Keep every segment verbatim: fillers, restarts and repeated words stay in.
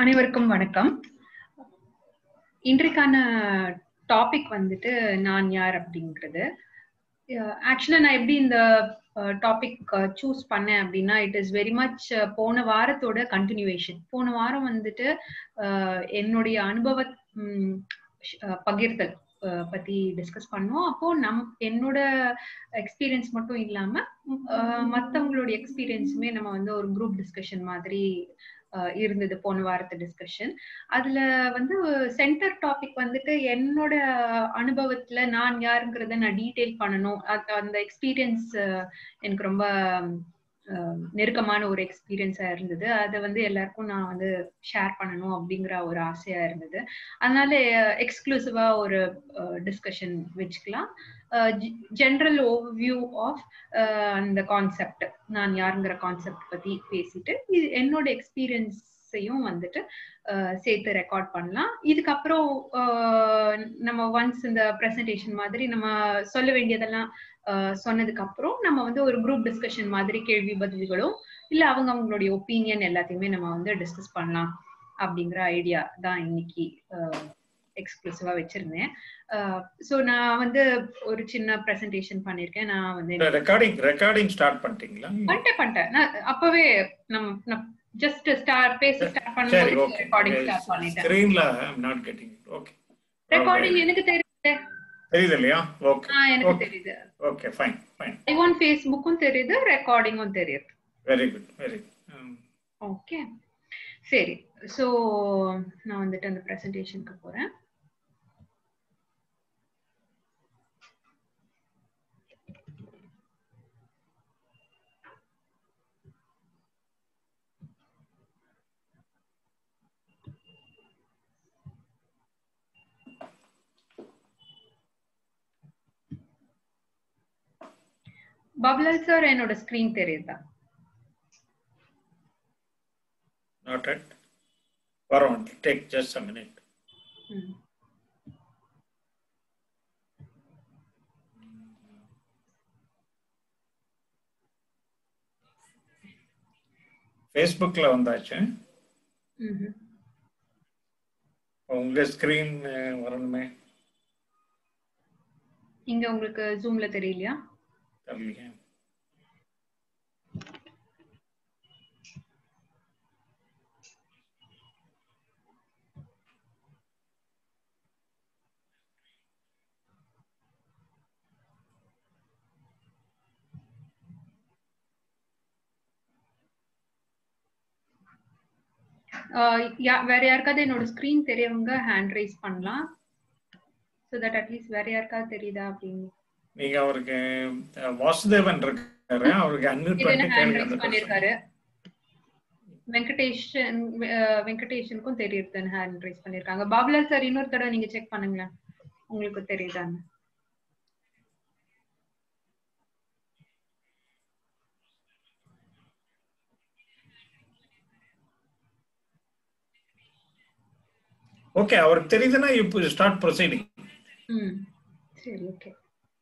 அனைவருக்கும் வணக்கம். இன்றைக்கான டாபிக் வந்துட்டு நான் யார் அப்படிங்கிறது. ஆக்சுவலா நான் எப்படி இந்த டாபிக் சூஸ் பண்ணேன் அப்படின்னா, இட் இஸ் வெரி மச் போன வாரத்தோட கண்டினியூவேஷன். போன வாரம் வந்துட்டு என்னுடைய அனுபவ பகிர்தல் பத்தி டிஸ்கஸ் பண்ணோம். அப்போ நம் என்னோட எக்ஸ்பீரியன்ஸ் மட்டும் இல்லாம மற்றவங்களுடைய எக்ஸ்பீரியன்ஸுமே நம்ம வந்து ஒரு குரூப் டிஸ்கஷன் மாதிரி இருந்தது போன வாரத்து டிஸ்கஷன். அதுல வந்து சென்டர் டாபிக் வந்துட்டு என்னோட அனுபவத்துல நான் யாருங்கிறத நான் டீடைல் பண்ணணும். அந்த எக்ஸ்பீரியன்ஸ் எனக்கு ரொம்ப நெருக்கமான ஒரு எக்ஸ்பீரியன்ஸா இருந்தது. அதை வந்து எல்லாருக்கும் நான் வந்து ஷேர் பண்ணணும் அப்படிங்கிற ஒரு ஆசையா இருந்தது. அதனால எக்ஸ்க்ளூசிவா ஒரு டிஸ்கஷன் வச்சுக்கலாம். ஜெனரல் ஓவர்வியூ ஆஃப் அந்த கான்செப்ட், நான் யாருங்கிற கான்செப்ட் பத்தி பேசிட்டு இது என்னோட எக்ஸ்பீரியன்ஸையும் வந்துட்டு சேர்த்து ரெக்கார்ட் பண்ணலாம். இதுக்கப்புறம் நம்ம ஒன்ஸ் இந்த ப்ரெசன்டேஷன் மாதிரி நம்ம சொல்ல வேண்டியதெல்லாம் சொன்னதுக்கு அப்புறம் நம்ம வந்து ஒரு குரூப் டிஸ்கஷன் மாதிரி கேள்வி பதில்களும் இல்ல அவங்க அவங்களுடைய ஒப்பீனியன் எல்லாத்தையுமே நம்ம வந்து டிஸ்கஸ் பண்ணலாம் அப்படிங்கிற ஐடியா தான் இன்னைக்கு எக்ஸ்க்ளூசிவா வச்சிருந்தேன். சோ நான் வந்து ஒரு சின்ன பிரசன்டேஷன் பண்ணிருக்கேன். நான் வந்து ரெக்கார்டிங் ரெக்கார்டிங் ஸ்டார்ட் பண்ணிட்டீங்களா? பண்ணிட்டேன் பண்ணிட்டேன் நான் அப்பவே நம்ம ஜஸ்ட் ஸ்டார்ட் பேச ஸ்டார்ட் பண்ணும்போது ரெக்கார்டிங் ஸ்டார்ட் பண்ணிட்டேன். ஸ்கிரீன்ல I am not getting. Okay, recording எனக்கு தெரியுது. தெரியுது இல்லையா? ஓகே, ஆ எனக்கு தெரியுது. Okay, fine fine. Live on ஃபேஸ்புக்கும் தெரியுது, ரெக்கார்டிங்கும் தெரியுது. Very good, very good. Okay, சரி. சோ நான் வந்துட்டு அந்த பிரசன்டேஷனுக்கு போறேன். பப்ளல் சார் என்னோட ஸ்கிரீன் தெரியுதா? Not yet. Varun, take just a minute. Hmm. Facebookல வந்தாச்சு. ம்ம். உங்க ஸ்கிரீன் வரணுமே. இங்க உங்களுக்கு ஜூம்ல தெரியலையா? தெரியலையா? வேற யாருக்காவது என்னோட ஸ்கிரீன் தெரியவங்க ஹேண்ட் ரைஸ் பண்ணலாம். சோ தட் அட்லீஸ்ட் வேற யாருக்காவது தெரியுதா அப்படின்னு. நீங்க அவருக்கு வாசுதேவன் இருக்காரு, அவருக்கு அன்மியூட் பண்ணி ஹேண்ட் ரைஸ் பண்ணிருக்காரு. வெங்கடேஷன் வெங்கடேஷனுக்கும் தெரியுதுன்னு ஹேண்ட் ரைஸ் பண்ணிருக்காங்க. பாபுலால் சார் இன்னொரு தடவை நீங்க செக் பண்ணுங்களேன், உங்களுக்கு தெரியுதான்னு. ஓகே, அவருக்கு தெரியுதுன்னா இப்போ ஸ்டார்ட் ப்ரொசீடிங். ம், சரி, ஓகே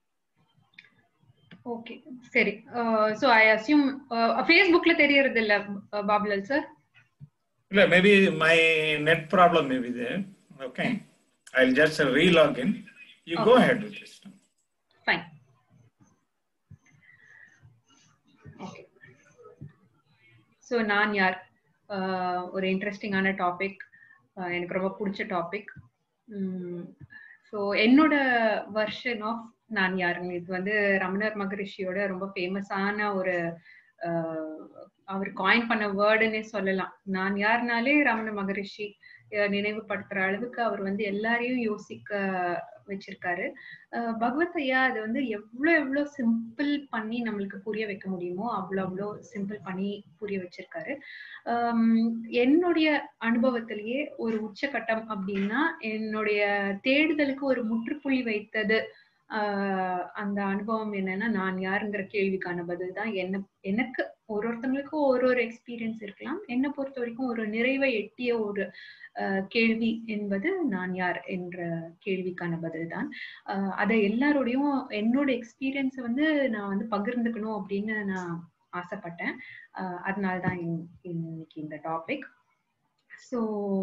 ஓகே சரி. சோ ஐ அஸ்யூம் ஃபேஸ்புக்ல தெரியறது இல்ல பாபுலால் சார்? இல்ல, maybe my net problem maybe there. Okay, I'll just re-log in. You okay. Go ahead with this. Fine. Okay. So நான் யார் ஒரு இன்ட்ரெஸ்டிங்கான டாபிக், எனக்கு ரொம்ப பிடிச்ச டாபிக். ஸோ என்னோட வெர்ஷன் ஆஃப் நான் யாருங்க, இது வந்து ரமணர் மகரிஷியோட ரொம்ப ஃபேமஸான ஒரு அவர் காயின் பண்ண வேர்டுன்னே சொல்லலாம். நான் யாருனாலே ரமண மகரிஷி நினைவுபடுத்துற அளவுக்கு அவர் வந்து எல்லாரையும் யோசிக்க வச்சிருக்காரு. பகவத் ஐயா அது வந்து எவ்வளவு எவ்வளவு சிம்பிள் பண்ணி நம்மளுக்கு புரிய வைக்க முடியுமோ அவ்வளவு அவ்வளோ சிம்பிள் பண்ணி புரிய வச்சிருக்காரு. ஆஹ் என்னுடைய அனுபவத்திலேயே ஒரு உச்சகட்டம் அப்படின்னா, என்னுடைய தேடுதலுக்கு ஒரு முற்றுப்புள்ளி வைத்தது ஆஹ் அந்த அனுபவம் என்னன்னா, நான் யாருங்கிற கேள்விக்கான பதில் தான். என்ன எனக்கு ஒரு ஒருத்தவங்களுக்கும் ஒரு ஒரு எக்ஸ்பீரியன்ஸ் இருக்கலாம். என்னை பொறுத்த வரைக்கும் ஒரு நிறைவை எட்டிய ஒரு அஹ் கேள்வி என்பது நான் யார் என்ற கேள்விக்கான பதில் தான். அஹ் அதை எல்லாரோடையும் என்னோட எக்ஸ்பீரியன்ஸை வந்து நான் வந்து பகிர்ந்துக்கணும் அப்படின்னு நான் ஆசைப்பட்டேன். அஹ் அதனால்தான் இன்னைக்கு இந்த டாபிக். ஸோ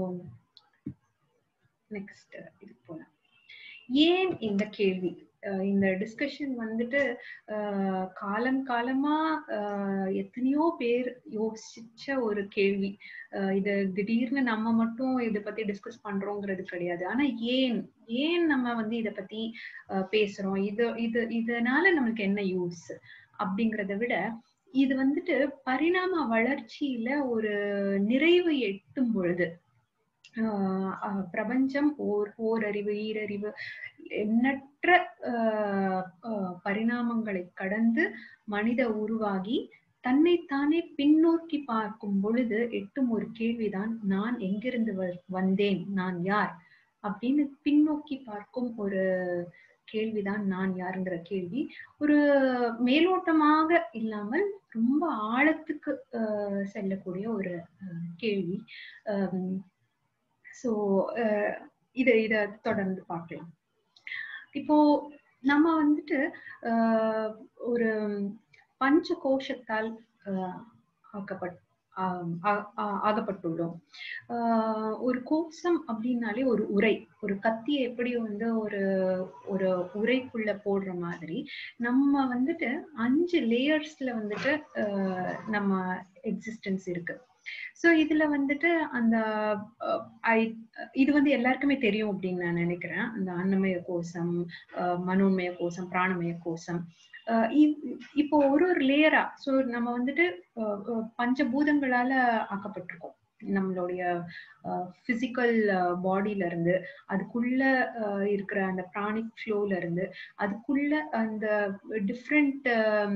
நெக்ஸ்ட் இது போல ஏன் இந்த கேள்வி, இந்த டிஸ்கஷன் வந்துட்டு காலம் காலமா எத்தனையோ பேர் யோசிச்ச ஒரு கேள்வி. இது திடீர்னு நம்ம மட்டும் இதை பத்தி டிஸ்கஸ் பண்றோங்கிறது கிடையாது. ஆனா ஏன் ஏன் நம்ம வந்து இதை பத்தி பேசுறோம், இது இது இதனால நம்மளுக்கு என்ன யூஸ் அப்படிங்கிறத விட, இது வந்துட்டு பரிணாம வளர்ச்சியில ஒரு நிறைவு எட்டும் பொழுது ஆஹ் பிரபஞ்சம் ஓர் ஓரறிவு ஈரறிவு எண்ணற்ற ஆஹ் பரிணாமங்களை கடந்து மனித உருவாகி தன்னைத்தானே பின்னோக்கி பார்க்கும் பொழுது எட்டும் ஒரு கேள்விதான், நான் எங்கிருந்து வந்தேன், நான் யார் அப்படின்னு பின்னோக்கி பார்க்கும் ஒரு கேள்விதான் நான் யாருங்கிற கேள்வி. ஒரு மேலோட்டமாக இல்லாமல் ரொம்ப ஆழத்துக்கு அஹ் செல்லக்கூடிய ஒரு கேள்வி. அஹ் ஸோ இதை இதை தொடர்ந்து பார்க்கலாம். இப்போ நம்ம வந்துட்டு ஆஹ் ஒரு பஞ்ச கோஷத்தால் ஆஹ் ஆக்கப்பட் ஆகப்பட்டுள்ளோம். ஆஹ் ஒரு கோஷம் அப்படின்னாலே ஒரு உரை, ஒரு கத்தியை எப்படி வந்து ஒரு ஒரு உரைக்குள்ள போடுற மாதிரி நம்ம வந்துட்டு அஞ்சு லேயர்ஸ்ல வந்துட்டு ஆஹ் நம்ம எக்ஸிஸ்டன்ஸ் இருக்கு. ஸோ இதுல வந்துட்டு அந்த இது வந்து எல்லாருக்குமே தெரியும் அப்படின்னு நான் நினைக்கிறேன். அந்த அன்னமய கோஷம், மனோன்மய கோஷம், பிராணமய கோஷம். இப்போ ஒரு ஒரு லேயரா ஸோ நம்ம வந்துட்டு பஞ்சபூதங்களால ஆக்கப்பட்டிருக்கோம். நம்மளுடைய பிசிக்கல் பாடியில இருந்து, அதுக்குள்ள இருக்கிற அந்த பிராணிக் ஃப்ளோல இருந்து, அதுக்குள்ள அந்த டிஃப்ரெண்ட்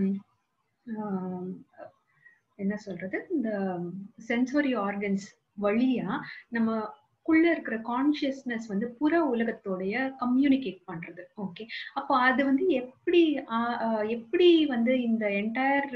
என்ன சொல்றது, இந்த சென்சரி ஆர்கன்ஸ் வழியா நம்மக்குள்ள இருக்கிற கான்சியஸ்னஸ் வந்து புற உலகத்தோடைய கம்யூனிகேட் பண்றது. ஓகே, அப்போ அது வந்து எப்படி எப்படி வந்து இந்த என்டையர்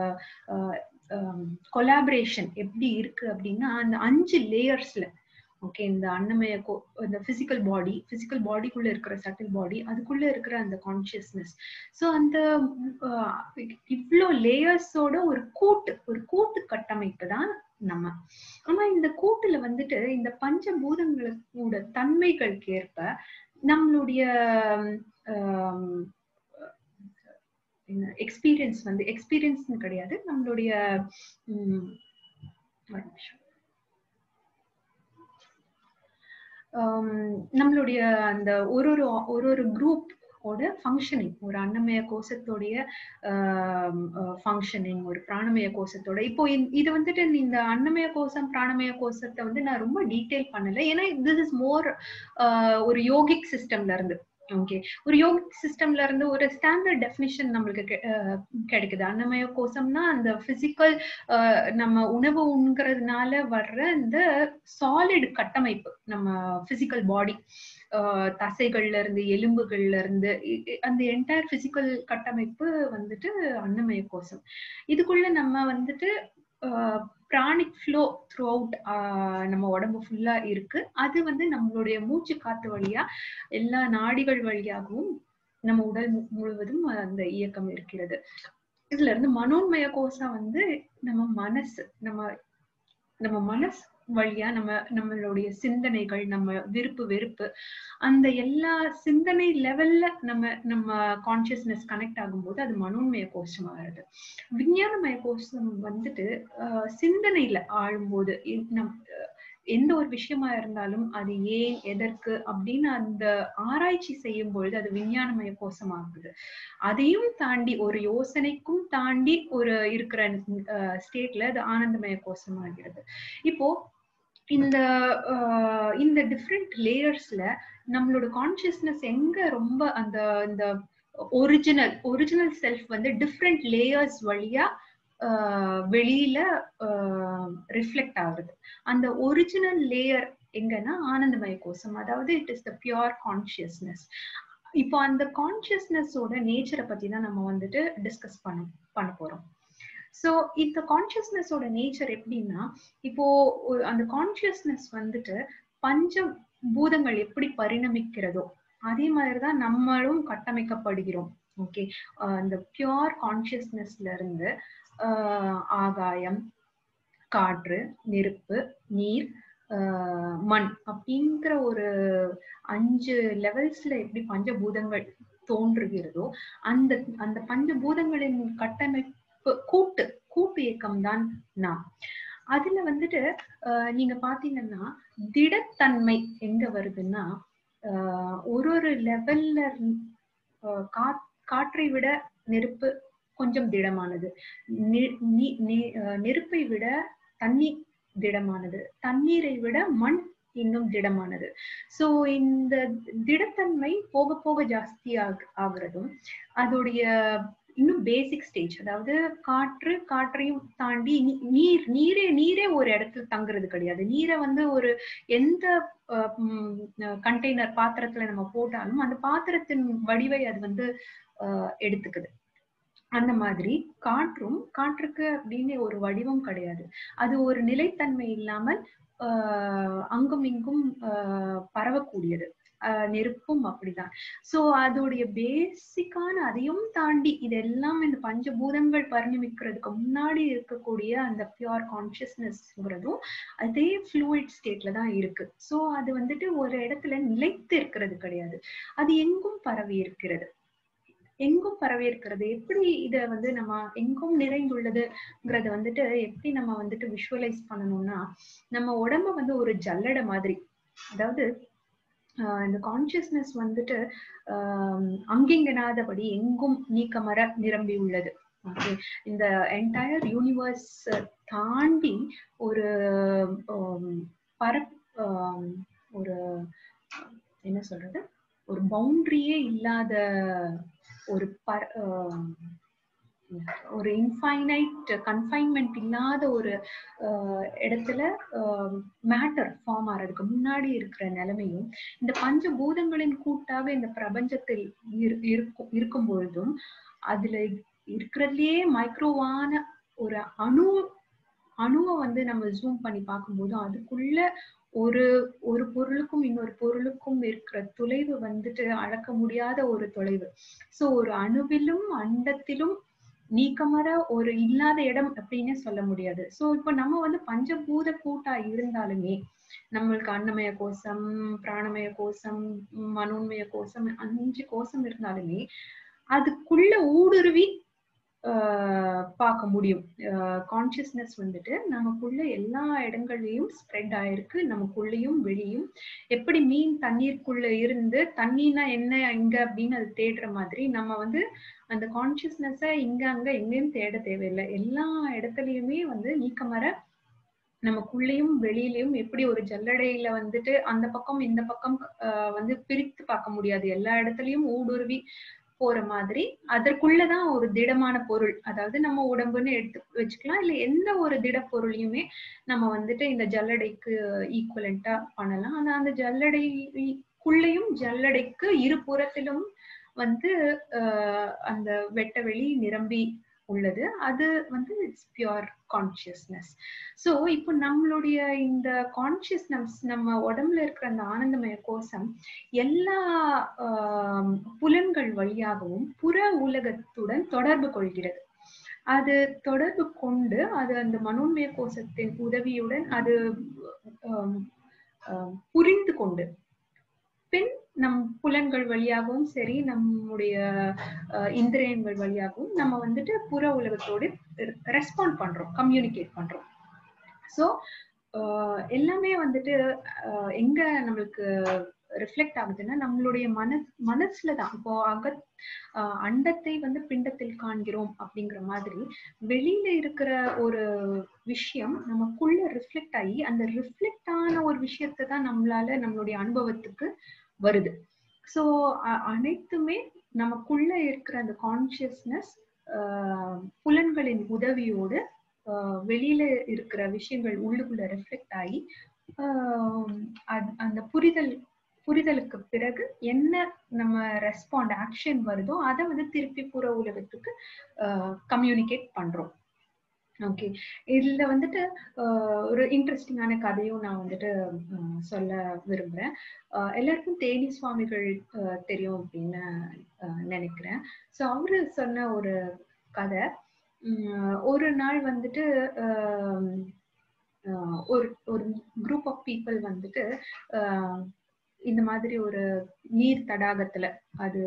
கொலாபரேஷன் எப்படி இருக்கு அப்படின்னா, அந்த அஞ்சு லேயர்ஸ்ல ஓகே, இந்த அன்னமய கோ இந்த பிசிக்கல் பாடி, பிசிக்கல் பாடிக்குள்ள இருக்கிற சட்டில் பாடி, அதுக்குள்ள இருக்கிற அந்த கான்சியஸ்னஸ். ஸோ அந்த இவ்வளோ லேயர்ஸோட ஒரு கூட்டு ஒரு கூட்டு கட்டமைப்பு தான் நம்ம. ஆனா இந்த கூட்டுல வந்துட்டு இந்த பஞ்சபூதங்களோட தன்மைகளுக்கு ஏற்ப நம்மளுடைய எக்ஸ்பீரியன்ஸ் வந்து எக்ஸ்பீரியன்ஸ்னு கிடையாது, நம்மளுடைய உம் ஒரு நிமிஷம் நம்மளுடைய அந்த ஒரு ஒரு ஒரு ஒரு குரூப் ஓட ஃபங்க்ஷனிங், ஒரு அன்னமய கோஷத்தோடைய ஃபங்க்ஷனிங், ஒரு பிராணமய கோஷத்தோட. இப்போ இது வந்துட்டு இந்த அன்னமய கோஷம் பிராணமய கோஷத்தை வந்து நான் ரொம்ப டீட்டெயில் பண்ணல, ஏன்னா திஸ் இஸ் மோர் ஒரு யோகிக் சிஸ்டம்ல இருந்து. ஓகே, ஒரு யோகிக் சிஸ்டம்ல இருந்து ஒரு ஸ்டாண்டர்ட் டெஃபினிஷன் நம்மளுக்கு கிடைக்குது. அன்னமய கோஷம்னா அந்த பிசிக்கல் நம்ம உணவு உண்கிறதுனால வர்ற இந்த சாலிட் கட்டமைப்பு, நம்ம பிசிக்கல் பாடி, தசைகள்ல இருந்து எலும்புகள்ல இருந்து அந்த என்டையர் பிசிக்கல் கட்டமைப்பு வந்துட்டு அன்னமய கோஷம். இதுக்குள்ள நம்ம வந்துட்டு பிராணிக் ஃப்ளோ த்ரூ அவுட் நம்ம உடம்பு ஃபுல்லா இருக்கு. அது வந்து நம்மளுடைய மூச்சு காத்து வழியா எல்லா நாடிகள் வழியாகவும் நம்ம உடல் முழுவதும் அந்த இயக்கம் இருக்கிறது. இதுல இருந்து மனோன்மய கோஷம் வந்து நம்ம மனசு, நம்ம நம்ம மனசு வழியா நம்ம நம்மளுடைய சிந்தனைகள், நம்ம விருப்பு வெறுப்பு, அந்த எல்லா சிந்தனை லெவல்ல நம்ம நம்ம கான்சியஸ்னஸ் கனெக்ட் ஆகும்போது அது மனோன்மய கோஷமா வருது. விஞ்ஞானமய கோஷம் வந்துட்டு அஹ் சிந்தனையில ஆழும்போது நம் எந்த ஒரு விஷயமா இருந்தாலும் அது ஏன் எதற்கு அப்படின்னு அந்த ஆராய்ச்சி செய்யும் பொழுது அது விஞ்ஞானமய கோஷமாகுது. அதையும் தாண்டி ஒரு யோசனைக்கும் தாண்டி ஒரு இருக்கிற ஸ்டேட்ல அது ஆனந்தமய கோஷமாகிறது. இப்போ இந்த இந்த டிஃப்ரெண்ட் லேயர்ஸ்ல நம்மளோட கான்சியஸ்னஸ் எங்க ரொம்ப அந்த இந்த ஒரிஜினல் ஒரிஜினல் செல்ஃப் வந்து டிஃப்ரெண்ட் லேயர்ஸ் வழியா ஆஹ் வெளியில ரிஃப்ளெக்ட் ஆகுது. அந்த ஒரிஜினல் லேயர் எங்கன்னா ஆனந்தமய கோஷம், அதாவது it is the pure consciousness. இப்போ அந்த கான்சியஸ்னஸோட நேச்சரை பத்தி தான் நம்ம வந்துட்டு டிஸ்கஸ் பண்ண பண்ண போறோம். ஸோ இந்த கான்சியஸ்னஸோட நேச்சர் எப்படின்னா, இப்போ அந்த கான்சியஸ்னஸ் வந்துட்டு பஞ்ச பூதங்கள் எப்படி பரிணமிக்கிறதோ அதே மாதிரிதான் நம்மளும் கட்டமைக்கப்படுகிறோம். ஓகே, அந்த பியூர் கான்சியஸ்னஸ்ல இருந்து ஆஹ் ஆகாயம், காற்று, நெருப்பு, நீர், மண் அப்படிங்கிற ஒரு அஞ்சு லெவல்ஸ்ல எப்படி பஞ்சபூதங்கள் தோன்றுகிறதோ அந்த அந்த பஞ்சபூதங்களின் கட்டமைப்பு கூட்டு கூட்டு இயக்கம் தான் நாம். அதுல வந்துட்டு அஹ் நீங்க பாத்தீங்கன்னா திடத்தன்மை எங்க வருதுன்னா ஆஹ் ஒரு ஒரு லெவல்ல கா காற்றை விட நெருப்பு கொஞ்சம் திடமானது, நெருப்பை விட தண்ணீர் திடமானது, தண்ணீரை விட மண் இன்னும் திடமானது. சோ இந்த திடத்தன்மை போக போக ஜாஸ்தி ஆகு ஆகுறதும் அதோடைய இன்னும் பேசிக் ஸ்டேஜ், அதாவது காற்று காற்றையும் தாண்டி நீர் நீரே நீரே ஒரு இடத்துல தங்குறது கிடையாது. நீரை வந்து ஒரு எந்த கண்டெய்னர் பாத்திரத்துல நம்ம போட்டாலும் அந்த பாத்திரத்தின் வடிவை அது வந்து அஹ் எடுத்துக்குது. அந்த மாதிரி காற்றும் காற்றுக்கு அப்படின்னு ஒரு வடிவம் கிடையாது. அது ஒரு நிலைத்தன்மை இல்லாமல் ஆஹ் அங்கும் இங்கும் ஆஹ் பரவக்கூடியது. ஆஹ் நெருப்பும் அப்படிதான். சோ அதோடைய பேசிக்கான அதையும் தாண்டி இதெல்லாம் இந்த பஞ்சபூதங்கள் பரிணமிக்கிறதுக்கு முன்னாடி இருக்கக்கூடிய அந்த பியூர் கான்சியஸ்னஸ்ங்கிறதும் அதே ஃப்ளூயிட் ஸ்டேட்ல தான் இருக்கு. சோ அது வந்துட்டு ஒரு இடத்துல நிலைத்து இருக்கிறது கிடையாது, அது எங்கும் பரவி இருக்கிறது. எங்கும் பரவி இருக்கிறது. எப்படி இத வந்து நம்ம எங்கும் நிறைந்துள்ளதுங்கிறத வந்துட்டு எப்படி நம்ம வந்துட்டு விஷுவலைஸ் பண்ணணும்னா, நம்ம உடம்ப வந்து ஒரு ஜல்லடை மாதிரி, அதாவது ஆஹ் இந்த கான்சியஸ்னஸ் வந்துட்டு ஆஹ் அங்கிங்கனாதபடி எங்கும் நீக்கமர நிரம்பி உள்ளது. ஓகே, இந்த என்டையர் யூனிவர்ஸ் தாண்டி ஒரு பர ஒரு என்ன சொல்றது ஒரு பவுண்டரியே இல்லாத ஒரு பர ஒரு இன்ஃபைனைட் கன்ஃபைன்மெண்ட் இல்லாத ஒரு இடத்துல மேட்டர் ஃபார்ம் ஆறதுக்கு முன்னாடி இருக்கிற நிலைமையும் இந்த பஞ்சபூதங்களின் கூட்டாக இந்த பிரபஞ்சத்தில் இருக்கும் இருக்கும் பொழுதும் அதுல இருக்கிறதுலயே மைக்ரோவான ஒரு அணு அணுவை வந்து நம்ம ஜூம் பண்ணி பார்க்கும்போது அதுக்குள்ள ஒரு ஒரு பொருளுக்கும் இன்னொரு பொருளுக்கும் இருக்கிற தொலைவு வந்துட்டு அளக்க முடியாத ஒரு தொலைவு. சோ ஒரு அணுவிலும் அண்டத்திலும் நீக்கமர ஒரு இல்லாத இடம் அப்படின்னு சொல்ல முடியாது. சோ இப்ப நம்ம வந்து பஞ்சபூத கூட்டா இருந்தாலுமே நம்மளுக்கு அன்னமய கோஷம், பிராணமய கோஷம், மனோன்மய கோஷம், அஞ்சு கோஷம் இருந்தாலுமே அதுக்குள்ள ஊடுருவி ஆஹ் பார்க்க முடியும். கான்சியஸ்னஸ் வந்துட்டு நமக்குள்ள எல்லா இடங்கள்லயும் ஸ்ப்ரெட் ஆயிருக்கு, நமக்குள்ளயும் வெளியும். எப்படி மீன் தண்ணீருக்குள்ள இருந்து தண்ணினா என்ன எங்க அப்படின்னு அது தேடுற மாதிரி நம்ம வந்து அந்த கான்சியஸ்னஸ இங்க அங்க எங்கேயும் தேட தேவையில்லை. எல்லா இடத்துலயுமே வந்து நீக்கமர நமக்குள்ளேயும் வெளியிலயும் எப்படி ஒரு ஜல்லடையில வந்துட்டு அந்த பக்கம் இந்த பக்கம் ஆஹ் வந்து பிரித்து பார்க்க முடியாது, எல்லா இடத்துலயும் ஊடுருவி போற மாதிரி அதற்குள்ளதான் ஒரு திடமான பொருள், அதாவது நம்ம உடம்புன்னு எடுத்து வச்சுக்கலாம், இல்ல எந்த ஒரு திட பொருளையுமே நம்ம வந்துட்டு இந்த ஜல்லடைக்கு ஈக்குவலண்டா பண்ணலாம். ஆனா அந்த ஜல்லடைக்குள்ளேயும் ஜல்லடைக்கு இரு புறத்திலும் வந்து அஹ் அந்த வெட்ட வெளி நிரம்பி உள்ளது. அது வந்து இட்ஸ் பியூர் கான்சியஸ்னஸ். சோ இப்போ நம்மளுடைய இந்த கான்சியஸ்னஸ் நம்ம உடம்புல இருக்கிற அந்த ஆனந்தமய கோஷம் எல்லா ஆஹ் புலன்கள் வழியாகவும் புற உலகத்துடன் தொடர்பு கொள்கிறது. அது தொடர்பு கொண்டு அது அந்த மனோன்மய கோஷத்தின் உதவியுடன் அது புரிந்து கொண்டு பின் நம் புலன்கள் வழியாகவும் சரி நம்முடைய இந்திரியங்கள் வழியாகவும் நம்ம வந்துட்டு புற உலகத்தோடு ரெஸ்பாண்ட் பண்றோம், கம்யூனிகேட் பண்றோம். சோ எல்லாமே வந்துட்டு எங்க நம்மளுக்கு ரிஃப்ளெக்ட் ஆகுதுன்னா நம்மளுடைய மன மனசுலதான். இப்போ அக ஆஹ் அண்டத்தை வந்து பிண்டத்தில் காண்கிறோம் அப்படிங்கிற மாதிரி வெளியில இருக்கிற ஒரு விஷயம் நமக்குள்ள ரிஃப்ளெக்ட் ஆகி அந்த ரிஃப்ளெக்ட் ஆன ஒரு விஷயத்தை தான் நம்மளால நம்மளுடைய அனுபவத்துக்கு வருது. சோ அனைத்துமே நமக்குள்ள இருக்கிற அந்த கான்சியஸ்னஸ் ஆஹ் புலன்களின் உதவியோடு ஆஹ் வெளியில இருக்கிற விஷயங்கள் உள்ளுக்குள்ள ரிஃப்ளெக்ட் ஆகி ஆஹ் அந்த புரிதல் புரிதலுக்கு பிறகு என்ன நம்ம ரெஸ்பாண்ட் ஆக்ஷன் வருதோ அதை வந்து திருப்பி புற உலகத்துக்கு ஆஹ் கம்யூனிகேட் பண்றோம். ஓகே, இதுல வந்துட்டு ஆஹ் ஒரு இன்ட்ரெஸ்டிங்கான கதையும் நான் வந்துட்டு சொல்ல விரும்புறேன். ஆஹ் எல்லாருக்கும் தேனி சுவாமிகள் தெரியும் அப்படின்னு நினைக்கிறேன். சோ அவரு சொன்ன ஒரு கதை, உம் ஒரு நாள் வந்துட்டு ஆஹ் ஒரு ஒரு குரூப் ஆஃப் பீப்புள் வந்துட்டு இந்த மாதிரி ஒரு நீர் தடாகத்துல, அது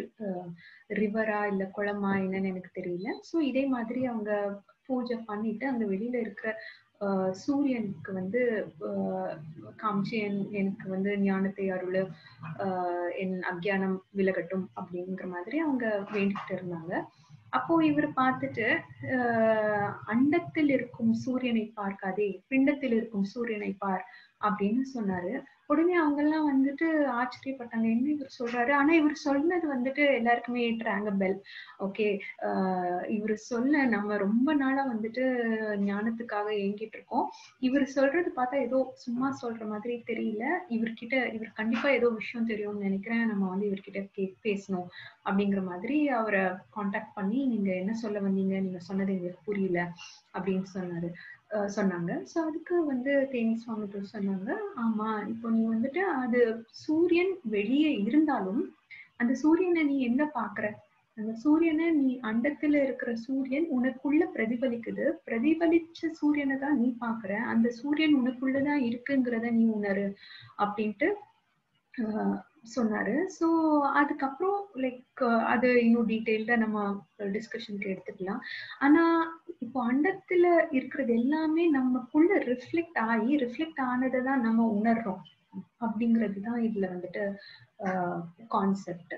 ரிவரா இல்ல குளமா என்னன்னு எனக்கு தெரியல. ஸோ இதே மாதிரி அவங்க பூஜை பண்ணிட்டு அங்க வெளியில இருக்கிற ஆஹ் சூரியனுக்கு வந்து ஆஹ் காமிச்சு என் எனக்கு வந்து ஞானத்தை அருள், ஆஹ் என் அக்ஞானம் விலகட்டும் அப்படிங்கிற மாதிரி அவங்க வேண்டிட்டு இருந்தாங்க. அப்போ இவர் பார்த்துட்டு ஆஹ் அண்டத்தில் இருக்கும் சூரியனை பார்க்காதே, பிண்டத்தில் இருக்கும் சூரியனை பார் அப்படின்னு சொன்னாரு. உடனே அவங்க எல்லாம் வந்துட்டு ஆச்சரியப்பட்டாங்க, என்ன இவர் சொல்றாரு. ஆனா இவர் சொன்னது வந்துட்டு எல்லாருக்குமே ஏற்றாங்க பெல். ஓகே, ஆஹ் இவர் சொல்ல நம்ம ரொம்ப நாளா வந்துட்டு ஞானத்துக்காக ஏங்கிட்டு இருக்கோம். இவர் சொல்றது பார்த்தா ஏதோ சும்மா சொல்ற மாதிரி தெரியல. இவர்கிட்ட இவர் கண்டிப்பா ஏதோ விஷயம் தெரியும்னு நினைக்கிறேன். நம்ம வந்து இவர்கிட்ட கே பேசணும் அப்படிங்கிற மாதிரி அவரை கான்டாக்ட் பண்ணி, நீங்க என்ன சொல்ல வந்தீங்க, நீங்க சொன்னது எங்களுக்கு புரியல அப்படின்னு சொன்னாரு சொன்னாங்க. ஸோ அதுக்கு வந்து தேனி சுவாமிகள் சொன்னாங்க, ஆமா இப்போ நீ வந்துட்டு அது சூரியன் வெளியே இருந்தாலும் அந்த சூரியனை நீ என்ன பாக்குற, அந்த சூரியனை நீ அண்டத்துல இருக்கிற சூரியன் உனக்குள்ள பிரதிபலிக்குது, பிரதிபலிச்ச சூரியனை தான் நீ பாக்குற, அந்த சூரியன் உனக்குள்ளதான் இருக்குங்கிறத நீ உணரு அப்படின்ட்டு ஆஹ் சொன்னாரு. ஸோ அதுக்கப்புறம் லைக் அது இன்னும் டீட்டெயில்டா நம்ம டிஸ்கஷனுக்கு எடுத்துக்கலாம். ஆனா இப்போ அண்டத்துல இருக்கிறது எல்லாமே நமக்குள்ள ரிஃப்ளெக்ட் ஆகி ரிஃப்ளெக்ட் ஆனதை தான் நம்ம உணர்றோம் அப்படிங்கிறது தான் இதுல வந்துட்டு கான்செப்ட்.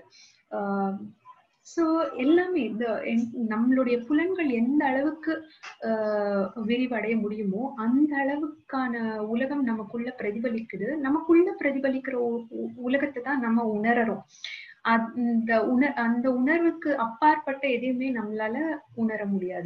ஸோ எல்லாமே இந்த நம்மளுடைய புலன்கள் எந்த அளவுக்கு ஆஹ் விரிவடைய முடியுமோ அந்த அளவுக்கான உலகம் நமக்குள்ள பிரதிபலிக்குது. நமக்குள்ள பிரதிபலிக்கிற உலகத்தை தான் நம்ம உணர்றோம். அந்த உண அந்த உணர்வுக்கு அப்பாற்பட்ட எதையுமே நம்மளால உணர முடியாது.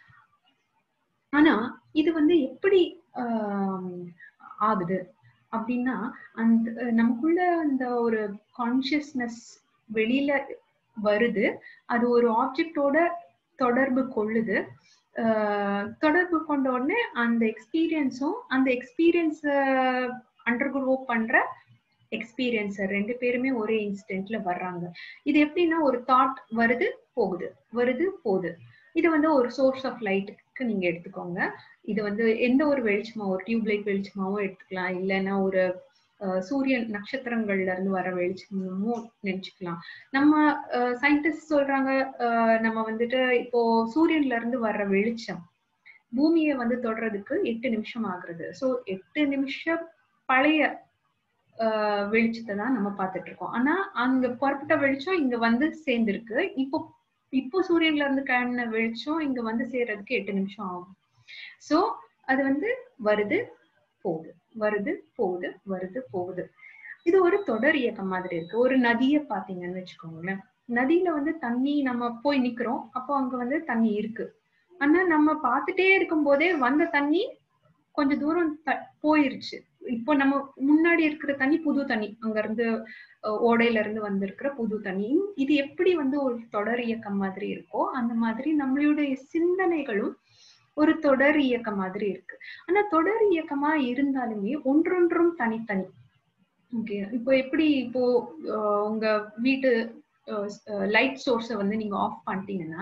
ஆனா இது வந்து எப்படி ஆஹ் ஆகுது அப்படின்னா, அந்த நமக்குள்ள அந்த ஒரு கான்சியஸ்னஸ் வெளியில வருது, அது ஒரு ஆப்ஜெக்டோட தொடர்பு கொள்ளுது. ஆஹ் தொடர்பு கொண்ட உடனே அந்த எக்ஸ்பீரியன்ஸும் அந்த எக்ஸ்பீரியன்ஸ அண்டர்கோ பண்ற எக்ஸ்பீரியன்ஸர் ரெண்டு பேருமே ஒரே இன்ஸ்டன்ட்ல வர்றாங்க. இது எப்படின்னா, ஒரு தாட் வருது போகுது வருது போகுது. இது வந்து ஒரு சோர்ஸ் ஆஃப் லைட்டுக்கு நீங்க எடுத்துக்கோங்க. இது வந்து எந்த ஒரு வெளிச்சமா, ஒரு டியூப்லைட் வெளிச்சமாவும் எடுத்துக்கலாம், இல்லைன்னா ஒரு சூரியன் நட்சத்திரங்கள்ல இருந்து வர வெளிச்சமும் நினைச்சுக்கலாம். நம்ம சயின்டிஸ்ட் சொல்றாங்க, நம்ம வந்துட்டு இப்போ சூரியன்ல இருந்து வர்ற வெளிச்சம் பூமியை வந்து தொடறதுக்கு எட்டு நிமிஷம் ஆகுறது. ஸோ எட்டு நிமிஷம் பழைய ஆஹ் வெளிச்சத்தை தான் நம்ம பார்த்துட்டு இருக்கோம். ஆனா அங்க புறப்பட்ட வெளிச்சம் இங்க வந்து சேர்ந்திருக்கு. இப்போ இப்போ சூரியன்ல இருந்து கிளம்பின வெளிச்சம் இங்க வந்து சேர்றதுக்கு எட்டு நிமிஷம் ஆகும். சோ அது வந்து வருது போகுது வருது போகுது வருது போகுது. இது ஒரு தொடர் இயக்கம் மாதிரி இருக்கு. ஒரு நதியை பாத்தீங்கன்னு வச்சுக்கோங்களேன். நதியில வந்து தண்ணி நம்ம போய் நிக்கிறோம், அப்போ அங்க வந்து தண்ணி இருக்கு. ஆனா நம்ம பார்த்துட்டே இருக்கும் போதே வந்த தண்ணி கொஞ்ச தூரம் போயிருச்சு. இப்போ நம்ம முன்னாடி இருக்கிற தண்ணி புது தண்ணி, அங்க இருந்து ஓடையில இருந்து வந்திருக்கிற புது தண்ணி. இது எப்படி வந்து ஒரு தொடர் இயக்கம் மாதிரி இருக்கோ அந்த மாதிரி நம்மளுடைய சிந்தனைகளும் ஒரு தொடர் இயக்கம் மாதிரி இருக்கு. ஆனா தொடர் இயக்கமா இருந்தாலுமே ஒன்றொன்றும் தனித்தனி. ஓகே, இப்போ எப்படி இப்போ உங்க வீட்டு லைட் சோர்ஸை வந்து நீங்க ஆஃப் பண்ணிட்டீங்கன்னா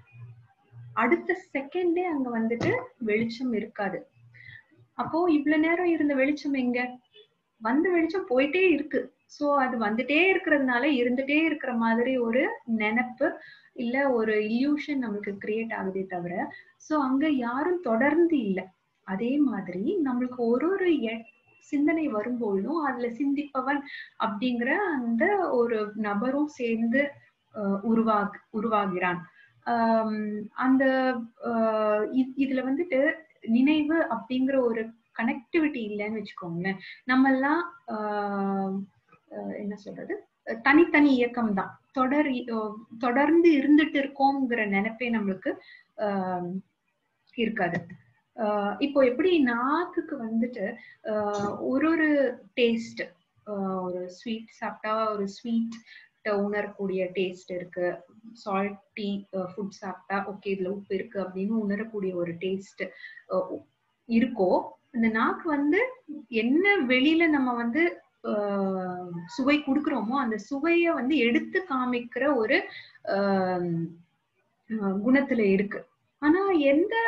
அடுத்த செகண்டே அங்க வந்துட்டு வெளிச்சம் இருக்காது. அப்போ இவ்வளவு நேரம் இருந்த வெளிச்சம் எங்க? வந்த வெளிச்சம் போயிட்டே இருக்கு. சோ அது வந்துட்டே இருக்கிறதுனால இருந்துட்டே இருக்கிற மாதிரி ஒரு நினைப்பு இல்ல ஒரு இல்யூஷன் நம்மளுக்கு கிரியேட் ஆகுதே தவிர, சோ அங்க யாரும் தொடர்ந்து இல்லை. அதே மாதிரி நம்மளுக்கு ஒரு ஒரு சிந்தனை வரும்போதும் அதுல சிந்திப்பவன் அப்படிங்கிற அந்த ஒரு நபரும் சேர்ந்து அஹ் உருவாகு உருவாகிறான். ஆஹ் அந்த ஆஹ் இதுல வந்துட்டு நினைவு அப்படிங்கிற ஒரு கனெக்டிவிட்டி இல்லைன்னு வச்சுக்கோங்களேன். நம்ம எல்லாம் ஆஹ் என்ன சொல்றது, தனித்தனி இயக்கம் தான். தொடர் தொடர்ந்து இருந்துட்டு இருக்கோங்கிற நினைப்பே நம்மளுக்கு ஆஹ் இருக்காது. ஆஹ் இப்போ எப்படி நாக்குக்கு வந்துட்டு ஆஹ் ஒரு ஒரு டேஸ்ட், ஒரு ஸ்வீட் சாப்பிட்டா ஒரு ஸ்வீட் உணரக்கூடிய டேஸ்ட் இருக்கு, சால்ட்டி ஃபுட் சாப்பிட்டா ஓகே இதுல உப்பு இருக்கு அப்படின்னு உணரக்கூடிய ஒரு டேஸ்ட் இருக்கோ, அந்த நாக்கு வந்து என்ன வெளியில நம்ம வந்து ஆஹ் சுவை கொடுக்குறோமோ அந்த சுவைய வந்து எடுத்து காமிக்கிற ஒரு ஆஹ் குணத்துல இருக்கு. ஆனா எந்த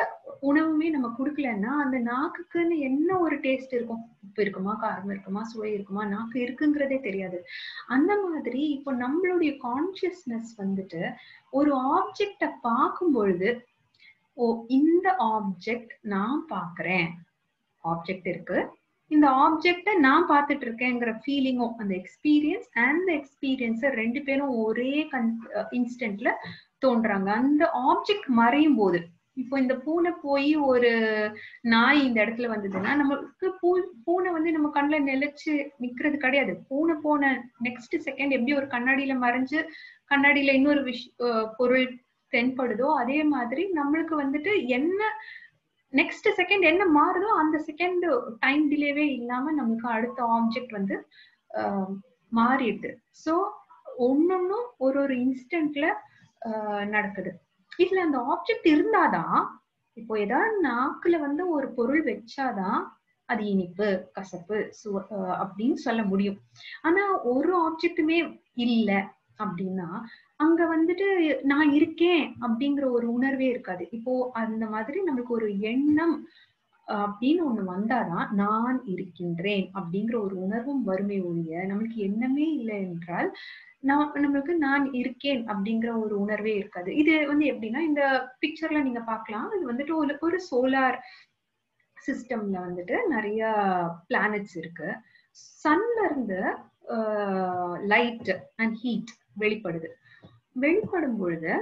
உணவுமே நம்ம கொடுக்கலன்னா அந்த நாக்குக்குன்னு என்ன ஒரு டேஸ்ட் இருக்கும், உப்பு இருக்குமா, காரம் இருக்குமா, சுவை இருக்குமா, நாக்கு இருக்குங்கிறதே தெரியாது. அந்த மாதிரி இப்போ நம்மளுடைய கான்சியஸ்னஸ் வந்துட்டு ஒரு ஆப்ஜெக்ட பார்க்கும் பொழுது, ஓ இந்த ஆப்ஜெக்ட் நான் பாக்குறேன், ஆப்ஜெக்ட் இருக்கு, இந்த ஆப்ஜெக்ட நான் பார்த்துட்டு இருக்கேங்கிற ஃபீலிங்கும், அந்த எக்ஸ்பீரியன்ஸ் அண்ட் எக்ஸ்பீரியன்ஸ் ரெண்டு பேரும் ஒரே இன்ஸ்டன்ட்ல தோன்றாங்க. அந்த ஆப்ஜெக்ட் மறையும் போது, இப்போ இந்த பூனை போய் ஒரு நாய் இந்த இடத்துல வந்ததுன்னா நமக்கு பூ பூனை வந்து நம்ம கண்ணுல நிலைச்சு நிக்கிறது கிடையாது. பூனை போன நெக்ஸ்ட் செகண்ட் எப்படி ஒரு கண்ணாடியில மறைஞ்சு கண்ணாடியில இன்னொரு விஷ் பொருள் தென்படுதோ அதே மாதிரி நம்மளுக்கு வந்துட்டு என்ன நெக்ஸ்ட் செகண்ட் என்ன மாறுதோ அந்த செகண்ட் டைம் டிலேவே இல்லாம நமக்கு அடுத்த ஆப்ஜெக்ட் வந்து மாறிடுது. ஸோ ஒன்னொன்னும் ஒரு ஒரு இன்ஸ்டன்ட்ல நடக்குது. இதுல அந்த ஆப்ஜெக்ட் இருந்தாதான், இப்போ ஏதாவது நாக்குல வந்து ஒரு பொருள் வச்சாதான் அது இனிப்பு, கசப்பு, சுவ அப்படின்னு சொல்ல முடியும். ஆனா ஒரு ஆப்ஜெக்ட்டுமே இல்ல அப்படின்னா அங்க வந்துட்டு நான் இருக்கேன் அப்படிங்கிற ஒரு உணர்வே இருக்காது. இப்போ அந்த மாதிரி நம்மளுக்கு ஒரு எண்ணம் அப்படின்னு ஒண்ணு வந்தாதான் நான் இருக்கின்றேன் அப்படிங்கிற ஒரு உணர்வும் வறுமை ஒழிய, நம்மளுக்கு எண்ணமே இல்லை என்றால் நான் நம்மளுக்கு நான் இருக்கேன் அப்படிங்கிற ஒரு உணர்வே இருக்காது. இது வந்து எப்படின்னா இந்த பிக்சர்ல நீங்க பார்க்கலாம், இது வந்துட்டு ஒரு ஒரு சோலார் சிஸ்டம்ல வந்துட்டு நிறைய பிளானட்ஸ் இருக்கு. சன்ல இருந்து லைட் அண்ட் ஹீட் வெளிப்படுது. வெளிப்படும் பொழுது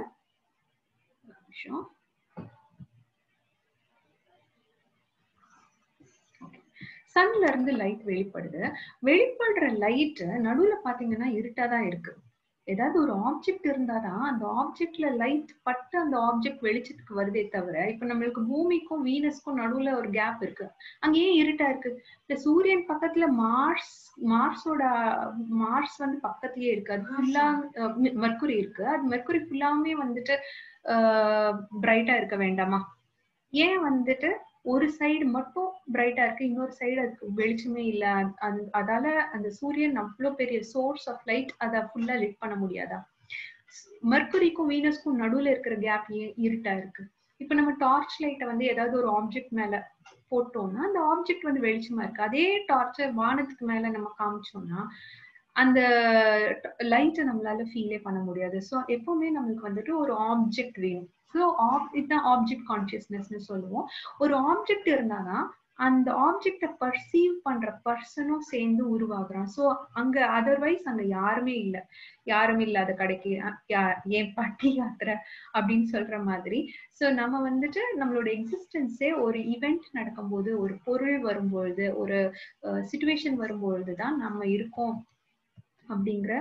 சன்ல இருந்து லைட் வெளிப்படுது. வெளிப்படுற லைட் நடுவுல பாத்தீங்கன்னா இருட்டாதான் இருக்கு. ஏதாவது ஒரு ஆப்ஜெக்ட் இருந்தாதான் அந்த ஆப்ஜெக்ட்ல லைட் பட்டு அந்த ஆப்ஜெக்ட் வெளிச்சத்துக்கு வருதே தவிர, இப்ப நம்மளுக்கு பூமிக்கும் வீனஸ்க்கும் நடுவுல ஒரு கேப் இருக்கு, அங்கேயே இருட்டா இருக்கு. இந்த சூரியன் பக்கத்துல மார்ஸ் மார்ஸோட மார்ஸ் வந்து பக்கத்துலயே இருக்கு, அது ஃபுல்லா மெர்க்குரி இருக்கு, அது மெர்க்குரி ஃபுல்லாமே வந்துட்டு ஆஹ் பிரைட்டா இருக்க வேண்டாமா? ஏன் வந்துட்டு ஒரு சைடு மட்டும் பிரைட்டா இருக்கு, இன்னொரு சைடு அதுக்கு வெளிச்சமே இல்ல? அதால அந்த சூரியன் அவ்வளவு பெரிய சோர்ஸ் ஆஃப் லைட் அதை ஃபுல்லா லிட் பண்ண முடியாதா? மெர்க்குரிக்கும் வீனஸ்க்கும் நடுவுல இருக்கிற கேப் இருட்டா இருக்கு. இப்ப நம்ம டார்ச் லைட்டை வந்து ஏதாவது ஒரு ஆப்ஜெக்ட் மேல போட்டோம்னா அந்த ஆப்ஜெக்ட் வந்து வெளிச்சமா இருக்கு. அதே டார்ச்சை வானத்துக்கு மேல நம்ம காமிச்சோம்னா அந்த லைட்டை நம்மளால ஃபீலே பண்ண முடியாது. ஸோ எப்பவுமே நம்மளுக்கு வந்துட்டு ஒரு ஆப்ஜெக்ட் வேணும். ஸோ இதுதான் ஆப்ஜெக்ட் கான்சியஸ்னஸ்னு சொல்லுவோம். ஒரு ஆப்ஜெக்ட் இருந்தாதான் அந்த ஆப்ஜெக்டை பர்சீவ் பண்ற பர்சனும் சேர்ந்து உருவாகுறான். ஸோ அங்க அதர்வைஸ் அங்க யாருமே இல்லை, யாருமே இல்லாத கடைக்கு ஏன் பட்டி யாத்திரை அப்படின்னு சொல்ற மாதிரி. ஸோ நம்ம வந்துட்டு நம்மளோட எக்ஸிஸ்டன்ஸே ஒரு ஈவெண்ட் நடக்கும்போது, ஒரு பொருள் வரும்பொழுது, ஒரு சிச்சுவேஷன் வரும்பொழுதுதான் நம்ம இருக்கோம் அப்படிங்கிற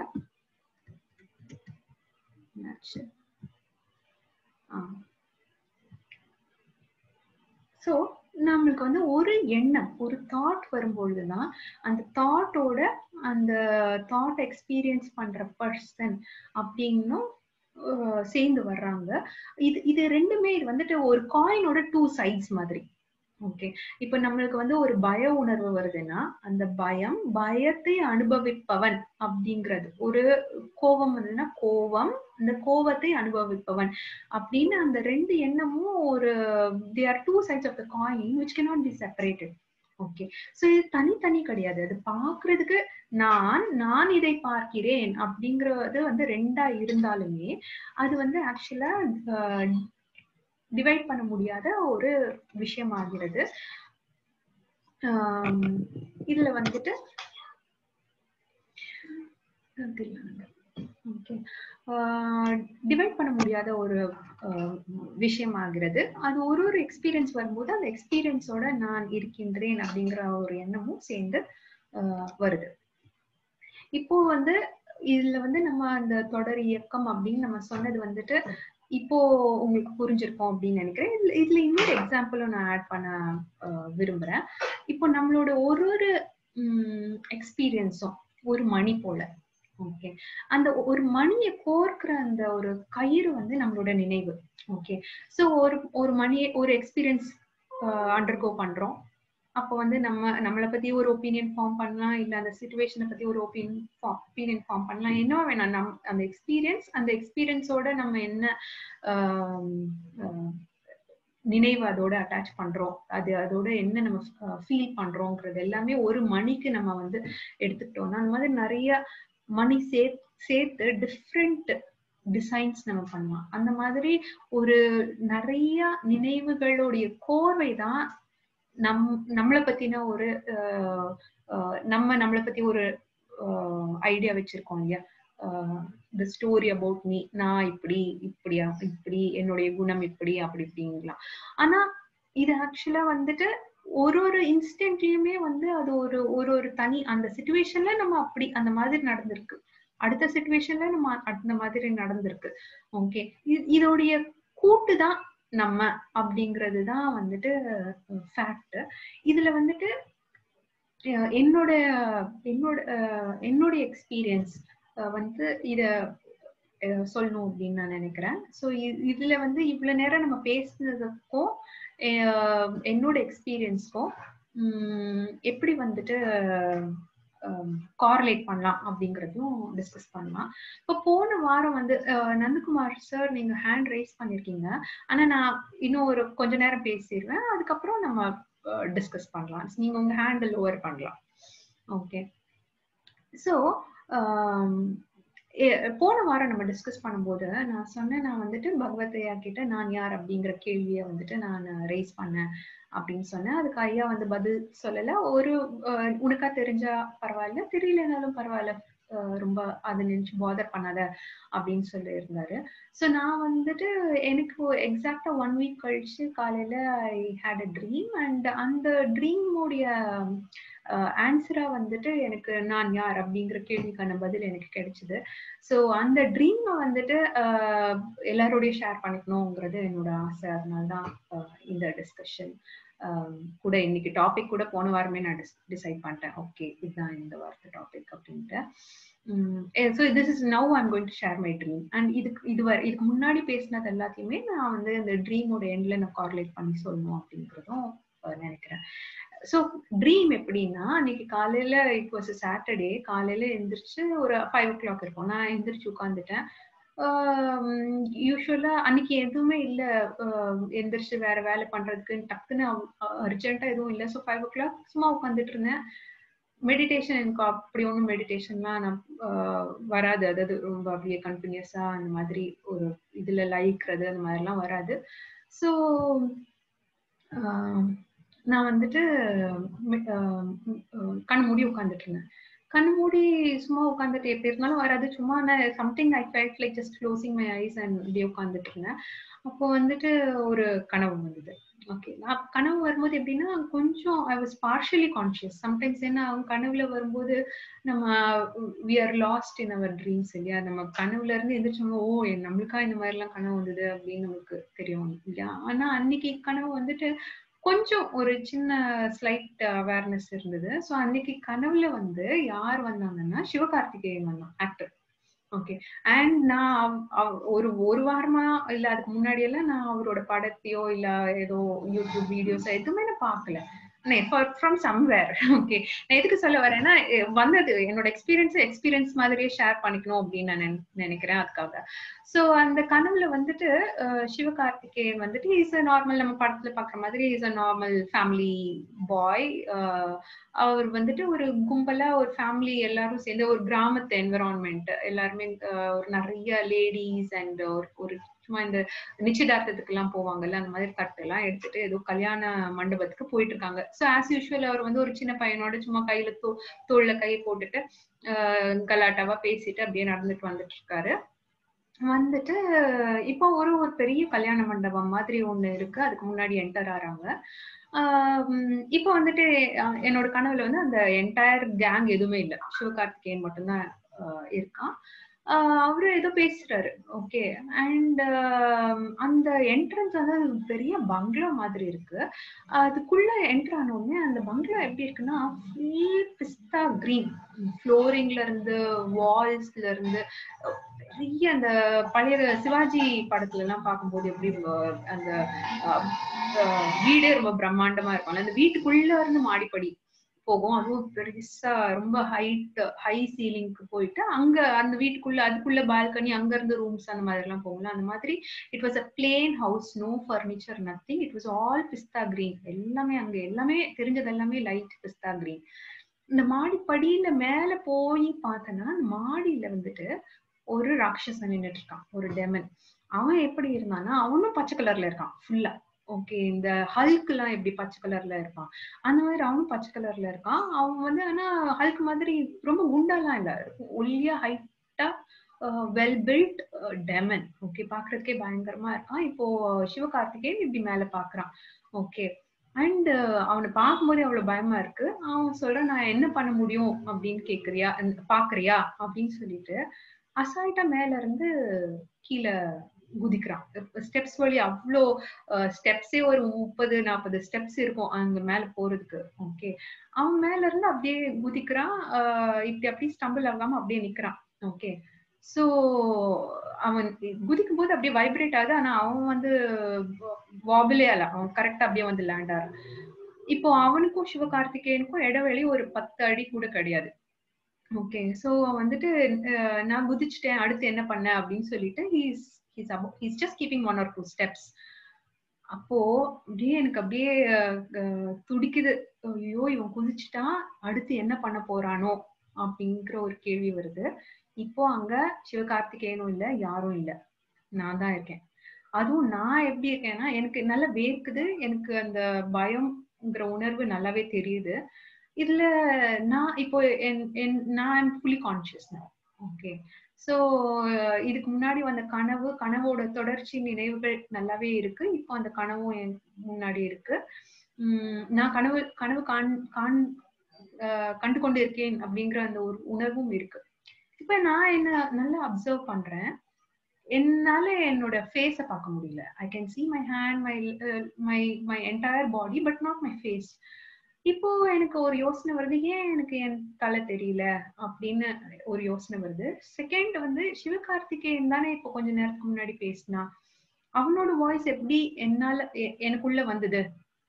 சோ நம்மளுக்கு வந்து ஒரு எண்ணம், ஒரு தாட் வரும்பொழுதுதான் அந்த தாட்டோட அந்த தாட் எக்ஸ்பீரியன்ஸ் பண்ற பர்சன் அப்படின்னும் சேர்ந்து வர்றாங்க. இது இது ரெண்டுமே இது வந்துட்டு ஒரு காயினோட டூ சைட்ஸ் மாதிரி. ஓகே, இப்ப நம்மளுக்கு வந்து ஒரு பய உணர்வு வருதுன்னா அந்த பயம், பயத்தை அனுபவிப்பவன் அப்படிங்கிறது, ஒரு கோபம் வந்ததுன்னா கோபம், அந்த கோபத்தை அனுபவிப்பவன் அப்படின்னு அந்த ரெண்டு எண்ணமும் ஒரு they are two sides of the coin which cannot be separated. Okay, so இது தனித்தனி கிடையாது. அது பாக்குறதுக்கு நான் நான் இதை பார்க்கிறேன் அப்படிங்கறது வந்து ரெண்டா இருந்தாலுமே அது வந்து ஆக்சுவலா டிவைட் பண்ண முடியாத ஒரு விஷயம் ஆகிறது. ஆஹ் இதுல வந்துட்டு டிவைட் பண்ண முடியாத ஒரு விஷயம் ஆகிறது. அது ஒரு ஒரு எக்ஸ்பீரியன்ஸ் வரும்போது அந்த எக்ஸ்பீரியன்ஸோட நான் இருக்கின்றேன் அப்படிங்கிற ஒரு எண்ணமும் சேர்ந்து ஆஹ் வருது. இப்போ வந்து இதுல வந்து நம்ம அந்த தொடர் இயக்கம் அப்படின்னு நம்ம சொன்னது வந்துட்டு இப்போ உங்களுக்கு புரிஞ்சிருக்கும் அப்படின்னு நினைக்கிறேன். இதுல இதுல இன்னொரு எக்ஸாம்பிளும் நான் ஆட் பண்ண விரும்புறேன். இப்போ நம்மளோட ஒரு ஒரு உம் எக்ஸ்பீரியன்ஸும் ஒரு மணி போல. ஓகே, அந்த ஒரு மணியை கோர்க்கிற அந்த ஒரு கயிறு வந்து நம்மளோட நினைவு. ஓகே, சோ ஒரு ஒரு மணியை ஒரு எக்ஸ்பீரியன்ஸ் அண்டர்கோ பண்றோம். அப்போ வந்து நம்ம நம்மளை பத்தி ஒரு ஒப்பீனியன் ஃபார்ம் பண்ணலாம், இல்ல அந்த சிச்சுவேஷனை பத்தி ஒரு ஒப்பீனியன் ஒப்பீனியன் ஃபார்ம் பண்ணலாம், என்ன வேணாம். நம் அந்த எக்ஸ்பீரியன்ஸ் அந்த எக்ஸ்பீரியன்ஸோட நம்ம என்ன நினைவு அதோட அட்டாச் பண்றோம், அது அதோட என்ன நம்ம ஃபீல் பண்றோங்கிறது எல்லாமே ஒரு மணிக்கு நம்ம வந்து எடுத்துக்கிட்டோம்னா அந்த மாதிரி நிறைய மணி சே சேர்த்து டிஃப்ரெண்ட் டிசைன்ஸ் நம்ம பண்ணலாம். அந்த மாதிரி ஒரு நிறைய நினைவுகளுடைய கோர்வை தான் நம் நம்மளை பத்தின ஒரு நம்ம நம்மளை பத்தி ஒரு ஐடியா வச்சிருக்கோம் இல்லையா, தி ஸ்டோரி அபவுட் மீ, நான் இப்படி இப்படியா இப்படி என்னுடைய குணம் இப்படி அப்படி இப்படிங்கலாம். ஆனா இது ஆக்சுவலா வந்துட்டு ஒரு ஒரு இன்ஸ்டன்ட்லயுமே வந்து அது ஒரு ஒரு ஒரு தனி அந்த சிச்சுவேஷன்ல நம்ம அப்படி அந்த மாதிரி நடந்திருக்கு, அடுத்த சிச்சுவேஷன்ல நம்ம அந்த மாதிரி நடந்திருக்கு. ஓகே, இதோடைய கூட்டு தான் நம்ம அப்படிங்கிறது தான் வந்துட்டு ஃபேக்ட். இதுல வந்துட்டு என்னோட என்னோட என்னோட எக்ஸ்பீரியன்ஸ் வந்து இத சொல்லணும் அப்படின்னு நான் நினைக்கிறேன். ஸோ இதுல வந்து இவ்வளவு நேரம் நம்ம பேசுனதுக்கும் என்னோட எக்ஸ்பீரியன்ஸ்க்கும் எப்படி வந்துட்டு கார்லேட் பண்ணலாம் அப்படிங்கறதும் டிஸ்கஸ் பண்ணலாம். இப்போ போன வாரம் வந்து நந்தகுமார் சார் நீங்க ஹேண்ட் ரைஸ் பண்ணிருக்கீங்க, ஆனா நான் இன்னும் ஒரு கொஞ்ச நேரம் பேசிடுவேன், அதுக்கப்புறம் நம்ம டிஸ்கஸ் பண்ணலாம். நீங்க உங்க ஹேண்ட் லோவர் பண்ணலாம். ஓகே, ஸோ போன வாரம் நம்ம டிஸ்கஸ் பண்ணும்போது நான் சொன்னேன், நான் வந்துட்டு பகவத்தையா கிட்ட நான் யார் அப்படிங்கிற கேள்வியை வந்துட்டு நான் ரைஸ் பண்ணேன் அப்படின்னு சொன்னேன். அதுக்கு ஐயா வந்து பதில் சொல்லல. ஒரு உனக்கா தெரிஞ்சா பரவாயில்ல, தெரியலனாலும் பரவாயில்ல, ரொம்ப அதை நினைச்சு பாதர் பண்ணாத அப்படின்னு சொல்லி இருந்தாரு. ஸோ நான் வந்துட்டு எனக்கு எக்ஸாக்டா ஒன் வீக் கழிச்சு காலையில I had a dream, and அந்த ட்ரீமோடைய ஆன்சரா வந்துட்டு எனக்கு நான் யார் அப்படிங்கிற கேள்விக்கான பதில் எனக்கு கிடைச்சது. ஸோ அந்த ட்ரீம் வந்துட்டு ஆஹ் எல்லாரோடய ஷேர் பண்ணிக்கணுங்கிறது என்னோட ஆசை. அதனால்தான் இந்த டிஸ்கஷன் கூட இன்னைக்கு டாபிக் கூட போன வாரமே நான் டிசைட் பண்ணிட்டேன், ஓகே இதுதான் இந்த வாரத்து டாபிக் அப்படின்ட்டு. So this is now I'm going to share my dream. And இதுக்கு இது வர இதுக்கு முன்னாடி பேசினது எல்லாத்தையுமே நான் வந்து இந்த ட்ரீமோட எண்ட்ல நான் கார்லேட் பண்ணி சொல்லணும் அப்படிங்கிறதும் நினைக்கிறேன். ஸோ ட்ரீம் எப்படின்னா, அன்னைக்கு காலையில இட் வாஸ் சாட்டர்டே, காலையில எந்திரிச்சு ஒரு ஃபைவ் ஓ கிளாக் இருக்கும், நான் எந்திரிச்சு உட்காந்துட்டேன். யூஸ்வலா அன்னைக்கு எதுவுமே இல்லை, எந்திரிச்சு வேற வேலை பண்றதுக்கு டக்குன்னு அர்ஜென்ட்டா எதுவும் இல்லை. ஸோ ஃபைவ் ஓ கிளாக் சும்மா உட்காந்துட்டு இருந்தேன். மெடிடேஷன் எனக்கு அப்படி ஒன்றும் மெடிடேஷன்லாம் நான் வராது, அதாவது ரொம்ப அப்படியே கண்டினியூஸா அந்த மாதிரி ஒரு இதுல லயிக்கிறது அந்த மாதிரிலாம் வராது. ஸோ நான் வந்துட்டு கண் மூடி உட்காந்துட்டு இருந்தேன். கண் மூடி சும்மா உட்காந்துட்டு எப்படி இருந்தாலும் வராது, சும்மா நான் something I felt like just closing my eyes and இப்படியே உட்காந்துட்டு இருந்தேன். அப்போ வந்துட்டு ஒரு கனவு வந்தது. ஓகே, நான் கனவு வரும்போது எப்படின்னா கொஞ்சம் I was partially conscious. Sometimes ஏன்னா அவங்க கனவுல வரும்போது நம்ம we are lost in our dreams இல்லையா, நம்ம கனவுல இருந்து எந்திரிச்சோம், ஓ நம்மளுக்கா இந்த மாதிரி எல்லாம் கனவு வந்தது அப்படின்னு நமக்கு தெரியும் இல்லையா. ஆனா அன்னைக்கு கனவு வந்துட்டு கொஞ்சம் ஒரு சின்ன ஸ்லைட் அவேர்னஸ் இருந்தது. ஸோ அன்னைக்கு கனவுல வந்து யார் வந்தாங்கன்னா சிவகார்த்திகேயன் வந்தான், ஆக்டர். ஓகே, அண்ட் நான் ஒரு ஒரு வாரமா இல்ல அதுக்கு முன்னாடி எல்லாம் நான் அவரோட படத்தையோ இல்ல ஏதோ யூடியூப் வீடியோஸ் எதுவுமே நான் பார்க்கல, ஃப்ரம் சம்வேர். ஓகே, நான் எதுக்கு சொல்ல வரேன்னா வந்தது என்னோட எக்ஸ்பீரியன்ஸ் எக்ஸ்பீரியன்ஸ் மாதிரியே ஷேர் பண்ணிக்கணும் அப்படின்னு நான் நினைக்கிறேன், அதுக்காக. ஸோ அந்த கனவுல வந்துட்டு சிவகார்த்திகேயன் வந்துட்டு இஸ் அ நார்மல், நம்ம படத்துல பாக்குற மாதிரி is a normal family boy. அவர் வந்துட்டு ஒரு கும்பலா ஒரு ஃபேமிலி எல்லாரும் சேர்ந்து ஒரு கிராமத்து என்விரான்மெண்ட், எல்லாருமே ஒரு நிறைய லேடிஸ் அண்ட் ஒரு சும்மா இந்த நிச்சயதார்த்தத்துக்கு எல்லாம் போவாங்கல்ல அந்த மாதிரி தட்டு எல்லாம் எடுத்துட்டு ஏதோ கல்யாண மண்டபத்துக்கு போயிட்டு இருக்காங்க. ஸோ ஆஸ் யூஸ்வல் அவர் வந்து ஒரு சின்ன பையனோட சும்மா கையில தோ தோல்ல கையை போட்டுட்டு அஹ் கலாட்டாவா பேசிட்டு அப்படியே நடந்துட்டு வந்துட்டு இருக்காரு. வந்துட்டு இப்போ ஒரு ஒரு பெரிய கல்யாண மண்டபம் மாதிரி ஒண்ணு இருக்கு, அதுக்கு முன்னாடி என்டர் ஆறாங்க. ஆஹ் இப்போ வந்துட்டு என்னோட கனவுல வந்து அந்த என்டையர் கேங் எதுவுமே இல்லை, சிவகார்த்திகேயன் மட்டும்தான் இருக்கான். ஆஹ் அவரு ஏதோ பேசுறாரு. ஓகே, அண்ட் அந்த என்ட்ரன்ஸ் வந்து பெரிய பங்களா மாதிரி இருக்கு. அதுக்குள்ள என்டர் ஆன உடனே அந்த பங்களா எப்படி இருக்குன்னா ஃபுல் பிஸ்தா கிரீன், ஃப்ளோரிங்ல இருந்து வால்ஸ்ல இருந்து பெரிய அந்த பழைய சிவாஜி படத்துல எல்லாம் பார்க்கும்போது எப்படி அந்த வீடே ரொம்ப பிரம்மாண்டமா இருக்கும், அந்த வீட்டுக்குள்ள இருந்து மாடிப்படி போகும். அதுவும் பெருசா ரொம்ப ஹைட் ஹை சீலிங்க்கு போயிட்டு அங்க அந்த வீட்டுக்குள்ள அதுக்குள்ள பால்கனி அங்க இருந்து ரூம்ஸ் அந்த மாதிரி எல்லாம் போகல. அந்த மாதிரி it was a plain house, no furniture, nothing. It was all pista green. எல்லாமே அங்க எல்லாமே தெரிஞ்சது எல்லாமே லைட் பிஸ்தா கிரீன். இந்த மாடி படியில மேல போய் பார்த்தனா மாடியில வந்துட்டு ஒரு ராட்சசன் நின்னுட்டு இருக்கான், ஒரு டெமன். அவன் எப்படி இருந்தான்னா அவனும் பச்சை கலர்ல இருக்கான் ஃபுல்லா. ஓகே, இந்த ஹல்க் எல்லாம் எப்படி பச்சை கலர்ல இருப்பான் அந்த மாதிரி அவனும் பச்சை கலர்ல இருக்கான். அவன் வந்து ஆனா ஹல்க் மாதிரி ரொம்ப குண்டாலாம் இல்ல, ஒல்லியா ஹைட்டா வெல் பில்ட் டெமன். ஓகே, பாக்குறதுக்கே பயங்கரமா இருக்கான். இப்போ சிவகார்த்திகேயன் இப்படி மேல பாக்குறான். ஓகே, அண்ட் அவனை பார்க்கும்போதே அவ்வளவு பயமா இருக்கு. அவன் சொல்றான், நான் என்ன பண்ண முடியும் அப்படின்னு கேக்குறியா பாக்குறியா அப்படின்னு சொல்லிட்டு அசால்ட்டா மேல இருந்து கீழே குதிக்கிறான். ஸ்டெப்ஸ் வழி அவ்வளோ ஸ்டெப்ஸே ஒரு முப்பது நாற்பது ஸ்டெப்ஸ் இருக்கும் அங்க மேல போறதுக்கு. ஓகே, அவன் மேல இருந்து அப்படியே குதிக்கிறான். ஆஹ் இப்படி அப்படியே ஸ்டம்பிள் ஆகாம அப்படியே நிக்கிறான். ஓகே, சோ அவன் குதிக்கும் போது அப்படியே வைப்ரேட் ஆகுது. ஆனா அவன் வந்து வாபிலே அல்ல, அவன் கரெக்டா அப்படியே வந்து லேண்ட் ஆறான். இப்போ அவனுக்கும் சிவகார்த்திகேயனுக்கும் இடைவெளி ஒரு பத்து அடி கூட கிடையாது. ஓகே, சோ வந்துட்டு நான் குதிச்சுட்டேன், அடுத்து என்ன பண்ண அப்படின்னு சொல்லிட்டு he's he's he's just keeping one or two steps. அப்போ அப்படியே எனக்கு அப்படியே துடிக்குது. ஐயோ, இவன் குதிச்சுட்டான், அடுத்து என்ன பண்ண போறானோ அப்படிங்கிற ஒரு கேள்வி வருது. இப்போ அங்க சிவகார்த்திகேயனும் இல்ல, யாரும் இல்ல, நான் தான் இருக்கேன். அதுவும் நான் எப்படி இருக்கேன்னா எனக்கு நல்லா வேர்க்குது, எனக்கு அந்த பயம்ங்கிற உணர்வு நல்லாவே தெரியுது. இதுல நான் இப்போ நான் I'm fully conscious. Okay, so இதுக்கு முன்னாடி வந்த கனவு கனவோட தொடர்ச்சி நினைவுகள் நல்லாவே இருக்கு. இப்போ அந்த கனவும் என் முன்னாடி இருக்கு. உம் நான் கனவு கனவு காண் காண் கண்டு கொண்டு இருக்கேன் அப்படிங்கிற அந்த ஒரு உணர்வும் இருக்கு. இப்ப நான் என்ன நல்லா அப்சர்வ் பண்றேன், என்னால என்னோட ஃபேஸ பார்க்க முடியல. I can see my hand, my my my entire body but not my face. இப்போ எனக்கு ஒரு யோசனை வருது, ஏன் எனக்கு என் தலை தெரியல அப்படின்னு ஒரு யோசனை வருது. செகண்ட் வந்து சிவகார்த்திகேயன் தானே இப்போ கொஞ்ச நேரத்துக்கு முன்னாடி பேசினா, அவனோட வாய்ஸ் எப்படி என்னால எனக்குள்ள வந்தது?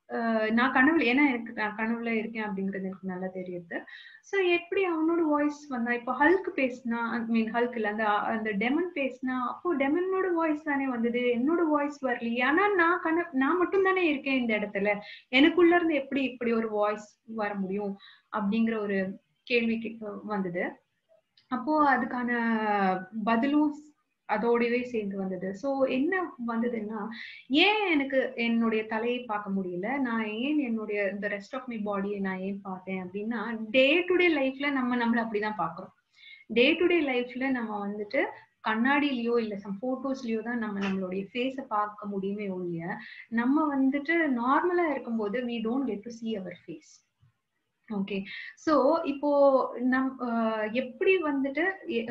நான் கனவுல, ஏன்னா எனக்கு நான் கனவுல இருக்கேன் அப்படிங்கிறது எனக்கு நல்லா தெரியுது. சோ எப்படி அவனோட வாய்ஸ் வந்தா? இப்போ ஹல்க் பேசினா, ஐ மீன் ஹல்க் இல்ல, அந்த அந்த டெமன் பேசினா, அப்போ டெமனோட வாய்ஸ் தானே வந்தது, என்னோட வாய்ஸ் வரலையே. ஆனா நான் கனவு நான் மட்டும் தானே இருக்கேன் இந்த இடத்துல, எனக்குள்ள இருந்து எப்படி இப்படி ஒரு வாய்ஸ் வர முடியும் அப்படிங்கிற ஒரு கேள்வி வந்தது. அப்போ அதுக்கான பதிலும் அதோடவே சேர்ந்து வந்தது. சோ என்ன வந்ததுன்னா, ஏன் எனக்கு என்னுடைய தலையை பார்க்க முடியல, நான் ஏன் என்னுடைய இந்த ரெஸ்ட் ஆஃப் மை பாடியை நான் ஏன் பார்த்தேன் அப்படின்னா, டே டு டே லைஃப்ல நம்ம நம்மள அப்படிதான் பாக்குறோம். டே டு டே லைஃப்ல நம்ம வந்துட்டு கண்ணாடியிலயோ இல்ல சம் போட்டோஸ்லயோ தான் நம்ம நம்மளுடைய ஃபேஸ பார்க்க முடியுமே ஒழிய, நம்ம வந்துட்டு நார்மலா இருக்கும்போது we don't get to see our face. Okay, so இப்போ நம் எப்படி வந்துட்டு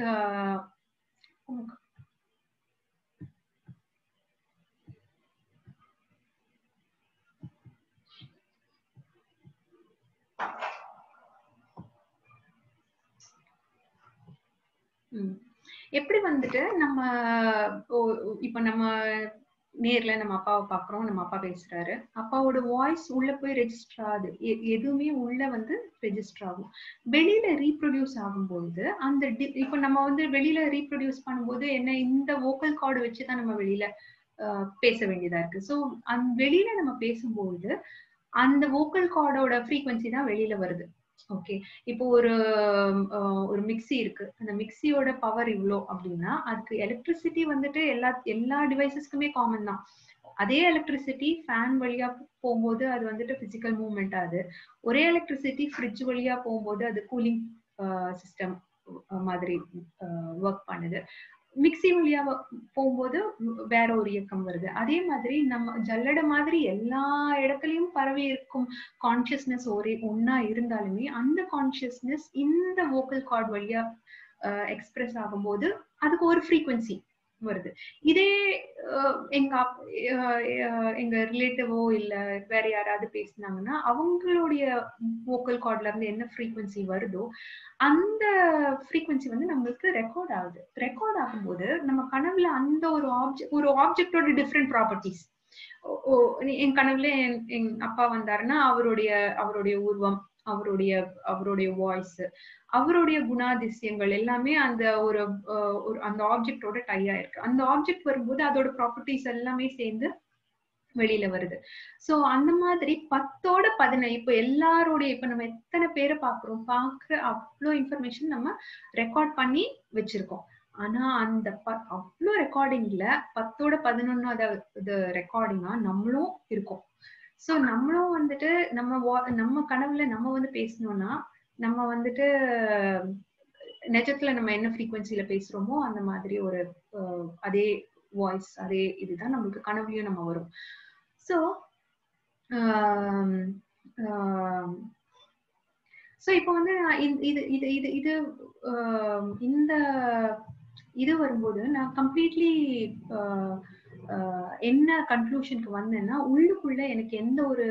எப்படி வந்துட்டு நம்ம இப்ப நம்ம நேர்ல நம்ம அப்பாவை பாக்குறோம், நம்ம அப்பா பேசுறாரு, அப்பாவோட வாய்ஸ் உள்ள போய் ரெஜிஸ்டர் ஆகுது, எதுவுமே உள்ள வந்து ரெஜிஸ்டர் ஆகும். வெளியில ரீப்ரொடியூஸ் ஆகும்போது அந்த இப்ப நம்ம வந்து வெளியில ரீப்ரொடியூஸ் பண்ணும்போது என்ன, இந்த வோக்கல் கார்டு வச்சுதான் நம்ம வெளியில அஹ் பேச வேண்டியதா இருக்கு. சோ அந்த வெளியில நம்ம பேசும்போது அந்த வோக்கல் கார்டோட ஃப்ரீக்வன்சி தான் வெளியில வருது. ஓகே, இப்போ ஒரு ஒரு மிக்சி இருக்கு, அந்த மிக்சியோட பவர் இவ்வளோ அப்படின்னா அதுக்கு எலக்ட்ரிசிட்டி வந்துட்டு எல்லா எல்லா டிவைசஸ்க்குமே காமன் தான். அதே எலக்ட்ரிசிட்டி ஃபேன் வழியா போகும்போது அது வந்துட்டு பிசிக்கல் மூவ்மெண்ட் ஆகுது. ஒரே எலக்ட்ரிசிட்டி ஃப்ரிட்ஜ் வழியா போகும்போது அது கூலிங் சிஸ்டம் மாதிரி ஒர்க் பண்ணுது. மிக்சி வழியா போகும்போது வேற ஒரு இயக்கம் வருது. அதே மாதிரி நம்ம ஜல்லடை மாதிரி எல்லா இடத்துலயும் பரவி இருக்கும் கான்சியஸ்னஸ் ஒரே ஒன்னா இருந்தாலுமே அந்த கான்சியஸ்னஸ் இந்த வோக்கல் கார்டு வழியா எக்ஸ்பிரஸ் ஆகும்போது அதுக்கு ஒரு ஃப்ரீக்வன்சி வருது. இதே எங்க எங்க ரிலேட்டிவோ இல்ல வேற யாராவது பேசினாங்கன்னா அவங்களுடைய வோக்கல் கார்ட்ல இருந்து என்ன ஃப்ரீக்வன்சி வருதோ அந்த ஃப்ரீக்வன்சி வந்து நம்மளுக்கு ரெக்கார்ட் ஆகுது. ரெக்கார்ட் ஆகும்போது நம்ம கனவுல அந்த ஒரு ஆப்ஜெக்ட் ஒரு ஆப்ஜெக்டோட டிஃப்ரெண்ட் ப்ராப்பர்ட்டிஸ், என் கனவுல என் அப்பா வந்தாருன்னா அவருடைய அவருடைய உருவம், அவருடைய அவருடைய வாய்ஸ், அவருடைய குணாதிசயங்கள் எல்லாமே அந்த ஒரு அந்த ஆப்ஜெக்டோட டை ஆயிருக்கு. அந்த ஆப்ஜெக்ட் வரும்போது அதோட ப்ராப்பர்ட்டிஸ் எல்லாமே சேர்ந்து வெளியில வருது. சோ அந்த மாதிரி பத்தோட பதினெட்டு இப்ப எல்லாரோடைய இப்ப நம்ம எத்தனை பேரை பாக்குறோம், பாக்குற அவ்வளோ இன்ஃபர்மேஷன் நம்ம ரெக்கார்ட் பண்ணி வச்சிருக்கோம். ஆனா அந்த அவ்வளோ ரெக்கார்டிங்ல பத்தோட பதினொன்னாவது ரெக்கார்டிங்கா நம்மளும் இருக்கோம். சோ நம்மளும் வந்துட்டு நம்ம நம்ம கனவுல நம்ம வந்து பேசணும்னா நம்ம வந்துட்டு நிஜத்துல நம்ம என்ன ஃப்ரீக்வன்சில பேசுறோமோ அந்த மாதிரி ஒரு அதே வாய்ஸ் அதே இதுதான் நம்மளுக்கு கனவுலயும் நம்ம வரும். சோ சோ இப்போ வந்து இது இது இது இது இந்த இது வரும்போது நான் கம்ப்ளீட்லி என்ன கன்க்ளூஷனுக்கு வந்தேன்னா, உள்ளுக்குள்ள எனக்கு எந்த ஒரு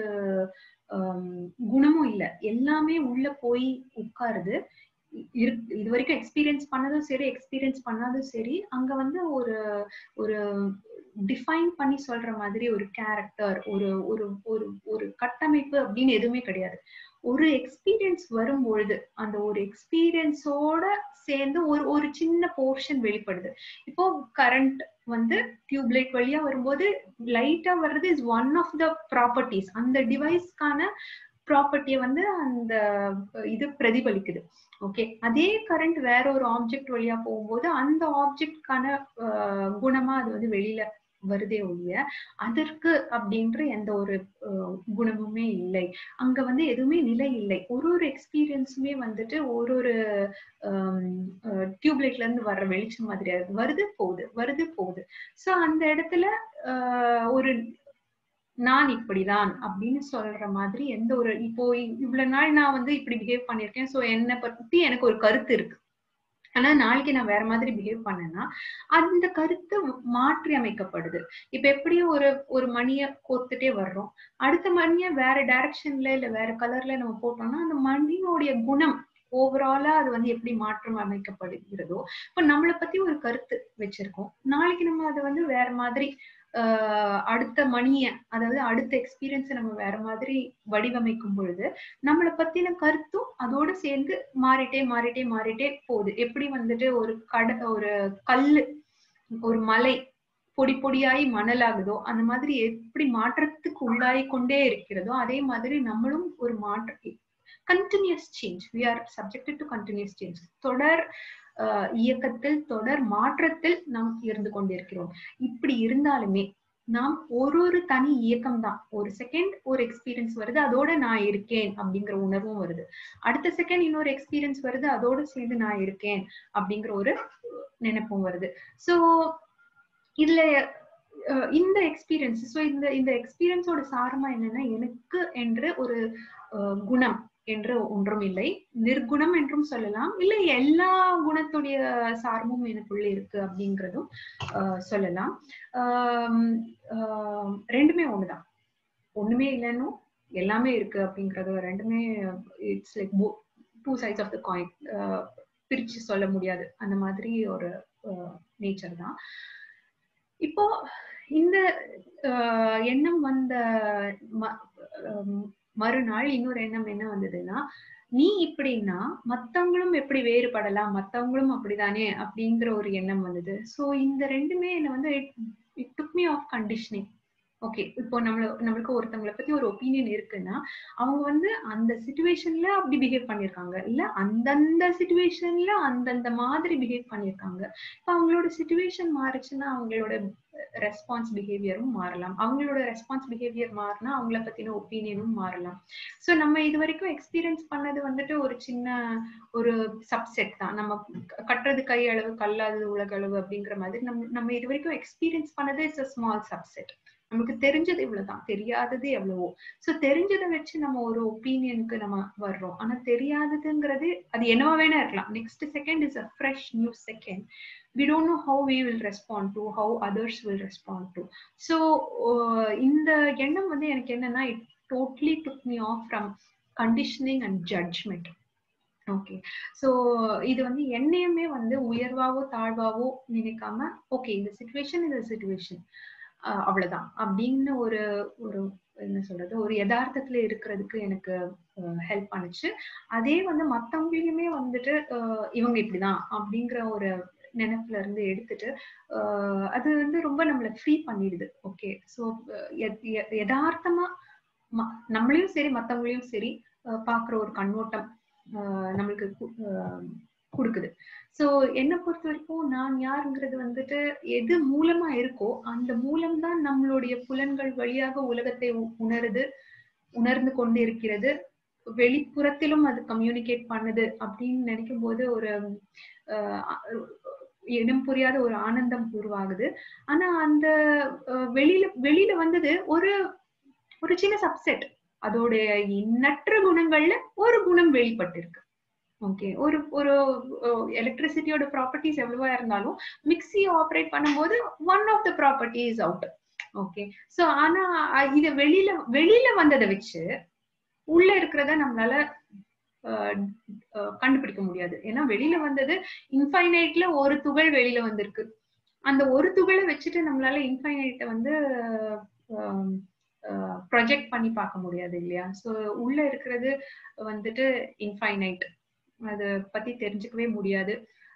குணமும் இல்லை, எல்லாமே உள்ள போய் உட்காருது. இது வரைக்கும் எக்ஸ்பீரியன்ஸ் பண்ணதும் சரி, எக்ஸ்பீரியன்ஸ் பண்ணாதும் சரி, அங்க வந்து ஒரு ஒரு டிஃபைன் பண்ணி சொல்ற மாதிரி ஒரு கேரக்டர், ஒரு ஒரு ஒரு ஒரு கட்டமைப்பு அப்படின்னு எதுவுமே கிடையாது. ஒரு எக்ஸ்பீரியன்ஸ் வரும்பொழுது அந்த ஒரு எக்ஸ்பீரியன்ஸோட சேர்ந்து ஒரு ஒரு சின்ன போர்ஷன் வெளிப்படுது. இப்போ கரண்ட் வந்து டியூப்லைட் வழியா வரும்போது லைட்டா வர்றது is one of the properties. அந்த டிவைஸ்க்கான ப்ராப்பர்ட்டியை வந்து அந்த இது பிரதிபலிக்குது. ஓகே, அதே கரண்ட் வேற ஒரு ஆப்ஜெக்ட் வழியா போகும்போது அந்த ஆப்ஜெக்ட்கான குணமா அது வந்து வெளியில வருதே ஒழிய அதற்கு அப்படின்ற எந்த ஒரு குணமுமே இல்லை. அங்க வந்து எதுவுமே நிலை இல்லை. ஒரு ஒரு எக்ஸ்பீரியன்ஸுமே வந்துட்டு ஒரு ஒரு டியூப்லைட்ல இருந்து வர்ற வெளிச்சம் மாதிரி வருது போகுது வருது போகுது. சோ அந்த இடத்துல ஆஹ் ஒரு நான் இப்படிதான் அப்படின்னு சொல்ற மாதிரி எந்த ஒரு இப்போ இவ்வளவு நாள் நான் வந்து இப்படி பிஹேவ் பண்ணிருக்கேன், சோ என்னை பத்தி எனக்கு ஒரு கருத்து இருக்கு. ஆனா நாளைக்கு நான் வேற மாதிரி பிஹேவ் பண்ணேன்னா அந்த கருத்து மாற்றி அமைக்கப்படுது. இப்ப எப்படியும் ஒரு ஒரு மணியை கோத்துட்டே வர்றோம், அடுத்த மணியை வேற டைரக்ஷன்ல இல்ல வேற கலர்ல நம்ம போட்டோம்னா அந்த மணியோடைய குணம் ஓவராலா அது வந்து எப்படி மாற்றம் அமைக்கப்படுகிறதோ, இப்ப நம்மளை பத்தி ஒரு கருத்து வச்சிருக்கோம், நாளைக்கு நம்ம அதை வந்து வேற மாதிரி ஆஹ் அடுத்த மணிய அதாவது அடுத்த எக்ஸ்பீரியன்ஸை நம்ம வேற மாதிரி வடிவமைக்கும் பொழுது நம்மளை பத்தின கருத்தும் அதோட சேர்ந்து மாறிட்டே மாறிட்டே மாறிட்டே போகுது. எப்படி வந்துட்டு ஒரு கட ஒரு கல்லு ஒரு மலை பொடி பொடியாயி மணலாகுதோ அந்த மாதிரி எப்படி மாற்றத்துக்கு உள்ளாய் கொண்டே இருக்கிறதோ அதே மாதிரி நம்மளும் ஒரு மாற்ற continuous change. We are subjected to continuous change. தொடர் இயக்கத்தில் தொடர் மாற்றத்தில் நாம் இருந்து கொண்டிருக்கிறோம். இப்படி இருந்தாலுமே நாம் ஒரு ஒரு தனி இயக்கம் தான். ஒரு செகண்ட் ஒரு எக்ஸ்பீரியன்ஸ் வருது, அதோட நான் இருக்கேன் அப்படிங்கிற உணர்வும் வருது. அடுத்த செகண்ட் இன்னொரு எக்ஸ்பீரியன்ஸ் வருது, அதோட சேர்ந்து நான் இருக்கேன் அப்படிங்கிற ஒரு நினைப்பும் வருது. சோ இதுல இந்த எக்ஸ்பீரியன்ஸ் சோ இந்த இந்த எக்ஸ்பீரியன்ஸோட சாரமா என்னன்னா, எனக்கு என்று ஒரு குணம் என்று ஒன்றும் இல்லை, நிர்குணம் என்றும் சொல்லலாம், இல்ல எல்லா குணத்துடைய சாரமும் எனக்குள்ள இருக்கு அப்படிங்கிறதும் ஆஹ் சொல்லலாம். ஆஹ் ரெண்டுமே ஒண்ணுதான், ஒண்ணுமே இல்லைன்னு எல்லாமே இருக்கு அப்படிங்கறது ரெண்டுமே it's like two sides of the coin, பிரிச்சு சொல்ல முடியாது அந்த மாதிரி ஒரு நேச்சர் தான். இப்போ இந்த எண்ணம் வந்த மறுநாள் இன்னொரு எண்ணம் என்ன வந்ததுன்னா, நீ இப்படின்னா மத்தவங்களும் எப்படி வேறுபடலாம், மத்தவங்களும் அப்படிதானே அப்படிங்கிற ஒரு எண்ணம் வந்தது. சோ இந்த ரெண்டுமே என்ன வந்து it took me off conditioning. Okay, இப்போ நம்மள நம்மளுக்கு ஒருத்தவங்களை பத்தி ஒரு ஒப்பீனியன் இருக்குன்னா அவங்க வந்து அந்த சிச்சுவேஷன்ல அப்படி பிஹேவ் பண்ணிருக்காங்க, இல்ல அந்தந்த சிச்சுவேஷன்ல அந்தந்த மாதிரி பிஹேவ் பண்ணிருக்காங்க. இப்போ அவங்களோட சிச்சுவேஷன் மாறுச்சுன்னா அவங்களோட ரெஸ்பான்ஸ் பிஹேவியரும் மாறலாம், அவங்களோட ரெஸ்பான்ஸ் பிஹேவியர் மாறினா அவங்கள பத்தின ஒப்பீனியனும் மாறலாம். சோ நம்ம இது வரைக்கும் எக்ஸ்பீரியன்ஸ் பண்ணது வந்துட்டு ஒரு சின்ன ஒரு சப்செட் தான். நம்ம கட்டுறது கை அளவு கல்லாதது உலக அளவு அப்படிங்கிற மாதிரி நம்ம நம்ம இது வரைக்கும் எக்ஸ்பீரியன்ஸ் பண்ணது இட்ஸ் a small subset. நமக்கு தெரிஞ்சது இவ்வளவுதான், தெரியாதது எவ்வளவோ. சோ தெரிஞ்சதை வச்சு நம்ம ஒரு ஒப்பீனியனுக்கு நம்ம வர்றோம். ஆனா தெரியாததுங்கிறது அது என்னவா வேணா இருக்கலாம். Next second is a fresh new second. We don't know how we will respond to, how others will respond to. So uh, இந்த எண்ணம் வந்து எனக்கு என்னன்னா, it totally took me off from conditioning and judgment. Okay, so இது வந்து என்னையுமே வந்து உயர்வாவோ தாழ்வாவோ நினைக்காம, okay இந்த சிச்சுவேஷன் இந்த சிச்சுவேஷன் அவ்வளவுதான் அப்படின்னு ஒரு ஒரு என்ன சொல்றது ஒரு யதார்த்தத்துல இருக்கிறதுக்கு எனக்கு ஹெல்ப் பண்ணுச்சு. அதே வந்து மத்தவங்களையுமே வந்துட்டு இவங்க இப்படிதான் அப்படிங்கிற ஒரு நினைப்புல இருந்து எடுத்துட்டு அஹ் அது வந்து ரொம்ப நம்மள ஃப்ரீ பண்ணிடுது. ஓகே, ஸோ யதார்த்தமா நம்மளையும் சரி மத்தவங்களையும் சரி பாக்குற ஒரு கண்ணோட்டம் நம்மளுக்கு கொடுக்குது. சோ என்ன பொறுத்த வரைக்கும் நான் யாருங்கிறது வந்துட்டு எது மூலமா இருக்கோ அந்த மூலம்தான் நம்மளுடைய புலன்கள் வழியாக உலகத்தை உணருது, உணர்ந்து கொண்டு இருக்கிறது, வெளிப்புறத்திலும் அது கம்யூனிகேட் பண்ணுது அப்படின்னு நினைக்கும் போது ஒரு அஹ் இடம் புரியாத ஒரு ஆனந்தம் உருவாகுது. ஆனா அந்த வெளியில வெளியில வந்தது ஒரு ஒரு சின்ன சப்செட், அதோடைய எண்ணற்ற குணங்கள்ல ஒரு குணம் வெளிப்பட்டு இருக்கு. ஓகே, ஒரு ஒரு எலக்ட்ரிசிட்டியோட ப்ராப்பர்ட்டிஸ் எவ்வளவா இருந்தாலும் மிக்ஸி ஆப்ரேட் பண்ணும்போது one of the property is out. Okay, so ஆனா இது வெளியில வெளியில வந்ததை வச்சு உள்ள இருக்கிறத நம்மளால கண்டுபிடிக்க முடியாது. ஏன்னா வெளியில வந்தது இன்ஃபைனைட்ல ஒரு துகள் வெளியில வந்திருக்கு. அந்த ஒரு துகளை வச்சுட்டு நம்மளால இன்ஃபைனைட்டை வந்து ப்ரொஜெக்ட் பண்ணி பார்க்க முடியாது இல்லையா? ஸோ உள்ள இருக்கிறது வந்துட்டு இன்ஃபைனைட், அதை பத்தி தெரிஞ்சுக்கவே முடியாது.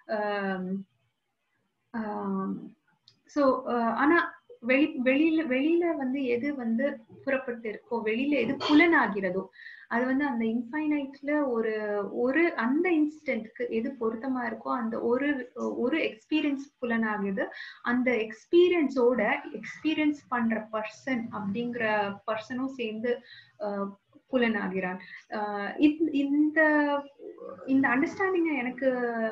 ஸோ ஆனா வெளி வெளியில வெளியில வந்து எது வந்து புறப்பட்டு இருக்கோ, வெளியில எது புலனாகிறதோ அது வந்து அந்த இன்ஃபைனைட்ல ஒரு ஒரு அந்த இன்ஸ்டன்ட்க்கு எது பொருத்தமா இருக்கோ அந்த ஒரு ஒரு எக்ஸ்பீரியன்ஸ் புலனாகுது. அந்த எக்ஸ்பீரியன்ஸோட எக்ஸ்பீரியன்ஸ் பண்ற பர்சன் அப்படிங்கிற பர்சனும் சேர்ந்து அஹ் புலனாகிறான். அஹ் இந்த இந்த அண்டர்ஸ்டாண்டிங் எனக்கு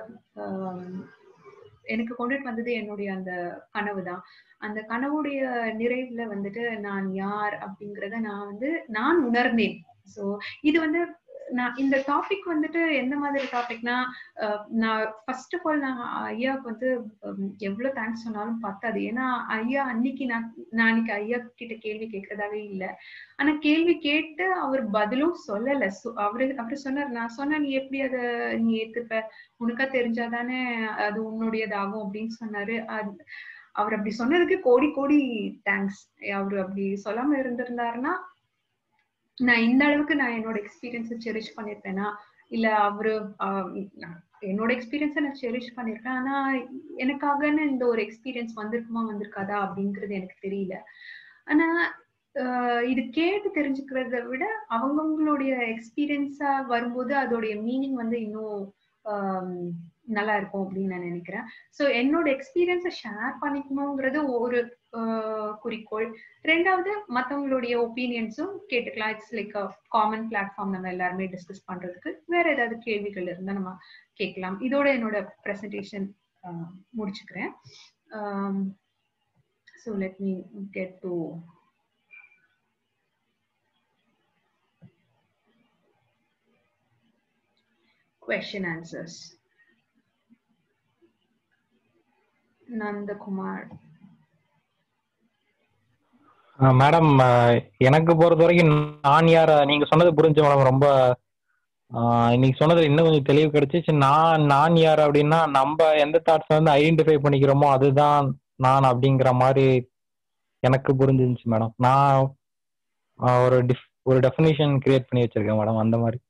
எனக்கு கொண்டுட்டு வந்தது என்னுடைய அந்த கனவு தான். அந்த கனவுடைய நிறைவுல வந்துட்டு நான் யார் அப்படிங்கிறத நான் வந்து நான் உணர்ந்தேன். சோ இது வந்து நான் இந்த டாபிக் வந்துட்டு எந்த மாதிரி டாபிக்னா, நான் ஃபர்ஸ்ட் ஆஃப் ஆல் நான் ஐயாவுக்கு வந்து எவ்வளவு தேங்க்ஸ் சொன்னாலும் பத்தாது. ஏன்னா ஐயா அன்னைக்கு நான் நான் அன்னைக்கு ஐயா கிட்ட கேள்வி கேட்கறதாவே இல்லை. ஆனா கேள்வி கேட்டு அவர் பதிலும் சொல்லல. அவரு அவரு சொன்னார், நான் சொன்ன நீ எப்படி அதை நீ ஏத்துப்ப, உனக்கா தெரிஞ்சாதானே அது உன்னுடையதாகும் அப்படின்னு சொன்னாரு. அவர் அப்படி சொன்னதுக்கு கோடி கோடி தேங்க்ஸ். அவரு அப்படி சொல்லாம இருந்திருந்தாருன்னா நான் இந்த அளவுக்கு நான் என்னோட எக்ஸ்பீரியன்ஸை செரிஷ் பண்ணிருப்பேனா, இல்ல அவரு என்னோட எக்ஸ்பீரியன்ஸை நான் செரிஷ் பண்ணிருப்பேன். ஆனா எனக்காகன்னு இந்த ஒரு எக்ஸ்பீரியன்ஸ் வந்திருக்குமா வந்திருக்காதா அப்படிங்கிறது எனக்கு தெரியல. ஆனா ஆஹ் இது கேட்டு தெரிஞ்சுக்கிறத விட அவங்கவுங்களுடைய எக்ஸ்பீரியன்ஸா வரும்போது அதோடைய மீனிங் வந்து இன்னும் ஆஹ் நல்லா இருக்கும் அப்படின்னு நான் நினைக்கிறேன். ஸோ என்னோட எக்ஸ்பீரியன்ஸை ஷேர் பண்ணிக்கணுங்கிறது ஒரு குறிக்கோள். ரெண்டாவது மற்றவங்களுடைய ஒப்பீனியன்ஸும் கேட்டுக்கலாம். It's like a common platform, நம்ம எல்லாருமே டிஸ்கஸ் பண்றதுக்கு. வேற ஏதாவது கேள்விகள் இருந்தா நம்ம கேட்கலாம். இதோட என்னோட ப்ரெசன்டேஷன் முடிச்சுக்கிறேன். So let me get to question answers. Nandakumar. Madam, எனக்கு பொறுத்த வரைக்கும் நான் யார் நீங்க சொன்னது புரிஞ்சு மேடம். ரொம்ப இன்னைக்கு சொன்னது இன்னும் கொஞ்சம் தெளிவு கிடைச்சிச்சு. நான் நான் யார் அப்படின்னா நம்ம எந்த தாட்ஸ் வந்து ஐடென்டிஃபை பண்ணிக்கிறோமோ அதுதான் நான் அப்படிங்கிற மாதிரி எனக்கு புரிஞ்சிருந்துச்சு மேடம். நான் ஒரு டிஃப் ஒரு டெஃபினிஷன் கிரியேட் பண்ணி வச்சிருக்கேன் மேடம். அந்த மாதிரி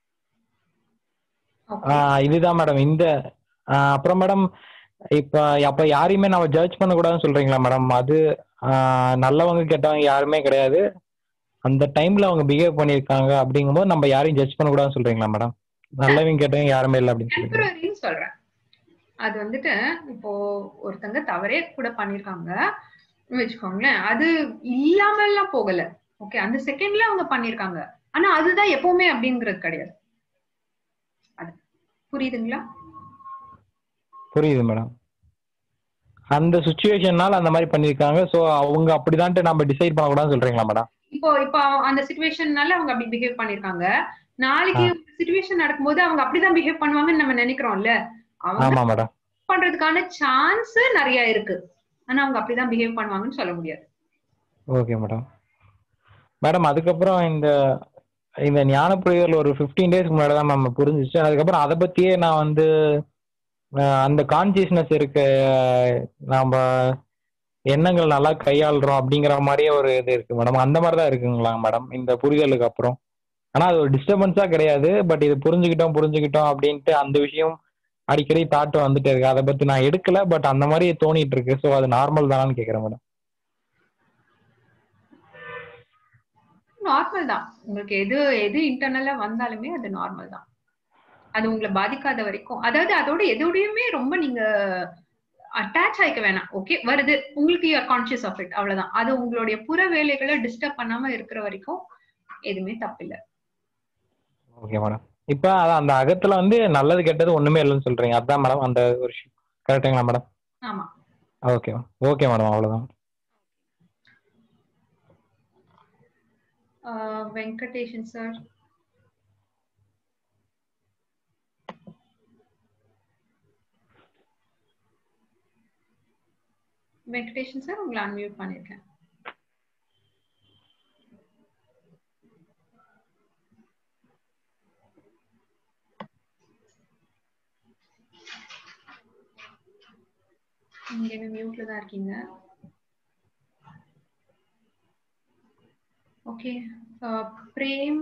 இதுதான் மேடம். இந்த அப்புறம் மேடம் இப்ப அப்ப யாரையுமே நம்ம ஜட்ஜ் பண்ணக்கூடாதுன்னு சொல்றீங்களா மேடம்? அது நல்லவங்க கெட்டவங்க யாருமே கிடையாது. அந்த டைம்ல அவங்க பிஹேவ் பண்ணிருக்காங்க அப்படிங்கும்போது நம்ம யாரையும் ஜட்ஜ் பண்ணக்கூடாதுன்னு சொல்றீங்களா மேடம்? நல்லவங்க கெட்டவங்க யாருமே இல்லை அப்படின்னு சொல்றேன். அது வந்துட்டு இப்போ ஒருத்தங்க தவறே கூட பண்ணிருக்காங்க வச்சுக்கோங்களேன், அது இல்லாம எல்லாம் போகல. ஓகே, அந்த செகண்ட்ல அவங்க பண்ணிருக்காங்க. ஆனா அதுதான் எப்பவுமே அப்படிங்கிறது கிடையாது. புரியுதுங்களா? புரியுது மேடம். அந்த சிச்சுவேஷன்னால அந்த மாதிரி பண்ணிருக்காங்க. சோ அவங்க அப்படிதான் நம்ம டிசைட் பண்ண கூடாதுன்னு சொல்றீங்களா மேடம்? இப்போ இப்போ அந்த சிச்சுவேஷன்னால அவங்க அப்படி பிஹேவ் பண்ணிருக்காங்க. நாளைக்கு சிச்சுவேஷன் நடக்கும்போது அவங்க அப்படிதான் பிஹேவ் பண்ணுவாங்கன்னு நம்ம நினைக்கிறோம்ல. ஆமா மேடம். பண்றதுக்கான சான்ஸ் நிறைய இருக்கு. ஆனா அவங்க அப்படிதான் பிஹேவ் பண்ணுவாங்கன்னு சொல்ல முடியாது. Okay madam. மேடம் அதுக்கப்புறம் இந்த இந்த ஞான புரிதல் ஒரு பிப்டீன் டேஸ்க்கு முன்னாடி தான் நம்ம புரிஞ்சிச்சு. அதுக்கப்புறம் அதை பத்தியே நான் வந்து அந்த கான்சியஸ்னஸ் இருக்க நம்ம எண்ணங்கள் நல்லா கையாளுறோம் அப்படிங்கிற மாதிரியே ஒரு இது இருக்கு மேடம். அந்த மாதிரி தான் இருக்குங்களா மேடம் இந்த புரிதலுக்கு அப்புறம்? ஆனா அது ஒரு டிஸ்டர்பன்ஸா கிடையாது. பட் இது புரிஞ்சுக்கிட்டோம் புரிஞ்சுக்கிட்டோம் அப்படின்ட்டு அந்த விஷயம் அடிக்கடி தாட்டு வந்துட்டே இருக்கு. அதை பத்தி நான் எடுக்கல, பட் அந்த மாதிரி தோணிட்டு இருக்கு. ஸோ அது நார்மல் தானான்னு கேட்குறேன் மேடம். நார்மல் தான். உங்களுக்கு எது எது இன்டர்னலா வந்தாலுமே அது நார்மல் தான். அது உங்களை பாதிக்காத வரைக்கும், அதாவது அதோட எதோடையுமே ரொம்ப நீங்க அட்டாச் ஆயிக்க வேணாம். ஓகே வருது உங்களுக்கு, you are conscious of it, அவ்வளவுதான். அது உங்களுடைய புற வேலைகளை டிஸ்டர்ப் பண்ணாம இருக்கிற வரைக்கும் எதுவுமே தப்பில்லை. Okay madam. இப்ப அதான் அந்த அகத்துல வந்து நல்லது கெட்டது ஒண்ணுமே இல்லைன்னு சொல்றீங்க, அதான் மேடம் அந்த ஒரு விஷயம். கரெக்டுங்களா மேடம்? ஆமா. ஓகே ஓகே மேடம், அவ்வளவுதான். வெங்கடேஷன் சார். வெங்கடேஷன் சார் உங்களை அன்மியூட் பண்ணிருக்கேன். நீங்க என்ன மியூட்ல தான் இருக்கீங்க. ஓகே பிரேம்.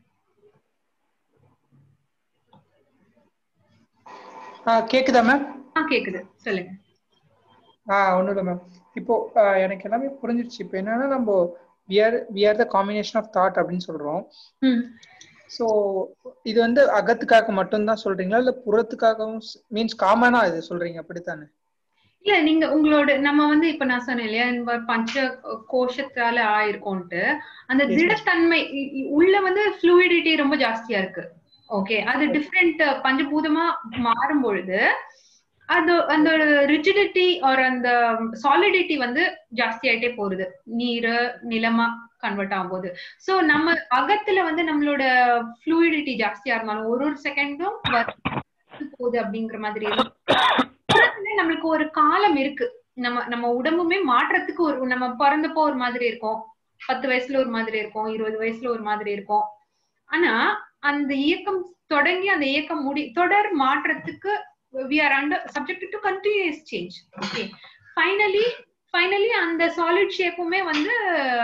கேக்குதா மேம்? ஆ கேக்குது, சொல்லுங்க. ஆ ஒன்றும் இல்லை மேம். இப்போ எனக்கு எல்லாமே புரிஞ்சிருச்சு. இப்போ என்னன்னா நம்ம we are we are the combination of thought அப்படின்னு சொல்றோம். ஸோ இது வந்து அகத்துக்காக மட்டும்தான் சொல்றீங்களா இல்ல புறத்துக்காகவும் மீன்ஸ் காமனா இது சொல்றீங்க அப்படித்தானே? இல்ல நீங்க உங்களோட நம்ம வந்து இப்ப நான் சொன்னேன் இல்லையா இந்த பஞ்ச கோஷத்தால ஆயிருக்கோன்ட்டு, அந்த திடத்தன்மை உள்ள வந்து ஃப்ளூயிடிட்டி ரொம்ப ஜாஸ்தியா இருக்கு. ஓகே அது டிஃப்ரெண்ட் பஞ்சபூதமா மாறும் பொழுது அது அந்த ரிஜிடிட்டி ஆர் அந்த சாலிடிட்டி வந்து ஜாஸ்தி ஆயிட்டே போகுது, நீரு நிலமா கன்வெர்ட் ஆகும்போது. சோ நம்ம அகத்துல வந்து நம்மளோட ஃப்ளூயிடிட்டி ஜாஸ்தியா இருந்தாலும் ஒரு ஒரு செகண்டும் போகுது அப்படிங்கிற மாதிரி நம்மளுக்கு ஒரு காலம் இருக்கு. நம்ம நம்ம உடம்புமே மாற்றத்துக்கு ஒரு, நம்ம பிறந்தப்போ ஒரு மாதிரி இருக்கும், பத்து வயசுல ஒரு மாதிரி இருக்கும், இருபது வயசுல ஒரு மாதிரி இருக்கும். ஆனா அந்த இயக்கம் தொடங்கி அந்த இயக்கம் முடி தொடர் மாற்றத்துக்கு we are under subject to continuous change. Okay finally finally அந்த சாலிட் ஷேப்புமே வந்து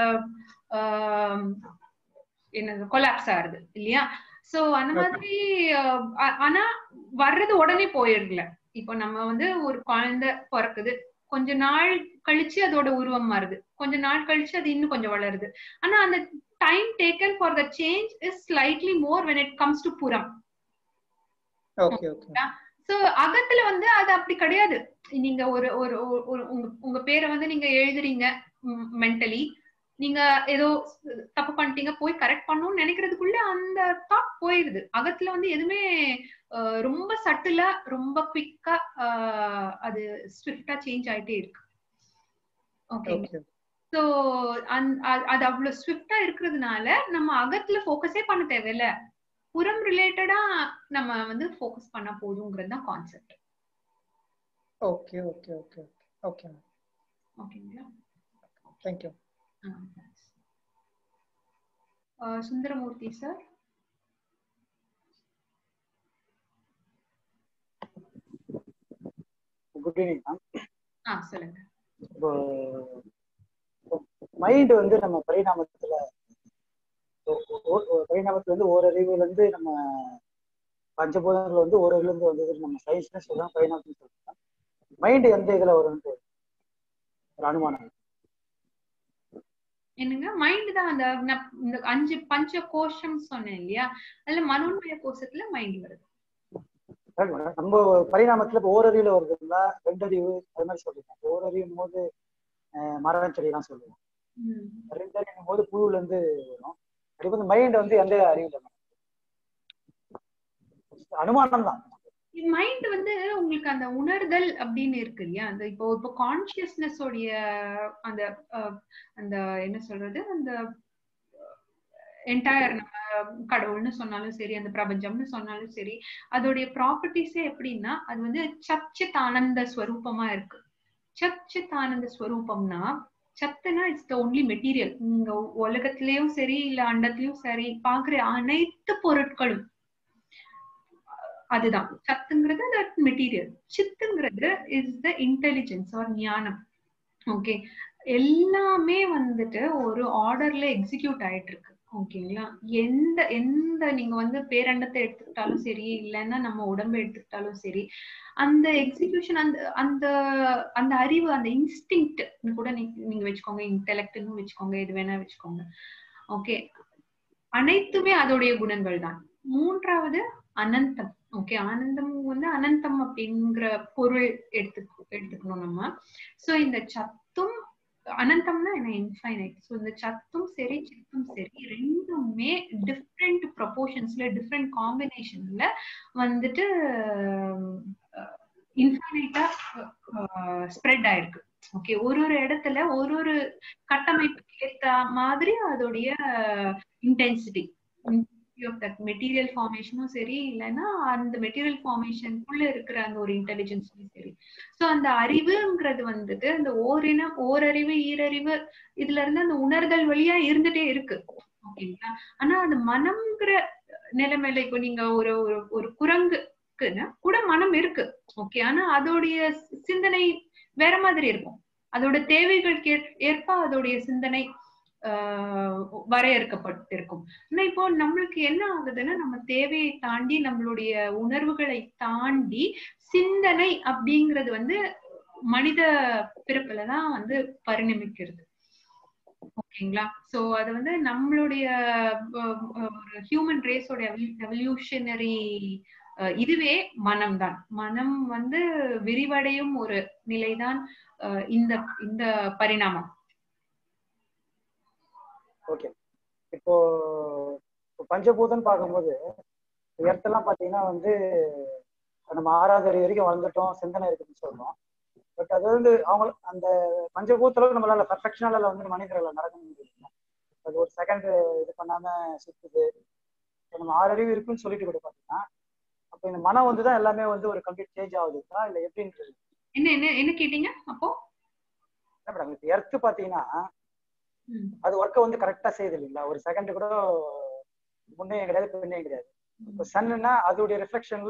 என்ன கொலாப்ஸ் ஆகுது இல்லையா? சோ அந்த மாதிரி ஆனா வர்றது உடனே போயிடல. இப்போ நம்ம வந்து ஒரு குழந்தை பிறக்குது, கொஞ்ச நாள் கழிச்சு அதோட உருவம் மாறுது, கொஞ்ச நாள் கழிச்சு அது இன்னும் கொஞ்சம் வளருது. ஆனா அந்த time taken for the change is slightly more when it comes to புறம். Okay okay. சோ அகத்துல வந்து அது அப்படி கிடையாது. நீங்க ஒரு ஒரு உங்க உங்க பேரை வந்து நீங்க எழுதுறீங்க மென்டலி, நீங்க ஏதோ தப்பு பண்ணிட்டீங்க போய் கரெக்ட் பண்ணணும்னு நினைக்கிறதுக்குள்ள அந்த தாட் போயிருது. அகத்துல வந்து எதுவுமே ரொம்ப சட்டிலா ரொம்ப குவிக்கா அது ஸ்விஃப்டா சேஞ்ச் ஆயிட்டே இருக்கு. ஓகே சோ அது அவ்வளவு ஸ்விஃப்டா இருக்கிறதுனால நம்ம அகத்துல போக்கஸே பண்ண தேவையில்ல, புறம் ரிலேட்டடா நம்ம வந்து ஃபோக்கஸ் பண்ண போதுங்கிறது தான் concept. Okay okay okay okay ஓகேங்களா? Thank you. Sundaramurthy sir. Good evening ma'am. ஆ சொல்லுங்க. இப்போ மைண்ட் வந்து நம்ம பரிணாமத்துல பரிணாமத்துல வந்து ஓரறிவுல இருந்து நம்ம பஞ்சபூதங்கள் வந்து ஓரறிவுல இருந்து வந்தது நம்ம சயின்ஸ்னு சொல்லலாம், பரிணாமத்துல சொல்லலாம். மைண்ட் எந்த இதுல வரும் ஒரு அனுமானம் என்னங்க? மைண்ட் தான் அந்த இந்த அஞ்சு பஞ்ச கோஷம் சொன்னேன் இல்லையா, அதுல மனோன்மய கோஷத்துல மைண்ட் வருது. நம்ம பரிணாமத்துல இப்போ ஓரறிவுல வருதுங்களா ரெண்டறிவு அது மாதிரி சொல்றீங்க? ஓரறிவும் போது மரம் செடி எல்லாம் சொல்லுவோம், ரெண்டறிவும் போது புழுல இருந்து வரும். அப்படி வந்து மைண்ட் வந்து எந்த அறிவுல அனுமானம் தான். மைண்ட் வந்து உங்களுக்கு அந்த உணர்தல் அப்படின்னு இருக்கு இல்லையா, அந்த இப்போ இப்போ கான்சியஸ்னஸ் உடைய அந்த அந்த என்ன சொல்றது அந்த என்டையர் நம்ம கடவுள்னு சொன்னாலும் சரி, அந்த பிரபஞ்சம்னு சொன்னாலும் சரி, அதோடைய ப்ராப்பர்ட்டிஸே எப்படின்னா அது வந்து சச்சித் ஆனந்த ஸ்வரூபமா இருக்கு. சச்சித் ஆனந்த ஸ்வரூபம்னா சத்துனா இட்ஸ் த ஒன்லி மெட்டீரியல். இங்க உலகத்திலயும் சரி இல்ல அண்டத்திலயும் சரி பாக்குற அனைத்து பொருட்களும் அதுதான். சத்துங்கிறது அந்த மெட்டீரியல், சித்துங்கிறது இஸ் த இன்டெலிஜென்ஸ் ஆர் ஞானம். ஓகே, எல்லாமே வந்துட்டு ஒரு ஆர்டர்ல எக்ஸிக்யூட் ஆயிட்டு இருக்கு. ஓகேங்களா, எந்த எந்த நீங்க வந்து பேரண்டத்தை எடுத்துக்கிட்டாலும் சரி, இல்லைன்னா நம்ம உடம்பு எடுத்துக்கிட்டாலும் சரி, அந்த எக்ஸிகியூஷன், அந்த அந்த அந்த அறிவு, அந்த இன்ஸ்டிங்க்ட் கூட நீங்க வச்சுக்கோங்க, இன்டெலெக்ட்னு வச்சுக்கோங்க, எது வேணா வச்சுக்கோங்க. ஓகே, அனைத்துமே அதோடைய குணங்கள் தான். மூன்றாவது அனந்தம். ஓகே, ஆனந்தம் வந்து அனந்தம் அப்படிங்கிற பொருள் எடுத்து எடுத்துக்கணும் நம்ம. சோ இந்த சத்தும் அனந்தம்னா என்ன, இன்ஃபைனைட். ஸோ இந்த சத்தும் சரி சித்தும் சரி ரெண்டுமே டிஃப்ரெண்ட் ப்ரொபோர்ஷன்ஸ்ல, டிஃப்ரெண்ட் காம்பினேஷன்ல வந்துட்டு இன்ஃபைனைட்டா ஸ்ப்ரெட் ஆயிருக்கு. ஓகே, ஒரு ஒரு இடத்துல ஒரு ஒரு கட்டமைப்புக்கு ஏற்ற மாதிரி அதோடைய இன்டென்சிட்டி ஆஃப் தட் மெட்டீரியல் ஃபார்மேஷனும் சரி, இல்லைன்னா அந்த மெட்டீரியல் ஃபார்மேஷனுக்குள்ள இருக்கிற அந்த ஒரு இன்டெலிஜென்ஸும் சரி. ஸோ அந்த அறிவுங்கிறது வந்துட்டு அந்த ஓரினம், ஓரறிவு, ஈரறிவு, இதுல இருந்து அந்த உணர்தல் வழியா இருந்துட்டே இருக்கு. ஓகேங்களா, ஆனா அந்த மனம்ங்கிற நிலைமையில இப்போ நீங்க ஒரு ஒரு குரங்குக்குன்னு கூட மனம் இருக்கு. ஓகே, ஆனா அதோடைய சிந்தனை வேற மாதிரி இருக்கும். அதோட தேவைகளுக்கு ஏற்ப அதோடைய சிந்தனை ஆஹ் வரையறுக்கப்பட்டிருக்கும். ஆனா இப்போ நம்மளுக்கு என்ன ஆகுதுன்னா, நம்ம தேவையை தாண்டி, நம்மளுடைய உணர்வுகளை தாண்டி சிந்தனை அப்படிங்கிறது வந்து மனித பிறப்புலதான் வந்து பரிணமிக்கிறது. ஓகேங்களா, சோ அது வந்து நம்மளுடைய ஹியூமன் ரேஸோட எவல்யூஷனரி இதுவே மனம் தான். மனம் வந்து விரிவடையும் ஒரு நிலைதான் இந்த இந்த பரிணாமம். ஓகே, இப்போ பஞ்சபூதம் பார்க்கும்போது இடத்தெல்லாம் பாத்தீங்கன்னா வந்து நம்ம ஆறாவது அறிவு வரைக்கும் வளர்ந்துட்டோம், சிந்தனை இருக்குன்னு சொல்றோம். பட் அது வந்து அவங்க அந்த பஞ்சபூத்துல நம்மளால பர்ஃபெக்ஷனால வந்து மனிதர்களை நடக்க முடியல. அது ஒரு செகண்ட் இது பண்ணாம சுத்துது. நம்ம ஆறு அறிவு இருக்குன்னு சொல்லிட்டு கூட பாத்தீங்கன்னா, அப்ப இந்த மனம் வந்துதான் எல்லாமே வந்து ஒரு கம்ப்ளீட் சேஞ்ச் ஆகுதுங்களா இல்ல எப்படின்றது? என்ன என்ன என்ன கேட்டீங்க? அப்போ மேடம் இப்ப எர்த்து பாத்தீங்கன்னா அது ஒர்க்கை வந்து கரெக்டா செய்யுது இல்லைங்களா? ஒரு செகண்ட் கூட முன்னே கிடையாது பின்னே கிடையாது. இப்போ சன்னுன்னா அதோடைய ரிஃப்ளெக்ஷன்ல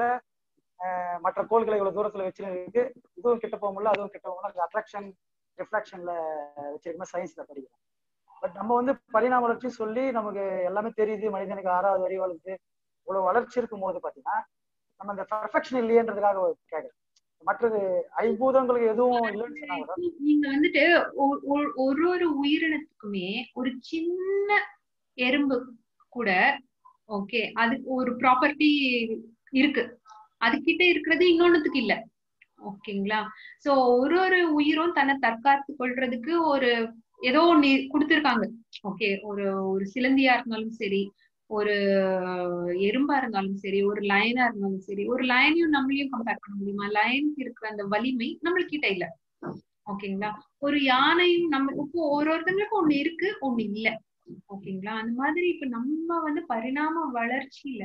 மற்ற கோள்களை இவ்வளவு தூரத்துல வச்சிருக்கு, இதுவும் கிட்ட போக முடியல அதுவும் கிட்ட போக முடியல, அட்ராக்ஷன் ரிஃப்ளெக்ஷன்ல வச்சிருக்கோம் சயின்ஸ்ல படிக்கிறோம். பட் நம்ம வந்து பரிணாம வளர்ச்சி சொல்லி நமக்கு எல்லாமே தெரியுது, மனிதனுக்கு ஆறாவது வரி வளர்த்து இவ்வளவு வளர்ச்சி இருக்கும் போது பாத்தீங்கன்னா நம்ம அந்த பர்ஃபெக்ஷன் இல்லையன்றதுக்காக கேட்கறோம். மற்றது ஐம்பூதங்களுக்கு எதுவும் இல்லைன்னு சொன்னாங்க. நீங்க வந்துட்டு ஒரு ஒரு உயிரினத்துக்குமே ஒரு சின்ன எறும்பு கூட ஓகே அதுக்கு ஒரு ப்ராப்பர்ட்டி இருக்கு, அதுகிட்ட இருக்கிறது இன்னொன்னுத்துக்கு இல்ல. ஓகேங்களா, சோ ஒரு ஒரு உயிரும் தன்னை தற்காத்து கொள்றதுக்கு ஒரு ஏதோ ஒண்ணு கொடுத்திருக்காங்க. ஓகே, ஒரு ஒரு சிலந்தியா இருந்தாலும் சரி, ஒரு எறும்பா இருந்தாலும் சரி, ஒரு லயனா இருந்தாலும் சரி. ஒரு லயனையும் நம்மளையும் கம்பேர் பண்ண முடியுமா? லயனுக்கு இருக்கிற அந்த வலிமை நம்மளுக்கு கிட்ட இல்ல. ஓகேங்களா, ஒரு யானையும் நம்ம இப்போ ஒரு ஒருத்தங்களுக்கும் ஒண்ணு இருக்கு, ஒண்ணு இல்ல. ஓகேங்களா, அந்த மாதிரி இப்ப நம்ம வந்து பரிணாம வளர்ச்சியில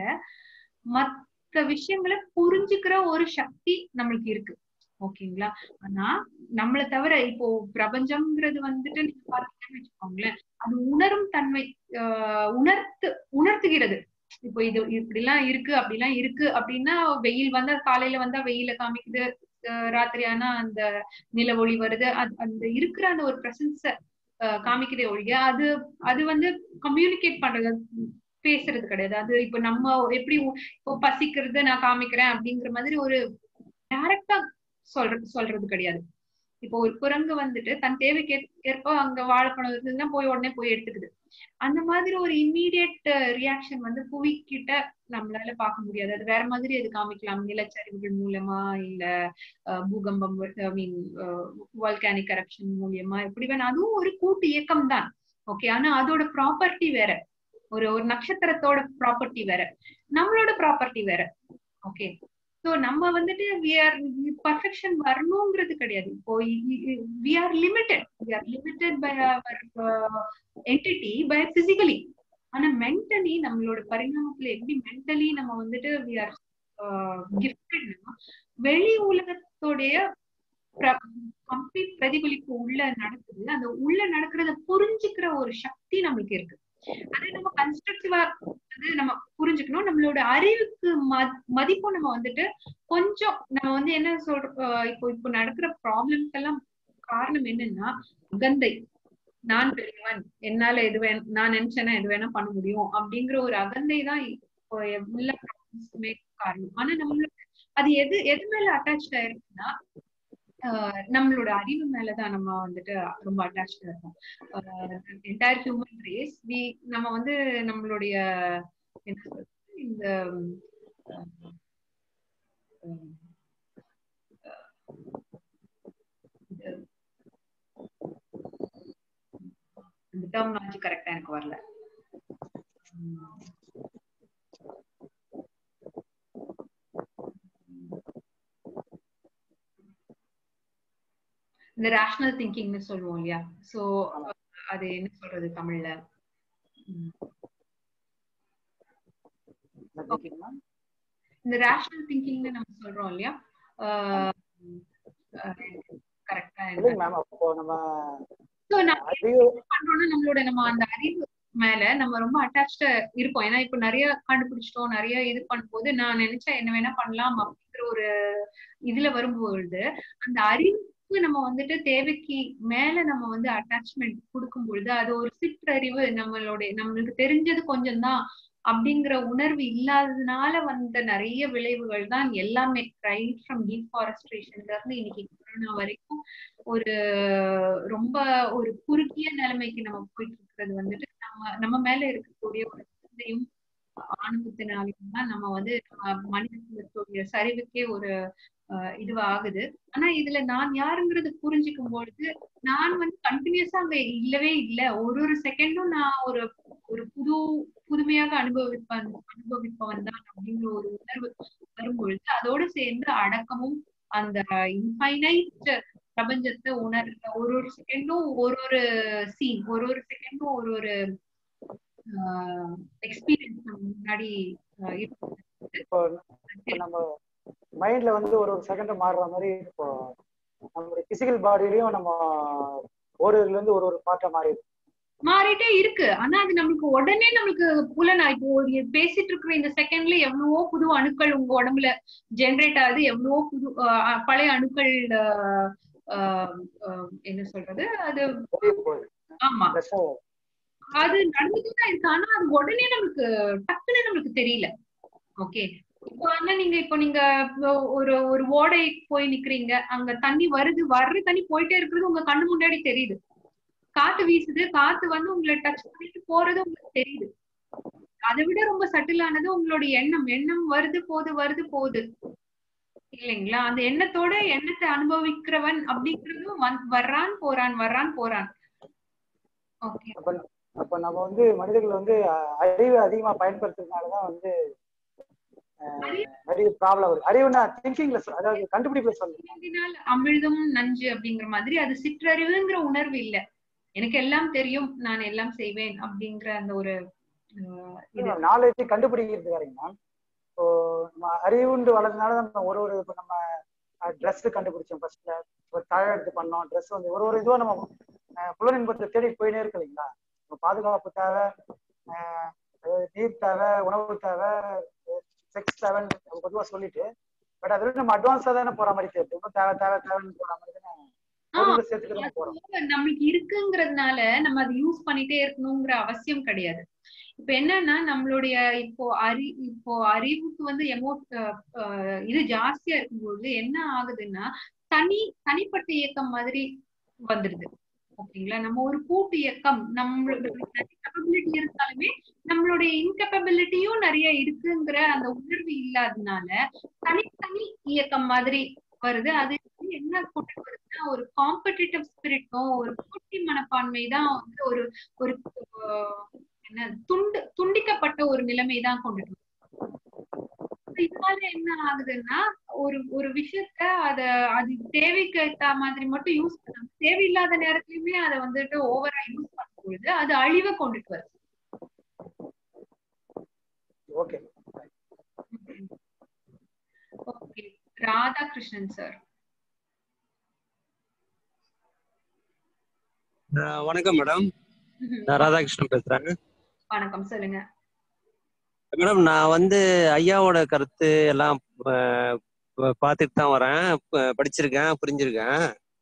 மத்த விஷயங்களை புரிஞ்சுக்கிற ஒரு சக்தி நம்மளுக்கு இருக்கு. ஓகேங்களா, ஆனா நம்மளை தவிர இப்போ பிரபஞ்சம்ங்கிறது வந்துட்டு நீங்க பாத்தீங்கன்னு வச்சுக்கோங்களேன், அது உணரும் தன்மை ஆஹ் உணர்த்து உணர்த்துகிறது. இப்போ இது இப்படிலாம் இருக்கு அப்படிலாம் இருக்கு அப்படின்னா, வெயில் வந்தா காலையில வந்தா வெயில காமிக்குது, ராத்திரி ஆனா அந்த நில ஒளி வருது, அந்த இருக்கிற அந்த ஒரு பிரசன்ஸ காமிக்குதே ஒழிய அது அது வந்து கம்யூனிகேட் பண்றது, பேசுறது கிடையாது. அது இப்ப நம்ம எப்படி இப்போ பசிக்கிறது நான் காமிக்கிறேன் அப்படிங்கிற மாதிரி ஒரு டைரக்டா சொல்றது சொல்றது கிடையாது. இப்போ ஒரு குரங்கு வந்துட்டு தன் தேவைக்கு ஏற்ப அங்க வாழைப்பழம் இருந்ததுன்னா போய் உடனே போய் எடுத்துக்குது. அந்த மாதிரி ஒரு இம்மீடியட் ரியாக்ஷன் வந்து புவிக்கிட்ட நம்மளால பார்க்க முடியாது. அது வேற மாதிரி அது காமிக்கலாம், நிலச்சரிவுகள் மூலமா, இல்ல பூகம்பம், ஐ மீன் வால்கானிக் எரப்ஷன் மூலியமா, எப்படி வேணா. அதுவும் ஒரு கூட்டு இயக்கம் தான். ஓகே, ஆனா அதோட ப்ராப்பர்ட்டி வேற. ஒரு ஒரு நட்சத்திரத்தோட ப்ராப்பர்ட்டி வேற, நம்மளோட ப்ராப்பர்ட்டி வேற. ஓகே, சோ நம்ம வந்துட்டு we are perfection வரணும்ங்கிறது கிடையாது. இப்போ we are limited we are limited by our uh, entity by physically. ஆனா மென்டலி நம்மளோட பரிணாமத்துல எப்படி மென்டலி நம்ம வந்துட்டு we are uh, gifted. வெளி உலகத்தோடைய கம்ப்ளீட் பிரதிபலிப்பு உள்ள நடக்குது. அந்த உள்ள நடக்கிறத புரிஞ்சுக்கிற ஒரு சக்தி நம்மளுக்கு இருக்கு. அதை நம்ம கன்ஸ்ட்ரக்டிவா நம்ம புரிஞ்சுக்கணும். நம்மளோட அறிவுக்கு மதிப்பும் நம்ம வந்துட்டு கொஞ்சம் நம்ம வந்து என்ன சொல்றோம், இப்போ இப்போ நடக்கிற ப்ராப்ளம்ஸ் எல்லாம் காரணம் என்னன்னா அகந்தை. நான் பெரியவன், என்னால எது வேணும், நான் நினைச்சேன்னா எது வேணா பண்ண முடியும் அப்படிங்கிற ஒரு அகந்தை தான் இப்போ எல்லா ப்ராப்ளம்ஸ்க்குமே காரணம். ஆனா நம்மளுக்கு அது எது எது மேல அட்டாச் ஆயிருக்குன்னா நம்மளோட அறிவு மேலதான் நம்ம வந்துட்டு ரொம்ப அட்டாச்சா இருக்கோம். என்டையர் ஹியூமன் ரேஸ் வி நம்ம வந்து நம்மளுடைய என்ன சொல்றது இந்த இந்த டெர்மினாலஜி கரெக்டா எனக்கு வரல. இந்த ரேஷனல் திங்கிங்னு சொல்லுவோம் இல்லையா? சோ அது என்ன சொல்றது தமிழ்ல? இந்த ரேஷனல் திங்கிங்னு நம்ம சொல்றோம் இல்லையா? கரெக்டா மேம் அப்போ நம்ம சோ நம்ம பண்றோம்னா நம்மளோட நம்ம அந்த அறிவு மேல நம்ம ரொம்ப அட்டாச்டா இருப்போம். ஏன்னா இப்ப நிறைய கண்டுபிடிச்சிட்டோம், நிறைய இது பண்ணும்போது நான் நினைச்சா என்ன வேணா பண்ணலாம் அப்படிங்கிற ஒரு இதுல வரும்பொழுது அந்த அறிவுக்கு நம்ம வந்துட்டு தேவைக்கு மேல நம்ம வந்து அட்டாச்மெண்ட் கொடுக்கும் பொழுது அது ஒரு சிற்றறிவு, நம்மளுடைய நம்மளுக்கு தெரிஞ்சது கொஞ்சம் தான் அப்படிங்கிற உணர்வு இல்லாததுனால வந்த நிறைய விளைவுகள் தான் எல்லாமே. ரைட் ஃப்ரம் டீஃபாரஸ்ட்ரேஷன்ல இருந்து இன்னைக்கு கொரோனா வரைக்கும் ஒரு ரொம்ப ஒரு குறுகிய நிலைமைக்கு நம்ம போயிட்டு இருக்கிறது வந்துட்டு நம்ம நம்ம மேல இருக்கக்கூடிய ஒரு சிந்தையும் ஆணவத்தினாலையும் தான் நம்ம வந்து மனிதர்களுடைய சரிவுக்கே ஒரு அஹ் இதுவாகுது. ஆனா இதுல நான் யாருங்கிறது புரிஞ்சுக்கும் பொழுது நான் வந்து கண்டினியூஸா அங்க இல்லவே இல்லை. ஒரு ஒரு செகண்டும் நான் ஒரு ஒரு புது புதுமையாக அனுபவிப்பேன் அனுபவிப்பவன் தான் அப்படிங்கிற ஒரு உணர்வு வரும்பொழுது அதோடு சேர்ந்து அடக்கமும் அந்த இன்ஃபைனைட் பிரபஞ்சத்தை உணர்ற ஒரு ஒரு செகண்டும் ஒரு ஒரு சீன், ஒரு ஒரு செகண்டும் ஒரு ஒரு எக்ஸ்பீரியன்ஸ் நம்ம முன்னாடி இப்போ நம்ம மைண்ட்ல வந்து ஒரு ஒரு செகண்ட் மாறுற மாதிரி இப்போ நம்மளுடைய பிசிக்கல் பாடியிலயும் நம்ம ஒரு இதுல இருந்து ஒரு ஒரு பார்ட்டா மாறி மாறிட்டே இருக்கு. ஆனா அது நம்மளுக்கு உடனே நம்மளுக்கு புலனா இப்போ பேசிட்டு இருக்கிற இந்த செகண்ட்ல எவ்வளவோ புது அணுக்கள் உங்க உடம்புல ஜெனரேட் ஆகுது, எவ்வளவோ புது பழைய அணுக்கள் என்ன சொல்றது அது ஆமா அது நடந்துட்டுதான் இருக்கு. ஆனா அது உடனே நம்மளுக்கு டக்குன்னு நம்மளுக்கு தெரியல. ஓகே இப்போ ஆனா நீங்க இப்போ நீங்க ஒரு ஒரு ஓடை போய் நிக்கிறீங்க, அங்க தண்ணி வருது, வர்ற தண்ணி போயிட்டே இருக்கிறது உங்க கண்ணு முன்னாடி தெரியுது. காத்து வீசுது, காத்து வந்து உங்களை டச் பண்ணிட்டு போறது உங்களுக்கு தெரியுது. அதை விட ரொம்ப சட்டிலானது உங்களுடைய எண்ணம். எண்ணம் வருது போது வருது போகுது இல்லைங்களா? அந்த எண்ணத்தோட எண்ணத்தை அனுபவிக்கிறவன் அப்படிங்கிறதும் வர்றான் போறான் வர்றான் போறான். ஓகே அப்ப நம்ம வந்து மனிதர்கள் வந்து அறிவு அதிகமா பயன்படுத்துறதுனாலதான் வந்து நிறைய ப்ராப்ளம் வருது. அறிவுனா திங்கிங்ல, அதாவது கண்டுபிடிப்புல சொல்லுங்க. அமிழ்தும் நஞ்சு அப்படிங்கிற மாதிரி அது சிற்றறிவுங்கிற உணர்வு இல்ல. எனக்கு எல்லாம் தெரியும், நான் எல்லாம் செய்வேன் அப்படிங்கிற அந்த ஒரு நாலேஜ் கண்டுபிடிக்கிறது வரீங்க. இப்போ நம்ம அறிவுண்டு வளர்றதுனால நம்ம ஒரு ஒரு இப்போ நம்ம ட்ரெஸ் கண்டுபிடிச்சோம், ஃபர்ஸ்ட்ல ஒரு தழை எடுத்து பண்ணோம், ட்ரெஸ் வந்து ஒரு ஒரு இதுவா நம்ம புலனின்பத்தை தேடி போயினே இருக்கு இல்லைங்களா? பாதுகாப்பு தேவை, நீர் தேவை, உணவு தேவை, செக்ஸ் தேவைன்னு பொதுவாக சொல்லிட்டு பட் அதுல நம்ம அட்வான்ஸா தானே போற மாதிரி தெரியுது. ரொம்ப தேவை தேவை தேவைன்னு போற மாதிரி தானே சேர்த்துக்கிட்டு போறோம். நம்மளுக்கு இருக்குங்கிறதுனால நம்ம அதை யூஸ் பண்ணிட்டே இருக்கணுங்கிற அவசியம் கிடையாது. இப்ப என்னன்னா நம்மளுடைய இப்போ அறி இப்போ அறிவுக்கு வந்து எமோ இது ஜாஸ்தியா இருக்கும்போது என்ன ஆகுதுன்னா தனி தனிப்பட்ட இயக்கம் மாதிரி வந்துடுது. ஓகேங்களா? நம்ம ஒரு கூட்டு இயக்கம், நம்மளோட கேப்பபிலிட்டி இருந்தாலுமே நம்மளுடைய இன்கேப்பபிலிட்டியும் நிறைய இருக்குங்கிற அந்த உணர்வு இல்லாததுனால தனித்தனி இயக்கம் மாதிரி வருது. அது என்ன கொண்டு வருதுன்னா ஒரு காம்படிட்டிவ் ஸ்பிரிட்டும் ஒரு போட்டி மனப்பான்மை தான் வந்து ஒரு ஒரு என்ன துண்டு துண்டிக்கப்பட்ட ஒரு நிலைமை தான் கொண்டுட்டு வருது. இதனால என்ன ஆகுதுன்னா ஒரு ஒரு விஷயத்த அத அது தேவைக்கு ஏற்ற மாதிரி மட்டும் யூஸ் பண்ணாம தேவையில்லாத நேரத்திலுமே அதை வந்துட்டு ஓவரா யூஸ் பண்ணும்பொழுது அது அழிவை கொண்டுட்டு வருது. Okay okay Radhakrishnan sir. வணக்கம் மேடம், நான் ராதாகிருஷ்ணன் பேசுறேன். வணக்கம், சொல்லுங்க மேடம். நான் வந்து ஐயாவோட கருத்து எல்லாம் பார்த்துட்டு தான் வரேன், படிச்சிருக்கேன், புரிஞ்சிருக்கேன்.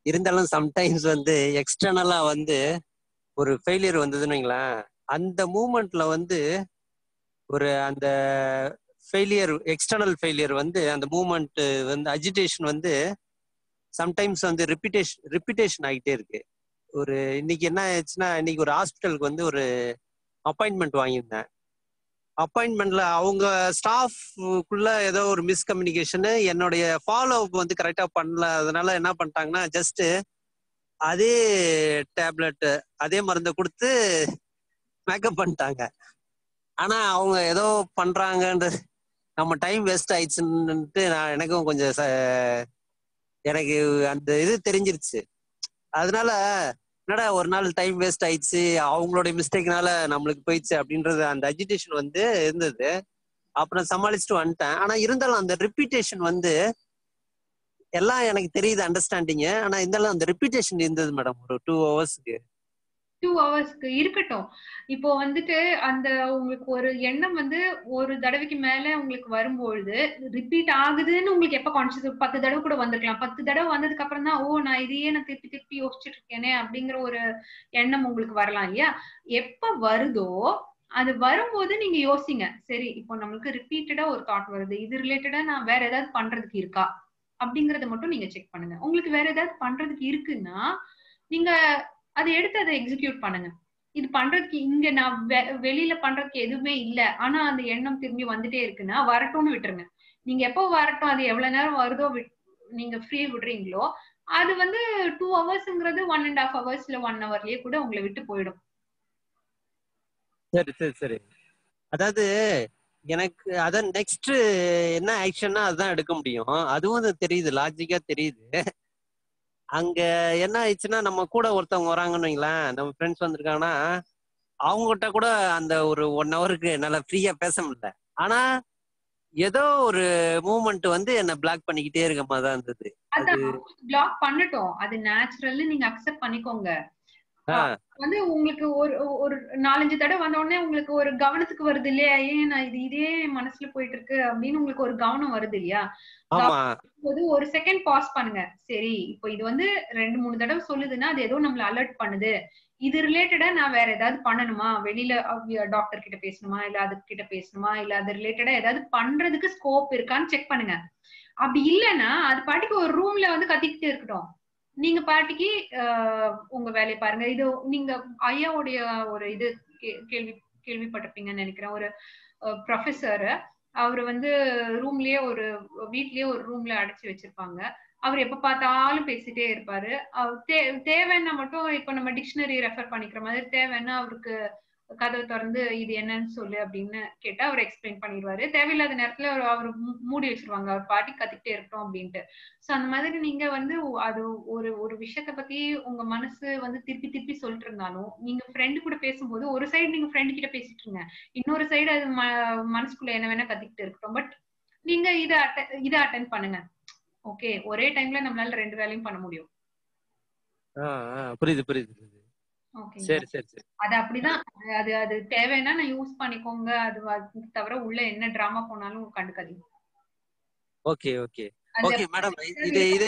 இருந்தாலும் சம்டைம்ஸ் வந்து எக்ஸ்டர்னலா வந்து ஒரு ஃபெயிலியர் வந்ததுன்னு வைங்களேன், அந்த மூமெண்ட்ல வந்து ஒரு அந்த ஃபெயிலியர் எக்ஸ்டர்னல் ஃபெயிலியர் வந்து அந்த மூமெண்ட் வந்து அஜிடேஷன் வந்து சம்டைம்ஸ் வந்து ரிப்பீட்டேஷன் ரிப்பீட்டேஷன் ஆகிட்டே இருக்கு. ஒரு இன்னைக்கு என்ன ஆயிடுச்சுன்னா, இன்னைக்கு ஒரு ஹாஸ்பிட்டலுக்கு வந்து ஒரு அப்பாயின்மெண்ட் வாங்கியிருந்தேன். அப்பாயின்மெண்ட்ல அவங்க ஸ்டாஃப்குள்ள ஏதோ ஒரு மிஸ்கம்யூனிகேஷனு, என்னுடைய ஃபாலோ அப் வந்து கரெக்டா பண்ணல. அதனால என்ன பண்ணிட்டாங்கன்னா, ஜஸ்ட் அதே டேப்லெட் அதே மருந்தை கொடுத்து மேக்கப் பண்ணிட்டாங்க. ஆனா அவங்க ஏதோ பண்றாங்கன்ற நம்ம டைம் வேஸ்ட் ஆயிடுச்சுன்னுட்டு நான் எனக்கும் கொஞ்சம் எனக்கு அந்த இது தெரிஞ்சிருச்சு. அதனால என்னடா ஒரு நாள் டைம் வேஸ்ட் ஆயிடுச்சு, அவங்களுடைய மிஸ்டேக்னால நம்மளுக்கு போயிடுச்சு அப்படின்றது அந்த அஜிடேஷன் வந்து இருந்தது. அப்புறம் சமாளிச்சுட்டு வந்துட்டேன். ஆனா இருந்தாலும் அந்த ரிப்பீட்டேஷன் வந்து எல்லாம் எனக்கு தெரியுது, அண்டர்ஸ்டாண்டிங். ஆனா இருந்தாலும் அந்த ரிப்பீட்டேஷன் இருந்தது மேடம் ஒரு டூ ஹவர்ஸ்க்கு டூ ஹவர்ஸ்க்கு இருக்கட்டும். இப்போ வந்துட்டு அந்த உங்களுக்கு ஒரு எண்ணம் வந்து ஒரு தடவைக்கு மேல உங்களுக்கு வரும்பொழுது ரிப்பீட் ஆகுதுன்னு உங்களுக்கு எப்ப கான்சியஸ், பத்து தடவை கூட வந்திருக்கலாம். பத்து தடவை வந்ததுக்கு அப்புறம் தான் ஓ நான் இதையே நான் திருப்பி திருப்பி யோசிச்சுட்டு இருக்கேனே அப்படிங்கிற ஒரு எண்ணம் உங்களுக்கு வரலாம் இல்லையா? எப்ப வருதோ அது வரும்போது நீங்க யோசிங்க, சரி இப்போ நம்மளுக்கு ரிப்பீட்டடா ஒரு தாட் வருது, இது ரிலேட்டடா நான் வேற ஏதாவது பண்றதுக்கு இருக்கா அப்படிங்கறத மட்டும் நீங்க செக் பண்ணுங்க. உங்களுக்கு வேற ஏதாவது பண்றதுக்கு இருக்குன்னா நீங்க அதை எடுத்து அதை எக்ஸிக்யூட் பண்ணுங்க. இது பண்றதுக்கு இங்க நான் வெளியில பண்றதுக்கு எதுவுமே இல்ல, ஆனா அந்த எண்ணம் திரும்பி வந்துட்டே இருக்குன்னா வரட்டும்னு விட்டுருங்க. நீங்க எப்போ வரட்டும், அது எவ்வளவு நேரம் வருதோ நீங்க ஃப்ரீ விடுறீங்களோ அது வந்து டூ ஹவர்ஸ்ங்கிறது ஒன் அண்ட் ஹாஃப் ஹவர்ஸ் இல்ல ஒன் ஹவர்லயே கூட உங்களை விட்டு போயிடும். சரி சரி சரி அதாவது எனக்கு அதான் நெக்ஸ்ட் என்ன ஆக்ஷன்னா அதுதான் எடுக்க முடியும். அதுவும் தெரியுது, லாஜிக்கா தெரியுது. அங்க என்ன ஆயிடுச்சுன்னா, நம்ம கூட ஒருத்தவங்க வராங்கன்னு வைங்களேன், நம்ம ஃப்ரெண்ட்ஸ் வந்திருக்காங்கன்னா அவங்ககிட்ட கூட அந்த ஒரு ஒன் ஹவருக்கு என்னால ஃப்ரீயா பேச முடியல. ஆனா ஏதோ ஒரு மூமெண்ட் வந்து என்ன பிளாக் பண்ணிக்கிட்டே இருக்க மாதிரி தான் இருந்தது. அது பிளாக் பண்ணட்டும், அது நேச்சுரல், நீங்க அக்செப்ட் பண்ணிக்கோங்க. வந்து உங்களுக்கு ஒரு ஒரு நாலஞ்சு தடவை வந்த உடனே உங்களுக்கு ஒரு கவனத்துக்கு வருது இல்லையா, ஏன் நான் இது இதே மனசுல போயிட்டு இருக்கு அப்படின்னு உங்களுக்கு ஒரு கவனம் வருது இல்லையா? ஒரு செகண்ட் பாஸ் பண்ணுங்க. சரி இப்போ இது வந்து ரெண்டு மூணு தடவை சொல்லுதுன்னா அது ஏதோ நம்மள அலர்ட் பண்ணுது, இது ரிலேட்டடா நான் வேற ஏதாவது பண்ணணுமா, வெளியில டாக்டர் கிட்ட பேசணுமா, இல்ல அது கிட்ட பேசணுமா, இல்ல அது ரிலேட்டடா ஏதாவது பண்றதுக்கு ஸ்கோப் இருக்கான்னு செக் பண்ணுங்க. அப்படி இல்லைன்னா அது பாட்டுக்கு ஒரு ரூம்ல வந்து கத்திக்கிட்டு இருக்கட்டும், நீங்க பாட்டிக்கு உங்க வேலையை பாருங்க. இது நீங்க ஐயாவுடைய ஒரு இது கேள்வி கேள்விப்பட்டிருப்பீங்கன்னு நினைக்கிறேன். ஒரு ப்ரொஃபஸர், அவரு வந்து ரூம்லயே ஒரு வீட்லயே ஒரு ரூம்ல அடைச்சு வச்சிருப்பாங்க. அவர் எப்ப பார்த்தாலும் பேசிட்டே இருப்பாரு. தே தேவைன்னா மட்டும் இப்ப நம்ம டிக்ஷனரி ரெஃபர் பண்ணிக்கிற மாதிரி தேவைன்னா அவருக்கு கதவை திறந்து இது என்னன்னு சொல்லு அப்படின்னு கேட்டா அவர் எக்ஸ்பிளைன் பண்ணிடுவாரு. தேவையில்லாத நேரத்துல அவர் மூடி வச்சிருவாங்க, அவர் பாட்டி கத்திக்கிட்டே இருக்கட்டும் அப்படின்ட்டு. சோ அந்த மாதிரி நீங்க வந்து அது ஒரு ஒரு விஷயத்த பத்தி உங்க மனசு வந்து திருப்பி திருப்பி சொல்லிட்டு இருந்தாலும் நீங்க ஃப்ரெண்டு கூட பேசும்போது ஒரு சைடு நீங்க ஃப்ரெண்டு கிட்ட பேசிட்டு இருங்க, இன்னொரு சைடு அது மனசுக்குள்ள என்ன வேணா கத்திக்கிட்டு இருக்கட்டும். பட் நீங்க இதை இதை அட்டென்ட் பண்ணுங்க. ஓகே, ஒரே டைம்ல நம்மளால ரெண்டு வேலையும் பண்ண முடியும். புரியுது புரியுது. சரி சரி சரி அது அப்படிதான். அது அது தேவைன்னா நான் யூஸ் பண்ணிக்கோங்க, அது தவிர உள்ள என்ன டிராமா போனாலும் கண்டுக்காதீங்க. ஓகே ஓகே ஓகே மேடம், இது இது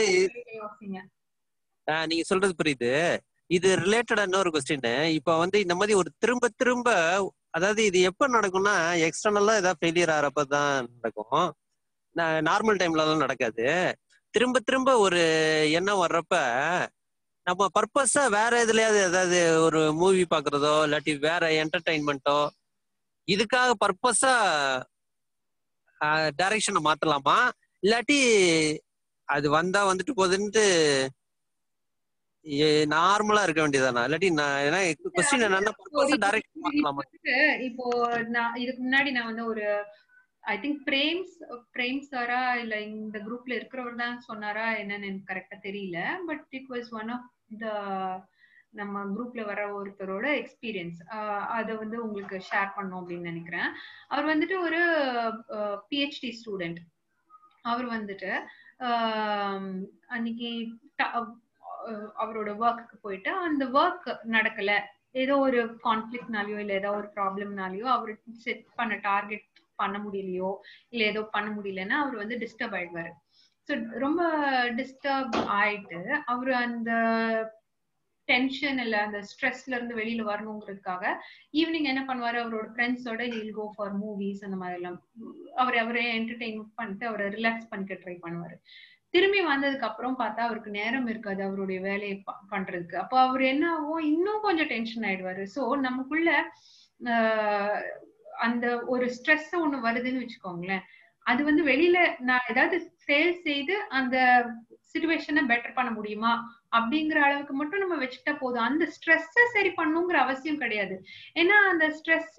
நீங்க சொல்றது புரியுது. இது ரிலேட்டடா இன்னொரு கொஸ்டின். இப்ப வந்து இந்த மாதிரி ஒரு திரும்ப திரும்ப, அதாவது இது எப்ப நடக்கும்னா எக்ஸ்டர்னலா ஏதாவது ஃபெயிலியர் ஆறப்பதான் நடக்கும், நார்மல் டைம்ல எல்லாம் நடக்காது. திரும்ப திரும்ப ஒரு எண்ணம் வர்றப்ப நம்ம பர்பஸா வேற எதுலயாவது ஏதாவது ஒரு மூவி பாக்குறதோ இல்லாட்டி வேற என்டர்டைன்மெண்ட்டோ இதுக்காக பர்பஸா டைரக்ஷனை மாத்தலாமா, இல்லாட்டி அது வந்தா வந்துட்டு போகுதுன்ட்டு நார்மலா இருக்க வேண்டியதானா? இல்லாட்டி கொஸ்டின் என்னன்னா பர்பஸா டைரக்ஷன் மாத்தலாமா? இப்போ நான் இதுக்கு முன்னாடி நான் வந்து ஒரு ஐ திங்க் பிரேம்ஸ் பிரேம் சாரா இல்ல இந்த குரூப்ல இருக்கிறவர் தான் சொன்னாரா என்னன்னு எனக்கு கரெக்டா தெரியல. But it was one of the நம்ம குரூப்ல வர ஒருத்தரோட எக்ஸ்பீரியன்ஸ். அதை வந்து உங்களுக்கு ஷேர் பண்ணோம் அப்படின்னு நினைக்கிறேன். அவர் வந்துட்டு ஒரு பிஹெச்டி ஸ்டூடெண்ட். அவர் வந்துட்டு அன்னைக்கு அவரோட ஒர்க்கு போயிட்டு அந்த ஒர்க் நடக்கல, ஏதோ ஒரு கான்ஃபிளிக்ட்னாலயோ இல்ல ஏதோ ஒரு ப்ராப்ளம்னாலயோ அவர் செட் பண்ண டார்கெட் பண்ண முடியலையோ இல்ல ஏதோ பண்ண முடியலன்னா அவர் வந்து டிஸ்டர்ப் ஆயிடுவாரு. ஸோ ரொம்ப டிஸ்டர்ப் ஆயிட்டு அவரு அந்த டென்ஷன் இல்ல அந்த ஸ்ட்ரெஸ்ல இருந்து வெளியில வரணுங்கிறதுக்காக ஈவினிங் என்ன பண்ணுவாரு, அவரோட ஃப்ரெண்ட்ஸோட ஹீல் கோ ஃபார் மூவிஸ் அந்த மாதிரி எல்லாம் அவரை அவரே என்டர்டெயின் பண்ணிட்டு அவரை ரிலாக்ஸ் பண்ணிக்க ட்ரை பண்ணுவாரு. திரும்பி வந்ததுக்கு அப்புறம் பார்த்தா அவருக்கு நேரம் இருக்காது அவருடைய வேலையை பண்றதுக்கு. அப்போ அவர் என்ன ஆகும், இன்னும் கொஞ்சம் டென்ஷன் ஆயிடுவாரு. ஸோ நமக்குள்ள ஆஹ் அந்த ஒரு ஸ்ட்ரெஸ் ஒண்ணு வருதுன்னு வச்சுக்கோங்களேன், அது வந்து வெளியில நான் ஏதாவது சேல் செய்து அந்த சிச்சுவேஷனை பெட்டர் பண்ண முடியுமா அப்படிங்கிற அளவுக்கு மட்டும் நம்ம வச்சுட்டா போதும். அந்த ஸ்ட்ரெஸ்ஸை சரி பண்ணுங்கிற அவசியம் கிடையாது. ஏன்னா அந்த ஸ்ட்ரெஸ்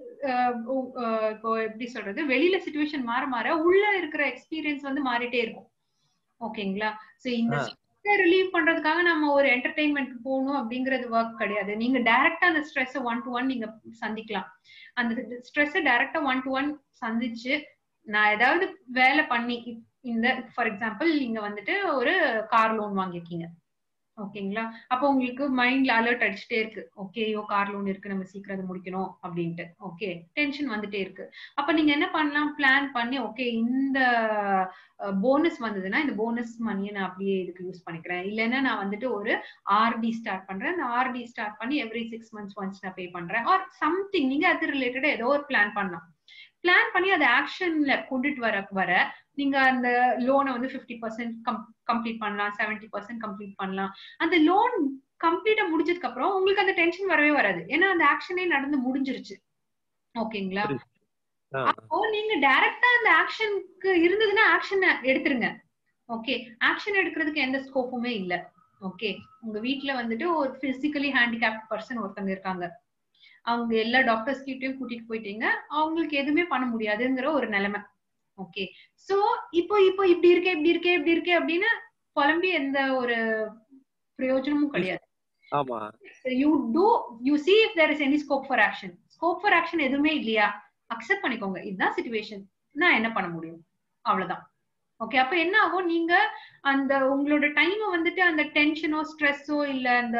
இப்போ எப்படி சொல்றது, வெளியில சிச்சுவேஷன் மாற மாற உள்ள இருக்கிற எக்ஸ்பீரியன்ஸ் வந்து மாறிட்டே இருக்கும். ஓகேங்களா? சோ இந்த ரிலீவ் பண்றதுக்காக நம்ம ஒரு என்டர்டெயின்மெண்ட் போகணும் அப்படிங்கறது ஒர்க் கிடையாது. நீங்க டைரக்டா அந்த ஸ்ட்ரெஸ் ஒன் டு ஒன் நீங்க சந்திக்கலாம். அந்த ஸ்ட்ரெஸ் டைரக்டா ஒன் டு ஒன் சந்திச்சு நான் ஏதாவது வேலை பண்ணி இந்த ஃபார் எக்ஸாம்பிள் நீங்க வந்துட்டு ஒரு கார் லோன் வாங்கிருக்கீங்க. ஓகேங்களா? அப்போ உங்களுக்கு மைண்ட்ல அலர்ட் அடிச்சுட்டே இருக்கு. ஓகே ஐயோ கார் லோன் இருக்கு, நம்ம சீக்கிரம் அதை முடிக்கணும் அப்படின்ட்டு. ஓகே டென்ஷன் வந்துட்டே இருக்கு. அப்ப நீங்க என்ன பண்ணலாம், பிளான் பண்ணி ஓகே இந்த போனஸ் வந்ததுன்னா இந்த போனஸ் மணியை நான் அப்படியே இதுக்கு யூஸ் பண்ணிக்கிறேன், இல்லைன்னா நான் வந்துட்டு ஒரு ஆர்டி ஸ்டார்ட் பண்றேன், அந்த ஆர்டி ஸ்டார்ட் பண்ணி எவ்ரி சிக்ஸ் மந்த்ஸ் ஒன்ஸ் நான் பே பண்றேன் ஆர் சம்திங். நீங்க அது ரிலேட்டடா ஏதோ ஒரு பிளான் பண்ணலாம். பிளான் பண்ணி அதை ஆக்ஷன்ல கொண்டுட்டு வர வர நீங்க அந்த லோனை வந்து பிப்டி பர்சன்ட் கம்ப்ளீட் பண்ணலாம், செவன்டி பர்சன்ட் கம்ப்ளீட் பண்ணலாம். அந்த லோன் கம்ப்ளீட்டா முடிஞ்சதுக்கு அப்புறம் உங்களுக்கு அந்த டென்ஷன் வரவே வராது. ஏன்னா அந்த ஆக்ஷனே நடந்து முடிஞ்சிருச்சு. ஓகேங்களா? அப்போ நீங்க டைரக்டா அந்த ஆக்ஷனுக்கு இருந்ததுன்னா ஆக்ஷன் எடுத்துருங்க. ஓகே ஆக்ஷன் எடுக்கிறதுக்கு எந்த ஸ்கோப்புமே இல்ல. ஓகே உங்க வீட்டுல வந்துட்டு ஒரு பிசிக்கலி ஹேண்டிகேப்ட் பர்சன் ஒருத்தங்க இருக்காங்க, அவங்க எல்லா டாக்டர்ஸ் கிட்டயும் கூட்டிட்டு போயிட்டீங்க, அவங்களுக்கு எதுவுமே பண்ண முடியாதுங்கிற ஒரு நிலைமை. ஓகே சோ இப்போ இப்போ இப்படி இருக்கே இப்படி இருக்கே இப்படி இருக்கே அப்படின்னு புலம்பி எந்த ஒரு பிரயோஜனமும் கிடையாது. ஆமா you do you see if there is any scope for action. scope for action எதுவுமே இல்லையா, அக்செப்ட் பண்ணிக்கோங்க, இதுதான் சிச்சுவேஷன், நான் என்ன பண்ண முடியும், அவ்வளவுதான். ஓகே அப்ப என்ன ஆகும், நீங்க அந்த உங்களோட டைம் வந்துட்டு அந்த டென்ஷனோ ஸ்ட்ரெஸ்ஸோ இல்ல அந்த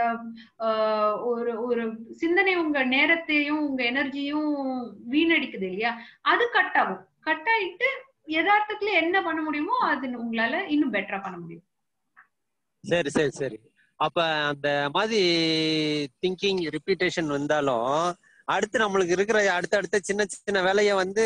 ஒரு ஒரு சிந்தனை உங்க நேரத்தையும் உங்க எனர்ஜியும் வீணடிக்குது இல்லையா, அது கட் ஆகும். கட் ஆயிட்டு யதார்த்தத்துல என்ன பண்ண முடியுமோ அது உங்களால இன்னும் பெட்டரா பண்ண முடியும். சரி சரி சரி அப்ப அந்த மாதிரி திங்கிங் ரிப்பீட்டேஷன் வந்தாலும் அடுத்து நம்மளுக்கு இருக்கிற அடுத்தடுத்த சின்ன சின்ன வேலையை வந்து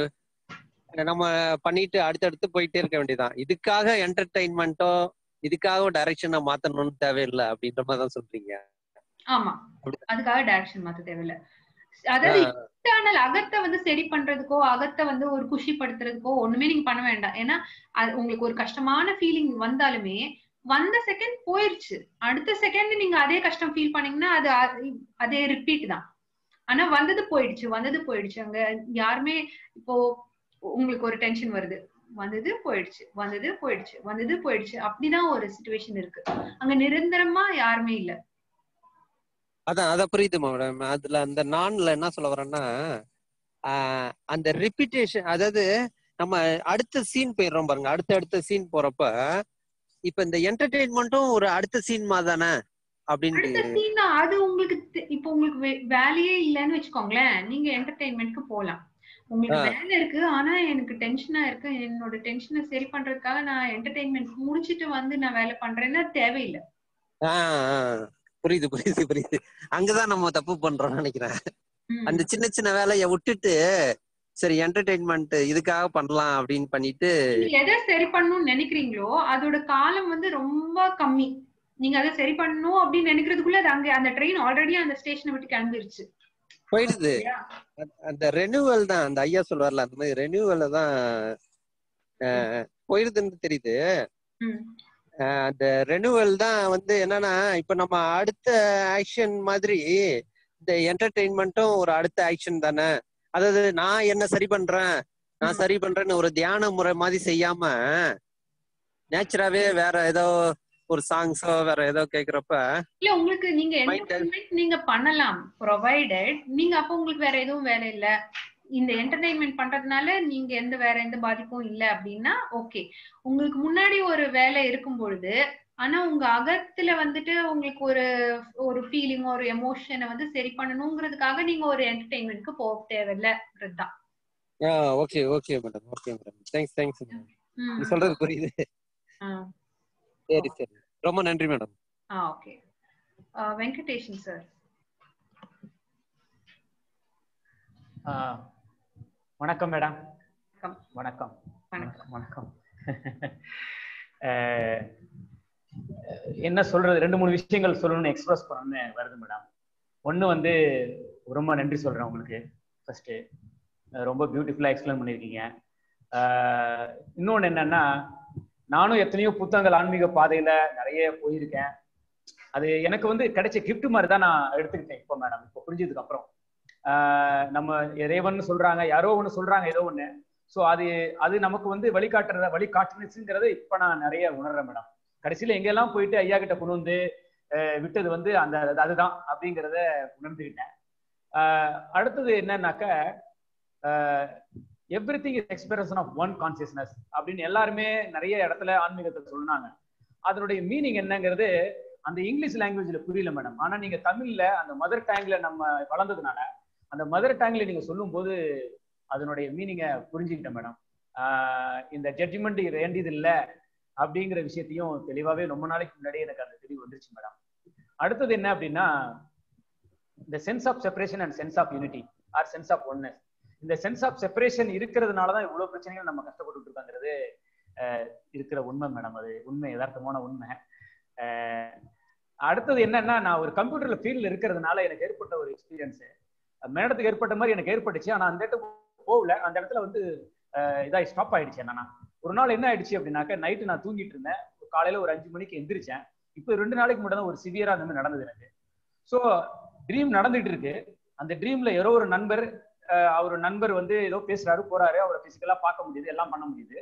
நம்ம பண்ணிட்டு அடுத்தடுத்து போயிட்டே இருக்க வேண்டியதான். இதுக்காக என்டர்டைன்மெண்ட்டோ இதுக்காக டைரக்ஷனை மாத்தணும்னு தேவையில்லை அப்படின்ற மாதிரி தான் சொல்றீங்க. ஆமா அதுக்காக டைரக்ஷன் மாத்த தேவையில்லை. அதாவது இன்டர்னல் அகத்தை வந்து சரி பண்றதுக்கோ அகத்தை வந்து ஒரு குஷிப்படுத்துறதுக்கோ ஒண்ணுமே நீங்க பண்ண வேண்டாம். ஏன்னா உங்களுக்கு ஒரு கஷ்டமான ஃபீலிங் வந்தாலுமே வந்த செகண்ட் போயிருச்சு, அடுத்த செகண்ட் நீங்க அதே கஷ்டம் ஃபீல் பண்ணீங்கன்னா அது அதே ரிப்பீட் தான். ஆனா வந்தது போயிடுச்சு வந்தது போயிடுச்சு. அங்க யாருமே இப்போ உங்களுக்கு ஒரு டென்ஷன் வருது, வந்தது போயிடுச்சு வந்தது போயிடுச்சு வந்தது போயிடுச்சு அப்படிதான் ஒரு சிச்சுவேஷன் இருக்கு. அங்க நிரந்தரமா யாருமே இல்ல. அதான் அதான் புரியுது மேடம். அதுல அந்த நான்ல என்ன சொல்ல வரேன்னா அந்த ரிப்பீட்டேஷன், அதாவது நம்ம அடுத்த சீன் போயிடுறோம் பாருங்க, அடுத்த அடுத்த சீன் போறப்ப இப்ப இந்த என்டர்டெயின்மெண்ட்டும் ஒரு அடுத்த சீன் மாதிரிதானே அப்படின்னு. அது உங்களுக்கு இப்ப உங்களுக்கு வேலையே இல்லைன்னு வச்சுக்கோங்களேன், நீங்க என்டர்டெயின்மெண்ட்க்கு போலாம். உங்களுக்கு வேலை இருக்கு ஆனா எனக்கு டென்ஷனா இருக்கு, என்னோட டென்ஷனை சரி பண்றதுக்காக நான் என்டர்டெயின்மெண்ட் முடிச்சிட்டு வந்து நான் வேலை பண்றேன்னா தேவையில்லை. புரியுது புரியுது புரியுது அங்கதான் நம்ம தப்பு பண்றோம்னு நினைக்கிறேன். அந்த சின்ன சின்ன வேலையை விட்டுட்டு சரி என்டர்டெயின்மெண்ட் இதுக்காக பண்ணலாம் அப்படின்னு பண்ணிட்டு எதை சரி பண்ணணும்னு நினைக்கிறீங்களோ அதோட காலம் வந்து ரொம்ப கம்மி. நீங்க அதை சரி பண்ணணும் அப்படின்னு நினைக்கிறதுக்குள்ள அது அங்க அந்த ட்ரெயின் ஆல்ரெடி அந்த ஸ்டேஷனை விட்டு கிளம்பிருச்சு, போயிடுது. அந்த ரெனியூவல் தான் அந்த ஐயா சொல்லுவார்ல, அந்த மாதிரி ரெனியூவல் தான் போயிடுதுன்னு தெரியுது. அந்த ரெனியூவல் தான் வந்து என்னன்னா இப்ப நம்ம அடுத்த ஆக்ஷன் மாதிரி இந்த என்டர்டெயின்மெண்ட்டும் ஒரு அடுத்த ஆக்ஷன் தானே. அதாவது நான் என்ன சரி பண்றேன் நான் சரி பண்றேன்னு ஒரு தியான முறை மாதிரி செய்யாம நேச்சுராவே வேற ஏதோ ஒரு சாங்ஸோ வேற ஏதோ கேக்குறப்ப இல்ல உங்களுக்கு நீங்க என்டர்டெயின்மெண்ட் நீங்க பண்ணலாம் ப்ரொவைடட் நீங்க அப்ப உங்களுக்கு வேற எதுவும் வேலை இல்ல, இந்த என்டர்டெயின்மெண்ட் பண்றதுனால நீங்க எந்த வேற எந்த பாதிப்பும் இல்ல அப்படின்னா ஓகே. உங்களுக்கு முன்னாடி ஒரு வேலை இருக்கும் பொழுது ஆனா உங்க அகத்துல வந்துட்டு உங்களுக்கு ஒரு ஒரு ஃபீலிங் ஒரு எமோஷனை வந்து சரி பண்ணணுங்கிறதுக்காக நீங்க ஒரு என்டர்டெயின்மெண்ட்க்கு போக தேவையில்லைன்றதுதான். Okay okay madam okay madam thanks thanks madam. நீ சொல்றது புரியுது. சரி சரி, ரொம்ப நன்றி மேடம். ஆ ஓகே. வெங்கடேஷன் சார். வணக்கம் மேடம். வணக்கம். வணக்கம் வணக்கம். என்ன சொல்றது, ரெண்டு மூணு விஷயங்கள் சொல்லணும்னு எக்ஸ்பிரஸ் பண்ணணும்னு வருது மேடம். ஒன்று வந்து ரொம்ப நன்றி சொல்கிறேன் உங்களுக்கு. ஃபஸ்ட்டு ரொம்ப பியூட்டிஃபுல்லாக எக்ஸ்பிளைன் பண்ணியிருக்கீங்க. இன்னொன்று என்னென்னா, நானும் எத்தனையோ புத்தகங்கள் ஆன்மீக பாதையில் நிறைய போயிருக்கேன். அது எனக்கு வந்து கிடைச்ச கிஃப்ட் மாதிரி தான் நான் எடுத்துக்கிட்டேன் இப்போ மேடம். இப்போ புரிஞ்சதுக்கு அப்புறம் நம்ம இறைவன் சொல்கிறாங்க, யாரோ ஒன்று சொல்கிறாங்க, ஏதோ ஒன்று. ஸோ அது அது நமக்கு வந்து வழிகாட்டுறத வழிகாட்டுனுச்சுங்கிறத இப்போ நான் நிறைய உணர்றேன் மேடம். கடைசியில் எங்கெல்லாம் போயிட்டு ஐயா கிட்ட கொண்டு வந்து விட்டது வந்து அந்த அதுதான் அப்படிங்கிறத உணர்ந்துக்கிட்டேன். அடுத்தது என்னன்னாக்க, everything is expression of one consciousness அப்படின்னு எல்லாருமே நிறைய இடத்துல ஆன்மீகத்தை சொன்னாங்க. அதனுடைய மீனிங் என்னங்கிறது அந்த இங்கிலீஷ் லாங்குவேஜ்ல புரியல மேடம். ஆனா நீங்க தமிழ்ல அந்த மதர் டேங்க்ல நம்ம வளர்ந்ததுனால அந்த மதர் டேங்க்ல நீங்க சொல்லும் போது அதனுடைய மீனிங்கை புரிஞ்சுக்கிட்டேன் மேடம். இந்த ஜட்ஜ்மெண்ட் வேண்டியது இல்லை அப்படிங்கிற விஷயத்தையும் தெளிவாகவே ரொம்ப நாளைக்கு முன்னாடி எனக்கு அந்த தெளிவு வந்துருச்சு மேடம். அடுத்தது என்ன அப்படின்னா, இந்த sense of separation and sense of unity or sense of oneness. இந்த சென்ஸ் ஆஃப் செப்பரேஷன் இருக்கிறதுனால தான் இவ்வளோ பிரச்சனைகள் நம்ம கஷ்டப்பட்டு இருக்காங்கிறது இருக்கிற உண்மை மேடம். அது உண்மை, யதார்த்தமான உண்மை. அடுத்தது என்னன்னா, நான் ஒரு கம்ப்யூட்டர்ல ஃபீல்டில் இருக்கிறதுனால எனக்கு ஏற்பட்ட ஒரு எக்ஸ்பீரியன்ஸு மேடத்துக்கு ஏற்பட்ட மாதிரி எனக்கு ஏற்பட்டுச்சு. ஆனால் அந்த இடத்துக்கு போகல, அந்த இடத்துல வந்து இதாகி ஸ்டாப் ஆயிடுச்சு. என்னன்னா, ஒரு நாள் என்ன ஆயிடுச்சு அப்படின்னாக்க, நைட்டு நான் தூங்கிட்டு இருந்தேன், காலையில ஒரு அஞ்சு மணிக்கு எந்திரிச்சேன். இப்போ ரெண்டு நாளைக்கு மட்டும் தான் ஒரு சிவியரா அந்த மாதிரி நடந்தது எனக்கு. ஸோ ட்ரீம் நடந்துட்டு இருக்கு. அந்த ட்ரீம்ல யாரோ ஒரு நண்பர், அவர் நண்பர் வந்து ஏதோ பேசுறாரு, போறாரு, அவரை பிசிக்கலா பார்க்க முடியுது, எல்லாம் பண்ண முடியுது.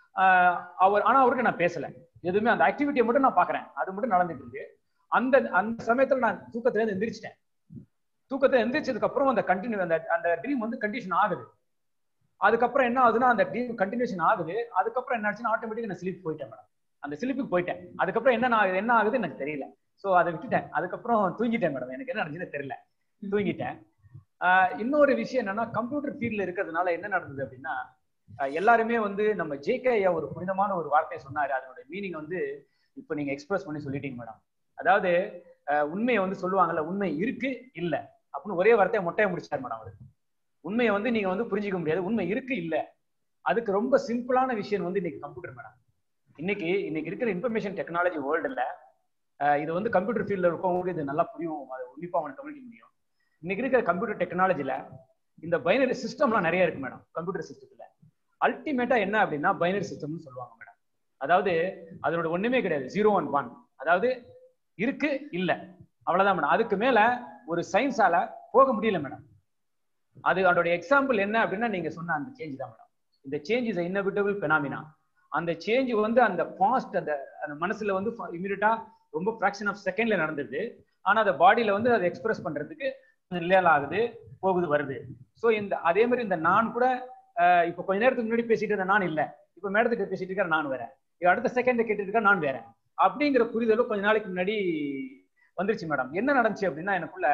அவர் ஆனா அவருக்கு நான் பேசல, எதுவுமே அந்த ஆக்டிவிட்டியை மட்டும் நான் பாக்குறேன், அது மட்டும் நடந்துட்டு இருக்கு. அந்த அந்த சமயத்துல நான் தூக்கத்துல இருந்து எந்திரிச்சிட்டேன். தூக்கத்துல எந்திரிச்சதுக்கு அப்புறம் அந்த கண்டினியூ அந்த அந்த ட்ரீம் வந்து கண்டிஷன் ஆகுது. அதுக்கப்புறம் என்ன ஆகுதுன்னா, அந்த ட்ரீம் கண்டினியூஷன் ஆகுது. அதுக்கப்புறம் என்ன ஆச்சுன்னா, ஆட்டோமேட்டிக்கா நான் ஸ்லீப் போயிட்டேன் மேடம். அந்த ஸ்லீப்புக்கு போயிட்டேன். அதுக்கப்புறம் என்ன என்ன ஆகுது எனக்கு தெரியல. ஸோ அதை விட்டுட்டேன். அதுக்கப்புறம் தூங்கிட்டேன் மேடம். எனக்கு என்ன நடந்துச்சுன்னு தெரியல, தூங்கிட்டேன். இன்னொரு விஷயம் என்னன்னா, கம்ப்யூட்டர் ஃபீல்ட்ல இருக்கிறதுனால என்ன நடந்தது அப்படின்னா, எல்லாருமே வந்து நம்ம ஜேகே ஐயா ஒரு புனிதமான ஒரு வார்த்தையை சொன்னாரு. அதனுடைய மீனிங் வந்து இப்போ நீங்க எக்ஸ்பிரஸ் பண்ணி சொல்லிட்டீங்க மேடம். அதாவது உண்மையை வந்து சொல்லுவாங்கல்ல, உண்மை இருக்கு இல்ல அப்படின்னு ஒரே வார்த்தையை மொட்டையை முடிச்சார் மேடம். அவரு உண்மையை வந்து நீங்க வந்து புரிஞ்சிக்க முடியாது, உண்மை இருக்கு இல்ல. அதுக்கு ரொம்ப சிம்பிளான விஷயம் வந்து இன்னைக்கு கம்ப்யூட்டர் மேடம். இன்னைக்கு இன்னைக்கு இருக்கிற இன்ஃபர்மேஷன் டெக்னாலஜி வேர்ல்டுல இது வந்து கம்ப்யூட்டர் ஃபீல்ட்ல இருக்கவங்களுக்கு இது நல்லா புரியும், அதை உன்னிப்பா அவனுக்கு கவனிக்க முடியும். இன்னைக்கு இருக்கிற கம்ப்யூட்டர் டெக்னாலஜில இந்த பைனரி சிஸ்டம்லாம் நிறைய இருக்கு மேடம். கம்ப்யூட்டர் சிஸ்டத்துல அல்டிமேட்டா என்ன அப்படின்னா பைனரி சிஸ்டம்னு சொல்லுவாங்க மேடம். அதாவது அதனோட ஒண்ணுமே கிடையாது, ஜீரோ அண்ட் ஒன். அதாவது இருக்கு இல்ல, அவ்வளவுதான் மேடம். அதுக்கு மேல ஒரு சயின்ஸால போக முடியல மேடம். அது அதோட எக்ஸாம்பிள் என்ன அப்படின்னா, நீங்க சொன்ன அந்த சேஞ்ச் தான் மேடம். இந்த சேஞ்ச் இஸ் இன்னெவிட்டபிள் பெனாமினா. அந்த சேஞ்ச் வந்து அந்த பாஸ்ட் அந்த அந்த மனசுல வந்து இமீடியட்டா ரொம்ப ஃபிராக்ஷன் ஆஃப் செகண்ட்ல நடந்தது. ஆனா அந்த பாடியில வந்து அதை எக்ஸ்பிரஸ் பண்றதுக்கு ரிலேல் ஆகுது, போகுது, வருது. ஸோ இந்த அதே மாதிரி இந்த நான் கூட இப்போ கொஞ்ச நேரத்துக்கு முன்னாடி பேசிட்டு இருந்த நான் இல்லை, இப்போ மேடத்துக்கு பேசிட்டு இருக்கிற நான் வேற, அடுத்த செகண்ட் கேட்டு இருக்க நான் வேற அப்படிங்கிற புரிதலும் கொஞ்ச நாளைக்கு முன்னாடி வந்துருச்சு மேடம். என்ன நடந்துச்சு அப்படின்னா, எனக்குள்ள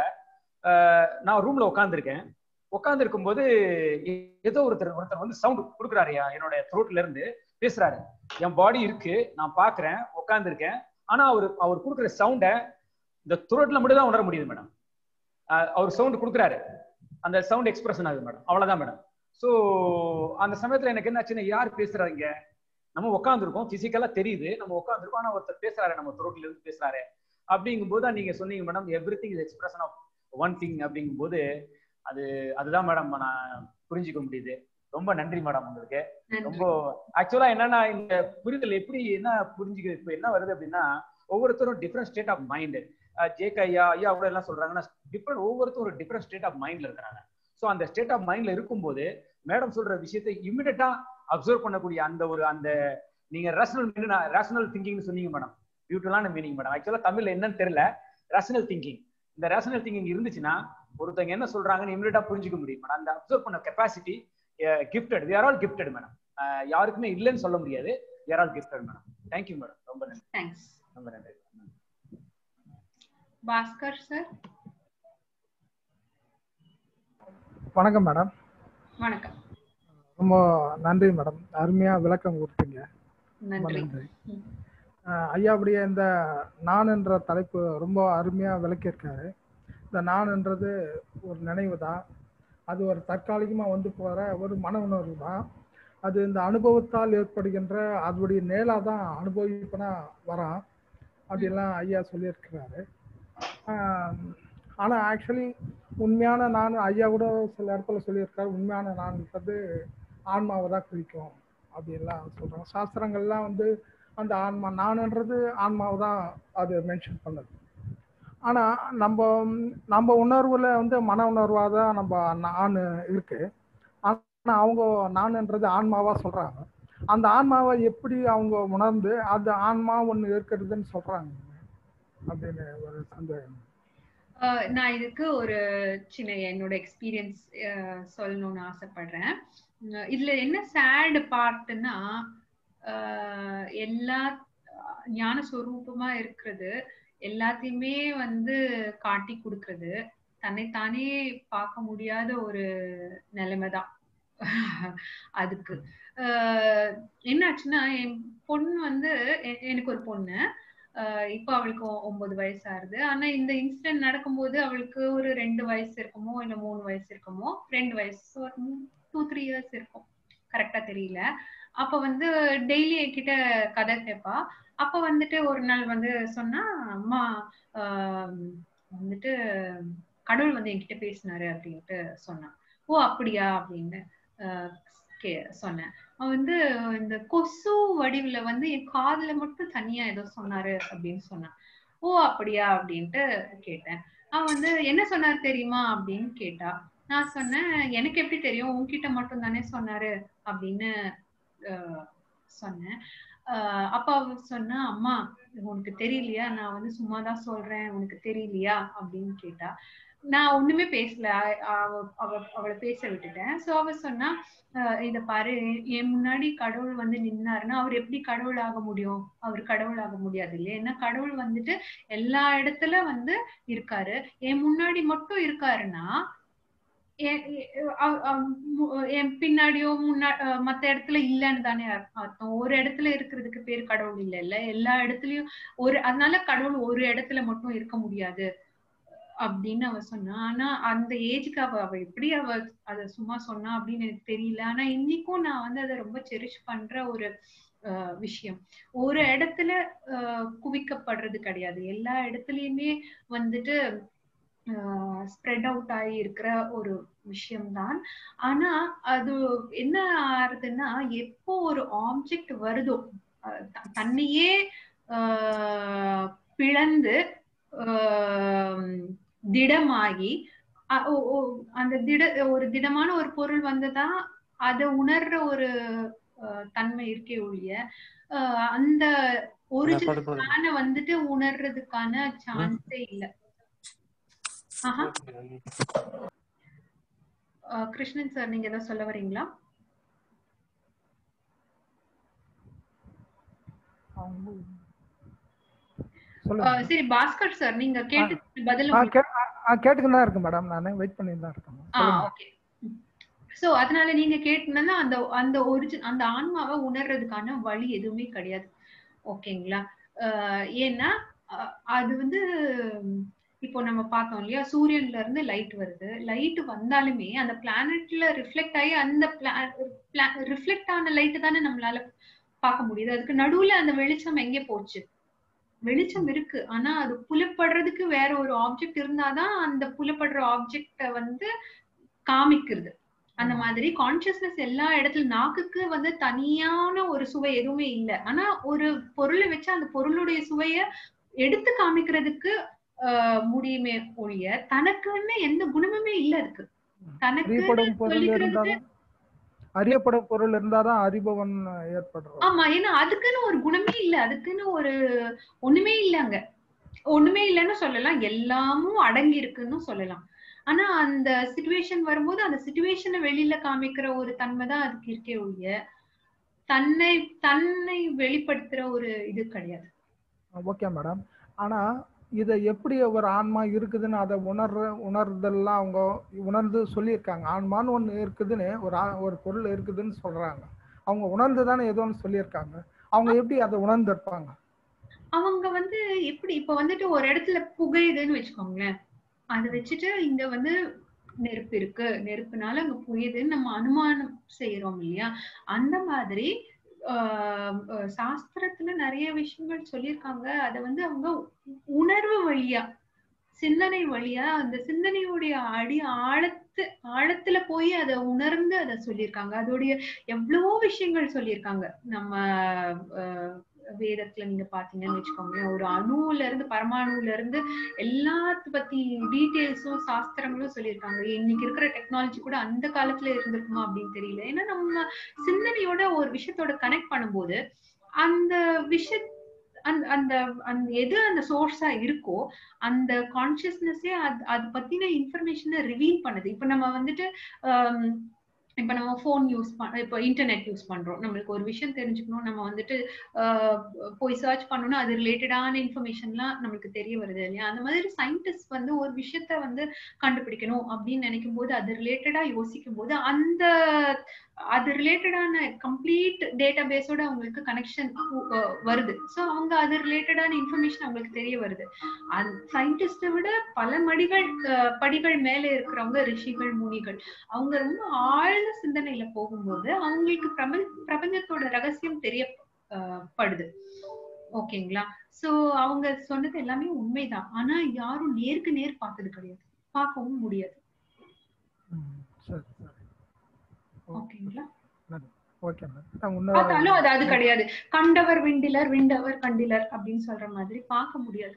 நான் ரூம்ல உட்காந்துருக்கேன். உட்காந்து இருக்கும்போது ஏதோ ஒருத்தர் ஒருத்தர் வந்து சவுண்ட் கொடுக்குறாருயா, என்னோட த்ரோட்ல இருந்து பேசுறாரு. என் பாடி இருக்கு, நான் பாக்குறேன், உட்காந்து இருக்கேன். ஆனா அவர் அவர் கொடுக்குற சவுண்டை இந்த த்ரோட்ல மட்டும் தான் உணர முடியுது மேடம். அவர் சவுண்ட் கொடுக்குறாரு, அந்த சவுண்ட் எக்ஸ்பிரஷன் ஆகுது மேடம், அவ்வளவுதான் மேடம். ஸோ அந்த சமயத்துல எனக்கு என்ன ஆச்சுன்னா, யார் பேசுறாங்க, நம்ம உட்காந்துருக்கோம், பிசிக்கலா தெரியுது நம்ம உட்காந்துருக்கோம், ஆனா ஒருத்தர் பேசுறாரு, நம்ம த்ரோட்ல இருந்து பேசுறாரு. அப்படிங்கும் போது நீங்க சொன்னீங்க madam, everything is expression of one thing அப்படிங்கும் போது அது அதுதான் மேடம் நான் புரிஞ்சுக்க முடியுது. ரொம்ப நன்றி மேடம் உங்களுக்கு. ரொம்ப ஆக்சுவலா என்னன்னா, இந்த புரிதல் எப்படி என்ன புரிஞ்சுக்க இப்ப என்ன வருது அப்படின்னா, ஒவ்வொருத்தரும் different state of mind. JK ஐயா ஐயா கூட எல்லாம் சொல்றாங்கன்னா, டிஃப்ரெண்ட் ஒவ்வொருத்தரும் ஒரு டிஃப்ரெண்ட் ஸ்டேட் ஆஃப் மைண்ட்ல இருக்கிறாங்க. ஸோ அந்த ஸ்டேட் ஆஃப் மைண்ட்ல இருக்கும்போது மேடம் சொல்ற விஷயத்தை இமிடியட்டா அப்சர்வ் பண்ணக்கூடிய அந்த ஒரு அந்த நீங்க ரேஷனல் ரேஷனல் திங்கிங்னு சொன்னீங்க மேடம், பியூட்டிஃபுல்லான மீனிங் மேடம். ஆக்சுவலா தமிழ்ல என்னன்னு தெரியல, ரேஷனல் திங்கிங். இந்த ரேஷனல் திங்கிங் இருந்துச்சுன்னா ஒருத்தங்க என்ன சொல்றாங்கன்னு இமிடியட்டா புரிஞ்சுக்க முடியும் மேடம். அந்த அப்சர்வ் பண்ண capacity gifted, we are all gifted madam. யாருக்குமே இல்லைன்னு சொல்ல முடியாது, we are all gifted madam. Thank you madam, ரொம்ப நன்றி. தேங்க்ஸ், ரொம்ப நன்றி. பாஸ்கர் சார். வணக்கம் மேடம். வணக்கம். ரொம்ப நன்றி மேடம், அருமையா விளக்கம் கொடுத்தீங்க. நன்றி. ஐயா அப்படியே இந்த நான் என்ற தலைப்பு ரொம்ப அருமையா விளக்கியிருக்காரு. இந்த நான் என்றது ஒரு நினைவு தான், அது ஒரு தற்காலிகமா வந்து போற ஒரு மன உணர்வு தான். அது இந்த அனுபவத்தால் ஏற்படுகின்ற அதோடைய நேலா தான் அனுபவிப்பனா வரான் அப்படிலாம் ஐயா சொல்லியிருக்கிறாரு. ஆனால் ஆக்சுவலி உண்மையான நான் ஐயா கூட சில இடத்துல சொல்லியிருக்காரு, உண்மையான நான்ன்றது ஆன்மாவை தான் குறிக்கும் அப்படின்லாம் சொல்கிறாங்க. சாஸ்திரங்கள்லாம் வந்து அந்த ஆன்மா நான்ன்றது ஆன்மாவை தான் அது மென்ஷன் பண்ணுது. ஆனால் நம்ம நம்ம உணர்வில் வந்து மன உணர்வாக தான் நம்ம நான் இருக்கு. ஆனால் அவங்க நான்ன்றது ஆன்மாவாக சொல்கிறாங்க. அந்த ஆன்மாவை எப்படி அவங்க உணர்ந்து அது ஆன்மா ஒன்று இருக்கிறதுன்னு சொல்கிறாங்க அப்படின்னு ஒரு சந்தேகம். நான் இதுக்கு ஒரு சின்ன என்னோட எக்ஸ்பீரியன்ஸ் சொல்லணும்னு ஆசைப்படுறேன். இதுல என்ன சேட் பார்ட்னா, எல்லா ஞான ஸ்வரூபமா இருக்கிறது எல்லாத்தையுமே வந்து காட்டி கொடுக்கறது, தன்னைத்தானே பார்க்க முடியாத ஒரு நிலைமைதான் அதுக்கு. ஆஹ் என்னாச்சுன்னா, என் பொண்ணு வந்து எனக்கு ஒரு பொண்ணு, இப்போ அவளுக்கு ஒன்பது வயசு ஆகுது. ஆனா இந்த இன்சிடென்ட் நடக்கும்போது அவளுக்கு ஒரு ரெண்டு வயசு இருக்குமோ இல்ல மூணு வயசு இருக்குமோ, ரெண்டு வயசு டூ த்ரீ இயர்ஸ் இருக்கும், கரெக்டா தெரியல. அப்ப வந்து டெய்லி என்கிட்ட கதை கேட்பா. அப்ப வந்துட்டு ஒரு நாள் வந்து சொன்னா, அம்மா ஆஹ் வந்துட்டு கடவுள் வந்து என்கிட்ட பேசினாரு அப்படின்ட்டு சொன்னான். ஓ அப்படியா அப்படின்னு ஆஹ் கே சொன்னேன். அவன் வந்து இந்த கொசு வடிவுல வந்து என் காதுல மட்டும் தனியா ஏதோ சொன்னாரு அப்படின்னு சொன்னான். ஓ அப்படியா அப்படின்ட்டு கேட்டேன். அவன் வந்து என்ன சொன்னாரு தெரியுமா அப்படின்னு கேட்டா. நான் சொன்னேன், எனக்கு எப்படி தெரியும், உன்கிட்ட மட்டும் தானே சொன்னாரு அப்படின்னு ஆஹ் சொன்னேன். ஆஹ் அப்பா சொன்னா, அம்மா உனக்கு தெரியலையா, நான் வந்து சும்மாதான் சொல்றேன், உனக்கு தெரியலையா அப்படின்னு கேட்டா. நான் ஒண்ணுமே பேசல, அவ அவளை பேச விட்டுட்டேன். சோ அவ சொன்னா, இத பாரு, என் முன்னாடி கடவுள் வந்து நின்னாருன்னா அவர் எப்படி கடவுள் ஆக முடியும், அவர் கடவுள் ஆக முடியாது இல்லையா, ஏன்னா கடவுள் வந்துட்டு எல்லா இடத்துல வந்து இருக்காரு, என் முன்னாடி மட்டும் இருக்காருன்னா என் பின்னாடியோ முன்னா மத்த இடத்துல இல்லைன்னு தானே அர்த்தம். ஒரு இடத்துல இருக்கிறதுக்கு பேர் கடவுள் இல்ல இல்ல, எல்லா இடத்துலயும் ஒரு, அதனால கடவுள் ஒரு இடத்துல மட்டும் இருக்க முடியாது அப்படின்னு அவ சொன்னா. ஆனா அந்த ஏஜுக்கு அவ அவ எப்படி அவ அத சும்மா சொன்னா அப்படின்னு எனக்கு தெரியல. ஆனா இன்னைக்கும் நான் வந்து அதை ரொம்ப செரிஷ் பண்ற ஒரு அஹ் விஷயம். ஒரு இடத்துல அஹ் குவிக்கப்படுறது கிடையாது, எல்லா இடத்துலயுமே வந்துட்டு ஸ்ப்ரெட் அவுட் ஆகி இருக்கிற ஒரு விஷயம்தான். ஆனா அது என்ன ஆறுதுன்னா, எப்போ ஒரு ஆப்ஜெக்ட் வருதோ, தன்னையே ஆஹ் பிளந்து ஆஹ் திடமாகி அந்த திட ஒரு திடமான ஒரு பொருள் வந்துதான் அதை உணர்ற ஒரு தன்மை இருக்கே ஒழிய, ஆஹ் அந்த ஒரிஜினல் வந்துட்டு உணர்றதுக்கான சான்ஸே இல்லை. கிருஷ்ணன் சார், நீங்க ஏதாவது சொல்ல வரீங்களா? சரி பாஸ்கர் சார், நீங்க கேட்டு பதில் கேட்டுக்கிட்டு தான் இருக்கு மேடம், நானே வெயிட் பண்ணிட்டு தான் இருக்கேன். ஓகே. சோ அதனால நீங்க கேட்டீங்கன்னா அந்த அந்த ஒரிஜின் அந்த ஆன்மாவை உணர்றதுக்கான வழி எதுவுமே கிடையாது. ஓகேங்களா? ஏன்னா அது வந்து இப்போ நம்ம பார்த்தோம் இல்லையா, சூரியன்ல இருந்து லைட் வருது, லைட் வந்தாலுமே அந்த பிளானட்ல ரிஃப்ளெக்ட் ஆகி அந்த ரிஃப்ளெக்ட் ஆன லைட் தானே நம்மளால பார்க்க முடியுது. அதுக்கு நடுவுல அந்த வெளிச்சம் எங்கே போச்சு? வெளிச்சம் இருக்கு, ஆனா அது புலப்படுறதுக்கு வேற ஒரு ஆப்ஜெக்ட் இருந்தாதான் அந்த புலப்படுற ஆப்ஜெக்ட வந்து காமிக்கிறது. அந்த மாதிரி கான்சியஸ்னஸ் எல்லா இடத்துல, நாக்குக்கு வந்து தனியான ஒரு சுவை எதுவுமே இல்லை, ஆனா ஒரு பொருளை வச்சு அந்த பொருளுடைய சுவைய எடுத்து காமிக்கிறதுக்கு ஆஹ் முடியுமே ஒழிய தனக்குன்னு எந்த குணமுமே இல்ல அதுக்கு. தனக்கு சொல்லிக்கிறதுக்கு அறியப்படும் பொருள் இருந்தாதான் அறிபவன் ஏற்படுறோம். ஆமா, ஏன்னா அதுக்குன்னு ஒரு குணமே இல்ல, அதுக்குன்னு ஒரு ஒண்ணுமே இல்ல, அங்க ஒண்ணுமே இல்லைன்னு சொல்லலாம், எல்லாமும் அடங்கி இருக்குன்னு சொல்லலாம். ஆனா அந்த சிச்சுவேஷன் வரும்போது அந்த சிச்சுவேஷனை வெளியில காமிக்கிற ஒரு தன்மை தான் அதுக்கு இருக்கே ஒழிய தன்னை தன்னை வெளிப்படுத்துற ஒரு இது கிடையாது. Okay madam. ஆனா இதை எப்படி ஒரு ஆன்மா இருக்குதுன்னு அதை உணர்ற உணர்தெல்லாம் அவங்க உணர்ந்து சொல்லியிருக்காங்க. ஆன்மான்னு ஒன்று இருக்குதுன்னு ஒரு ஒரு பொருள் இருக்குதுன்னு சொல்றாங்க, அவங்க உணர்ந்து தானே ஏதோ ஒன்று சொல்லியிருக்காங்க. அவங்க எப்படி அதை உணர்ந்திருப்பாங்க? அவங்க வந்து எப்படி இப்ப வந்துட்டு ஒரு இடத்துல புகையுதுன்னு வச்சுக்கோங்களேன், அதை வச்சுட்டு இங்க வந்து நெருப்பு இருக்கு, நெருப்புனால அங்க புரியுதுன்னு நம்ம அனுமானம் செய்யறோம் இல்லையா? அந்த மாதிரி ஆஹ் சாஸ்திரத்துல நிறைய விஷயங்கள் சொல்லியிருக்காங்க. அதை வந்து அவங்க உணர்வு வழியா, சிந்தனை வழியா, அந்த சிந்தனையுடைய அடி ஆழத்து ஆழத்துல போய் அதை உணர்ந்து அதை சொல்லியிருக்காங்க. அதோடைய எவ்வளவோ விஷயங்கள் சொல்லியிருக்காங்க. நம்ம அஹ் வேதத்துல நீங்க பாத்தீங்கன்னு வச்சுக்கோங்களேன், ஒரு அணுல இருந்து பரமாணுல இருந்து எல்லாத்த பத்தி டீட்டெயில்ஸும் சாஸ்திரங்களும் சொல்லியிருக்காங்க. இன்னைக்கு இருக்கிற டெக்னாலஜி கூட அந்த காலத்துல இருந்திருக்குமா அப்படின்னு தெரியல. ஏன்னா நம்ம சிந்தனையோட ஒரு விஷயத்தோட கனெக்ட் பண்ணும்போது அந்த விஷய அந்த அந்த அந்த எது அந்த சோர்ஸா இருக்கோ அந்த கான்சியஸ்னஸே அது அது பத்தின இன்ஃபர்மேஷனை ரிவீல் பண்ணுது. இப்ப நம்ம வந்துட்டு ஆஹ் இப்ப நம்ம போன் யூஸ் பண்ண இப்போ இன்டர்நெட் யூஸ் பண்றோம், நம்மளுக்கு ஒரு விஷயம் தெரிஞ்சுக்கணும், நம்ம வந்துட்டு ஆஹ் போய் சர்ச் பண்ணோம்னா அது ரிலேட்டடான இன்ஃபர்மேஷன்லாம் நம்மளுக்கு தெரிய வருது இல்லையா? அந்த மாதிரி சயின்டிஸ்ட் வந்து ஒரு விஷயத்த வந்து கண்டுபிடிக்கணும் அப்படின்னு நினைக்கும் போது அது ரிலேட்டடா யோசிக்கும் போது அந்த அது ரிலேட்டடான கம்ப்ளீட் டேட்டா பேஸோட அவங்களுக்கு கனெக்ஷன் வருது. ஸோ அவங்க அது ரிலேட்டடான இன்ஃபர்மேஷன் அவங்களுக்கு தெரிய வருது. அந்த சயின்டிஸ்டை விட பல மடிகள் படிகள் மேல இருக்கிறவங்க ரிஷிகள், முனிகள், அவங்க ரொம்ப ஆழ்ந்த சிந்தனையில போகும்போது அவங்களுக்கு பிரபஞ்ச பிரபஞ்சத்தோட ரகசியம் தெரியப்படுது. ஓகேங்களா? சோ அவங்க சொன்னது எல்லாமே உண்மைதான். ஆனா யாரும் நேருக்கு நேர் பார்த்தது கிடையாது, பார்க்கவும் முடியாது. ஓகேங்களா? பார்த்தாலும் அது அது கிடையாது. கண்டவர் விண்டிலர், விண்டவர் கண்டிலர் அப்படின்னு சொல்ற மாதிரி பார்க்க முடியாது.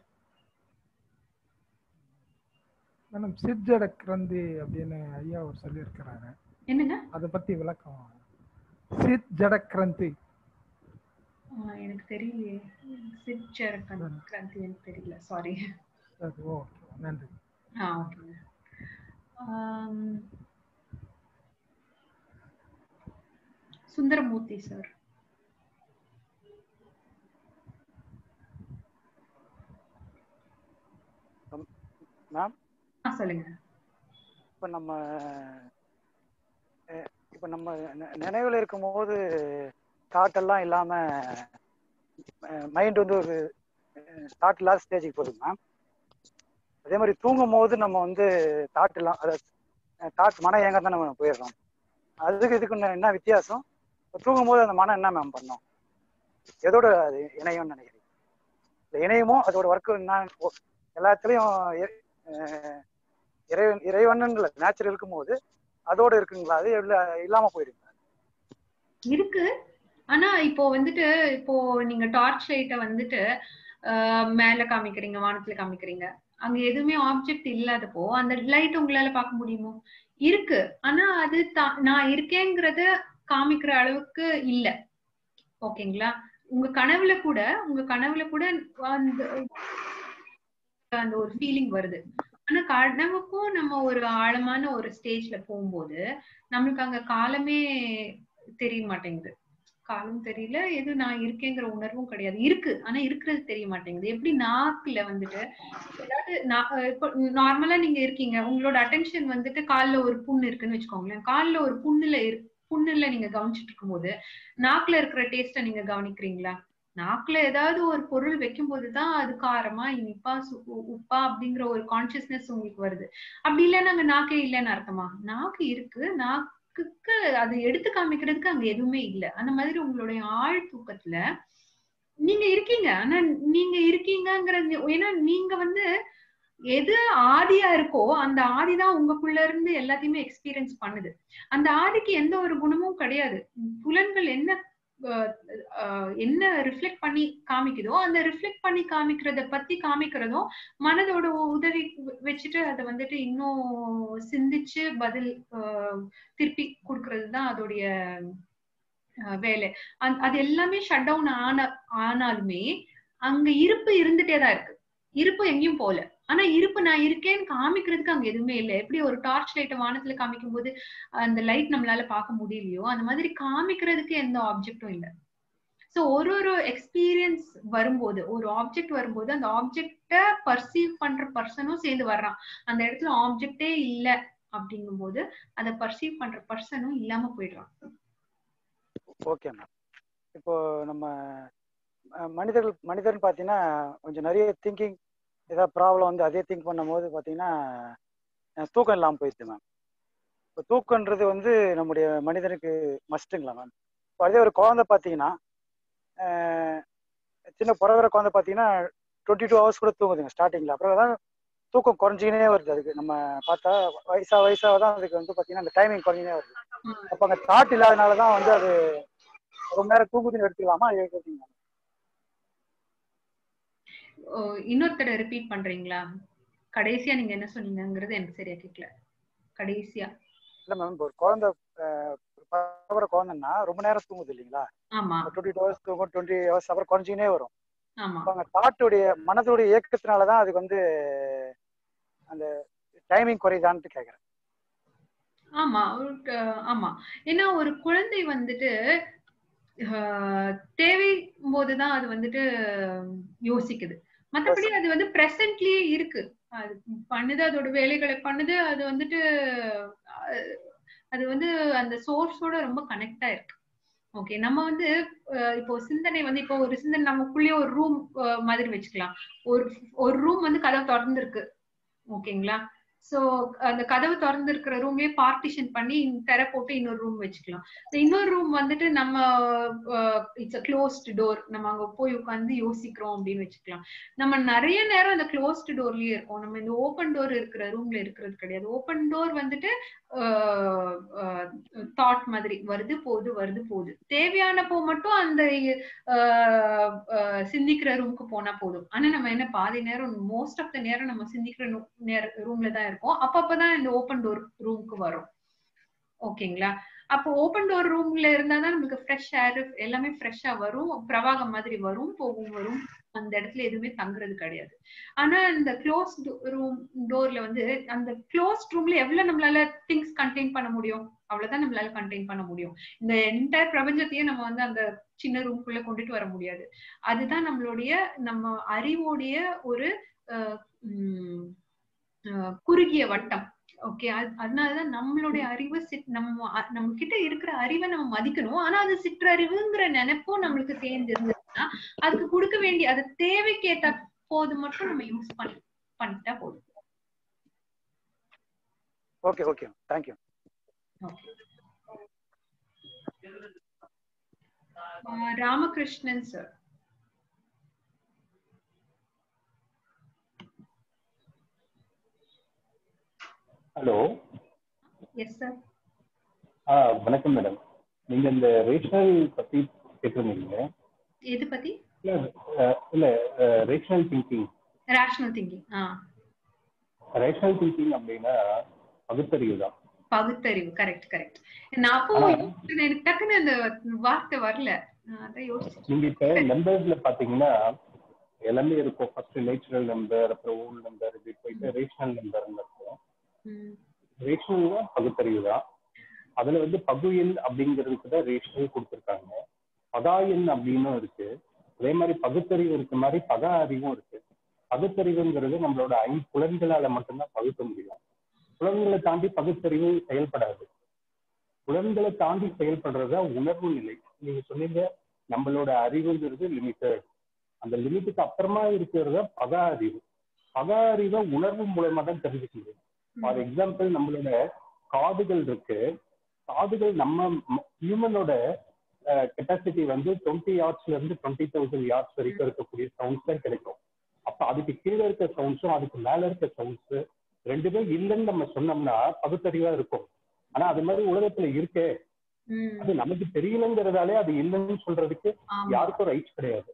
மேடம் சிற்ஜட கிரந்தி அப்படின்னு ஐயா அவர் சொல்லியிருக்கிறாரு. என்னங்க அதை பத்தி விளக்கம்? சிற்ஜட கிரந்தி எனக்கு தெரியலையே. சிற்ஜட கிரந்தி எனக்கு தெரியல, சாரி. சரி, ஓகே, நன்றி. ஆ ஓகேங்க. சுந்தரமூர்த்தி சார். மேம் சொல்லுங்க. இப்ப நம்ம இப்ப நம்ம நினைவுல இருக்கும் போது தாட் எல்லாம் இல்லாம மைண்ட் வந்து ஒரு தாட் இல்லாத ஸ்டேஜுக்கு போகுது மேம். அதே மாதிரி தூங்கும் போது நம்ம வந்து தாட் எல்லாம் அதாவது தாட் மன ஏங்க தான் நம்ம போயிடுறோம். அதுக்கு இதுக்கு என்ன வித்தியாசம்? தூங்கும் போது அந்த மனம் என்ன மேம் பண்ணும்? எதோட அது இணையம்னு நினைக்கிறீங்க? இந்த இணையமோ அதோட ஒர்க்கு என்ன? எல்லாத்துலயும் இறைவன் இறைவன் நேச்சுரல் இருக்கும் போது அதோட இருக்குங்களா? அது இல்லாம போயிருங்களா? இருக்கு. ஆனா இப்போ வந்துட்டு இப்போ நீங்க டார்ச் லைட்டை வந்துட்டு அஹ் மேல காமிக்கிறீங்க, வானத்துல காமிக்கிறீங்க, அங்க எதுவுமே ஆப்ஜெக்ட் இல்லாதப்போ அந்த லைட் உங்களால பார்க்க முடியுமோ? இருக்கு. ஆனா அது நான் இருக்கேங்கிறத காமிக்கிற அளவுக்கு இல்ல. ஓகேங்களா? உங்க கனவுல கூட உங்க கனவுல கூட அந்த அந்த ஒரு ஃபீலிங் வருது. ஆனா கனவுக்கும் நம்ம ஒரு ஆழமான ஒரு ஸ்டேஜ்ல போகும்போது நம்மளுக்கு அங்க காலமே தெரிய மாட்டேங்குது. காலம் தெரியல, எது நான் இருக்கேங்கிற உணர்வும் கிடையாது. இருக்கு, ஆனா இருக்கிறது தெரிய மாட்டேங்குது. எப்படி நாக்குல வந்துட்டு ஏதாவது இப்போ நார்மலா நீங்க இருக்கீங்க, உங்களோட அட்டென்ஷன் வந்துட்டு கால்ல ஒரு புண்ணு இருக்குன்னு வச்சுக்கோங்களேன். கால்ல ஒரு புண்ணுல இருக்கு புண்ணுல நீங்க கவனிச்சுட்டு இருக்கும் போது நாக்குல இருக்கிற டேஸ்ட நீங்க கவனிக்கிறீங்களா? நாக்குல ஏதாவது ஒரு பொருள் வைக்கும் போதுதான் அது காரமா, இனிப்பா, உப்பா அப்படிங்கிற ஒரு கான்சியஸ்னஸ் உங்களுக்கு வருது. அப்படி இல்லைன்னா அங்க நாக்கே இல்லைன்னு அர்த்தமா? நாக்கு இருக்கு, நாக்குக்கு அது எடுத்து காமிக்கிறதுக்கு அங்க எதுவுமே இல்லை. அந்த மாதிரி உங்களுடைய ஆழ் தூக்கத்துல நீங்க இருக்கீங்க. ஆனா நீங்க இருக்கீங்கிறது ஏன்னா நீங்க வந்து எது ஆதியா இருக்கோ அந்த ஆதிதான் உங்களுக்குள்ள இருந்து எல்லாத்தையுமே எக்ஸ்பீரியன்ஸ் பண்ணுது. அந்த ஆதிக்கு எந்த ஒரு குணமும் கிடையாது. புலன்கள் என்ன என்ன ரிஃப்ளெக்ட் பண்ணி காமிக்குதோ அந்த ரிஃப்ளெக்ட் பண்ணி காமிக்கிறத பத்தி காமிக்கிறதும் மனதோட உதவி வச்சுட்டு அதை வந்துட்டு இன்னும் சிந்திச்சு பதில் திருப்பி கொடுக்கறது தான் அதோடைய வேலை. அது எல்லாமே ஷட் டவுன் ஆன ஆனாலுமே அங்க இருப்பு இருந்துட்டேதான் இருக்கு. இருப்பு எங்கேயும் போல. ஆனா இருப்பு நான் இருக்கேன்னு காமிக்கிறதுக்கு அங்க எதுவுமே இல்லை. எப்படி ஒரு டார்ச் லைட்டை வானத்துல காமிக்கும் போது அந்த லைட் நம்மளால பார்க்க முடியலையோ அந்த மாதிரி காமிக்கிறதுக்கு எந்த ஆப்ஜெக்டும் இல்லை. சோ ஒரு ஒரு எக்ஸ்பீரியன்ஸ் வரும்போது ஒரு ஆப்ஜெக்ட் வரும்போது அந்த ஆப்ஜெக்ட பர்சீவ் பண்ற பர்சனும் சேர்ந்து வர்றான். அந்த இடத்துல ஆப்ஜெக்டே இல்லை அப்படிங்கும் போது அதை பர்சீவ் பண்ற பர்சனும் இல்லாம போயிடுறான். Okay ma'am. இப்போ நம்ம மனிதர்கள் மனிதர்னு பார்த்தீங்கன்னா கொஞ்சம் நிறைய திங்கிங், ஏதாவது ப்ராப்ளம் வந்து அதே திங்க் பண்ணும் போது பார்த்தீங்கன்னா தூக்கம் இல்லாமல் போயிடுச்சு மேம். இப்போ தூக்கன்றது வந்து நம்முடைய மனிதனுக்கு மஸ்ட்டுங்களா மேம்? இப்போ அதே ஒரு குழந்தை பார்த்தீங்கன்னா சின்ன பிறகுற குழந்தை பார்த்தீங்கன்னா டுவெண்ட்டி டூ ஹவர்ஸ் கூட தூங்குதுங்க ஸ்டார்டிங்கில். அப்புறம் தான் தூக்கம் குறைஞ்சிக்கினே வருது. அதுக்கு நம்ம பார்த்தா வயசா வயசாக தான் அதுக்கு வந்து பார்த்தீங்கன்னா அந்த டைமிங் குறைஞ்சினே வருது. அப்போ அங்கே தாட் இல்லாதனால தான் வந்து அது ரொம்ப நேரம் தூங்குதுன்னு எடுத்துக்கலாமா? கேட்குறீங்களா? இன்னொரு தடவை ரிப்பீட் பண்றீங்களா? கடைசியா நீங்க என்ன சொன்னீங்கிறது எனக்கு சரியா கேட்கல. கடைசியா இல்ல மேம், ஒரு குழந்தை பிறகுற குழந்தைன்னா ரொம்ப நேரம் தூங்குது இல்லைங்களா? ஆமா, டுவெண்ட்டி டூ ஹவர்ஸ் தூங்கும், டுவெண்ட்டி ஹவர்ஸ் அப்புறம் குறைஞ்சிக்கினே வரும். ஆமா. அங்க தாட்டுடைய மனதுடைய இயக்கத்தினாலதான் அதுக்கு வந்து அந்த டைமிங் குறையுதான்னு கேக்குறேன். ஆமா, ஆமா. ஏன்னா ஒரு குழந்தை வந்துட்டு தேவை போதுதான் அது வந்துட்டு யோசிக்குது. மற்றபடி அது வந்து பிரசன்ட்லயே இருக்கு. அது பண்ணுது, அதோட வேலைகளை பண்ணுது. அது வந்துட்டு அது வந்து அந்த சோர்ஸோட ரொம்ப கனெக்டா இருக்கு. ஓகே, நம்ம வந்து இப்போ சிந்தனை வந்து இப்போ ஒரு சிந்தனை நமக்குள்ளேயே ஒரு ரூம் மாதிரி வச்சுக்கலாம். ஒரு ஒரு ரூம் வந்து கதவு திறந்து இருக்கு, ஓகேங்களா? சோ அந்த கதவு திறந்து இருக்கிற ரூம்லயே பார்ட்டிஷன் பண்ணி திரை போட்டு இன்னொரு ரூம் வச்சுக்கலாம். இன்னொரு ரூம் வந்துட்டு நம்ம இட்ஸ் அ க்ளோஸ்டு டோர், நம்ம அங்க போய் உட்காந்து யோசிக்கிறோம் அப்படின்னு வச்சுக்கலாம். நம்ம நிறைய நேரம் அந்த க்ளோஸ்டு டோர்லயே இருக்கோம். நம்ம இந்த ஓப்பன் டோர் இருக்கிற ரூம்ல இருக்கிறது கிடையாது. ஓப்பன் டோர் வந்துட்டு தாட் மாதிரி வருது போகுது வருது போகுது. தேவையானப்போ மட்டும் அந்த சிந்திக்கிற ரூமுக்கு போனா போதும். ஆனா நம்ம என்ன பாதி நேரம், மோஸ்ட் ஆஃப் த நேரம் நம்ம சிந்திக்கிற ரூம்ல தான் இருக்கும். அப்பப்பதான் இந்த ஓப்பன் டோர் ரூமுக்கு வரும், ஓகேங்களா? அப்போ ஓப்பன் டோர் ரூம்ல இருந்தாதான் நமக்கு ஃப்ரெஷ் ஏர் எல்லாமே ஃப்ரெஷ்ஷா வரும், பிரவாகம் மாதிரி வரும், போகும் வரும். அந்த இடத்துல எதுவுமே தங்குறது கிடையாது. ஆனா இந்த க்ளோஸ் ரூம் டோர்ல வந்து அந்த க்ளோஸ் ரூம்ல எவ்வளவு நம்மளால திங்ஸ் கண்டெயின் பண்ண முடியும், அவ்வளவுதான் நம்மளால கண்டெயின் பண்ண முடியும். இந்த என்டையர் பிரபஞ்சத்தையே நம்ம வந்து அந்த சின்ன ரூம்குள்ள கொண்டுட்டு வர முடியாது. அதுதான் நம்மளுடைய நம்ம அறிவோடைய ஒரு குறுகிய வட்டம். ஓகே, அதனாலதான் நம்மளுடைய அறிவு நம்ம நம்ம கிட்ட இருக்கிற அறிவை நம்ம மதிக்கணும். ஆனா அது சிற்றறிவுங்கிற நினைப்பும் நம்மளுக்கு சேர்ந்து இருந்ததுன்னா அதுக்கு கொடுக்க வேண்டிய அது தேவைக்கேற்ற போது மட்டும் நம்ம யூஸ் பண்ணி பண்ணிட்டா போதும். Okay okay thank you. Ramakrishnan sir. Hello. Yes sir. ஆ வணக்கம் மேடம். நீங்க இந்த ரேஷனல் பத்தி கேட்டிருந்தீங்க. எது பத்தி? இல்ல இல்ல ரேஷனல் திங்கிங். Rational thinking. ஆ ரேஷனல் திங்கிங் அப்படின்னா பகுத்தறிவு தான். பகுத்தறிவு, கரெக்ட் கரெக்ட். நான் அப்போ எனக்கு டக்குன்னு அந்த வார்த்தை வரல, அதான் யோசிச்சேன். நீங்க இப்ப நம்பர்ஸ்ல பாத்தீங்கன்னா எல்லாமே இருக்கும். ஃபர்ஸ்ட் நேச்சுரல் நம்பர், அப்புறம் ஹோல் நம்பர், இப்படி போயிட்டு ரேஷனல் நம்பர்னு இருக்கும். ரேஷனல் தான் பகுத்தறிவு தான். அதுல வந்து பகு எண் அப்படிங்கிறதுக்கு தான் ரேஷனல் கொடுத்துருக்காங்க. பகா எண் அப்படின்னு இருக்கு. அதே மாதிரி பகுத்தறிவு இருக்க மாதிரி பகா அறிவும் இருக்கு. பகுத்தறிவுங்கிறது நம்மளோட ஐம்புலன்களால மட்டும்தான் பகுக்க முடியும். புலன்களை தாண்டி பகுத்தறிவு செயல்படாது. புலன்களை தாண்டி செயல்படுறதா உணர்வு நிலை. நீங்க சொன்னீங்க நம்மளோட அறிவுங்கிறது லிமிட்டட். அந்த லிமிட்டுக்கு அப்புறமா இருக்கிறத பகா அறிவு. பகா அறிவை உணர்வு மூலமா தான் தெரிஞ்சுக்க முடியும். ஃபார் எக்ஸாம்பிள், நம்மளோட காதுகள் இருக்கு. காதுகள் நம்ம ஹியூமனோட கெப்பாசிட்டி வந்து டுவெண்ட்டி யார்ட்ஸ்ல இருந்து டுவெண்ட்டி தௌசண்ட் யார்ட்ஸ் வரைக்கும் இருக்கக்கூடிய சவுண்ட்ஸ் தான் கிடைக்கும். அப்ப அதுக்கு கீழே இருக்க சவுண்ட்ஸும் அதுக்கு மேல இருக்க சவுண்ட்ஸ் ரெண்டுமே இல்லைன்னு நம்ம சொன்னோம்னா பகுத்தறிவா இருக்கும். ஆனா அது மாதிரி உலகத்துல இருக்கே, அது நமக்கு தெரியலங்கிறதாலே அது இல்லைன்னு சொல்றதுக்கு யாருக்கும் ரைட்ஸ் கிடையாது.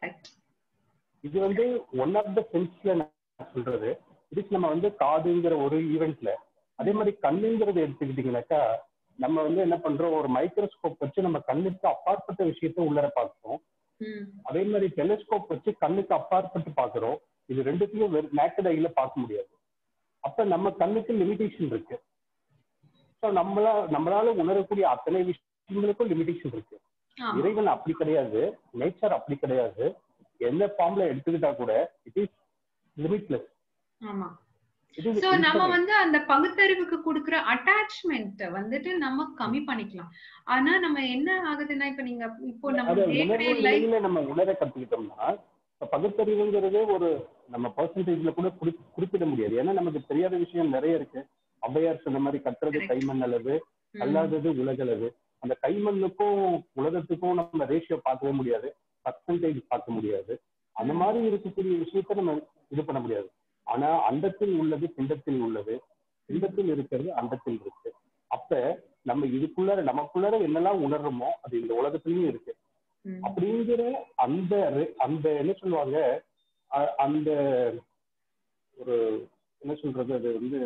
இது வந்து ஒன் ஆஃப் த சென்ஸ்ல நான் சொல்றது. இதுக்கு நம்ம வந்து காதுங்கிற ஒரு ஈவெண்ட்ல, அதே மாதிரி கண்ணுங்கிறது எடுத்துக்கிட்டீங்கன்னாக்கா நம்ம வந்து என்ன பண்றோம், ஒரு மைக்ரோஸ்கோப் வச்சு நம்ம கண்ணுக்கு அப்பாற்பட்ட விஷயத்த உள்ளர பார்க்கிறோம். அதே மாதிரி டெலிஸ்கோப் வச்சு கண்ணுக்கு அப்பாற்பட்டு பாக்குறோம். இது ரெண்டுத்தையும் நேக்கட் ஐல பார்க்க முடியாது. அப்ப நம்ம கண்ணுக்கு லிமிடேஷன் இருக்கு. ஸோ நம்மளா நம்மளால உணரக்கூடிய அத்தனை விஷயங்களுக்கும் லிமிடேஷன் இருக்கு. இறைவன் அப்படி கிடையாது, நேச்சர் அப்படி கிடையாது. எந்த ஃபார்ம்ல எடுத்துக்கிட்டா கூட இட் இஸ் லிமிட்லெஸ். சோ நம்ம வந்து அந்த பகுத்தறிவுக்கு கொடுக்கிற அட்டாச்மெண்ட் வந்துட்டு நம்ம கம்மி பண்ணிக்கலாம். ஆனா நம்ம என்ன ஆகுதுன்னா இப்ப நீங்க இப்போ நம்ம நம்ம உணர கத்துக்கிட்டோம்னா பகுத்தறிவுங்கிறதே ஒரு நம்ம பர்சன்டேஜ்ல கூட குறிப்பிட முடியாது. ஏன்னா நமக்கு தெரியாத விஷயம் நிறைய இருக்கு. ஔவையார் சொன்ன மாதிரி கட்டுறது கைமண் அளவு, அல்லாதது உலகளவு. அந்த கைமண்ணுக்கும் உலகத்துக்கும் நம்ம ரேஷியோ பார்க்கவே முடியாது, பர்சன்டேஜ் பார்க்க முடியாது. அந்த மாதிரி இருக்கக்கூடிய விஷயத்த நம்ம இது பண்ண முடியாது. ஆனா அண்டத்தில் உள்ளது பிண்டத்தில் உள்ளது, பிண்டத்தில் இருக்கிறது அண்டத்தில் இருக்கு. அப்ப நம்ம இதுக்குள்ளார நமக்குள்ளார என்னெல்லாம் உணர்றோமோ அது இந்த உலகத்திலயும் இருக்கு. அப்படிங்கிற அந்த அந்த என்ன சொல்லுவாங்க, அந்த ஒரு என்ன சொல்றது, அது வந்து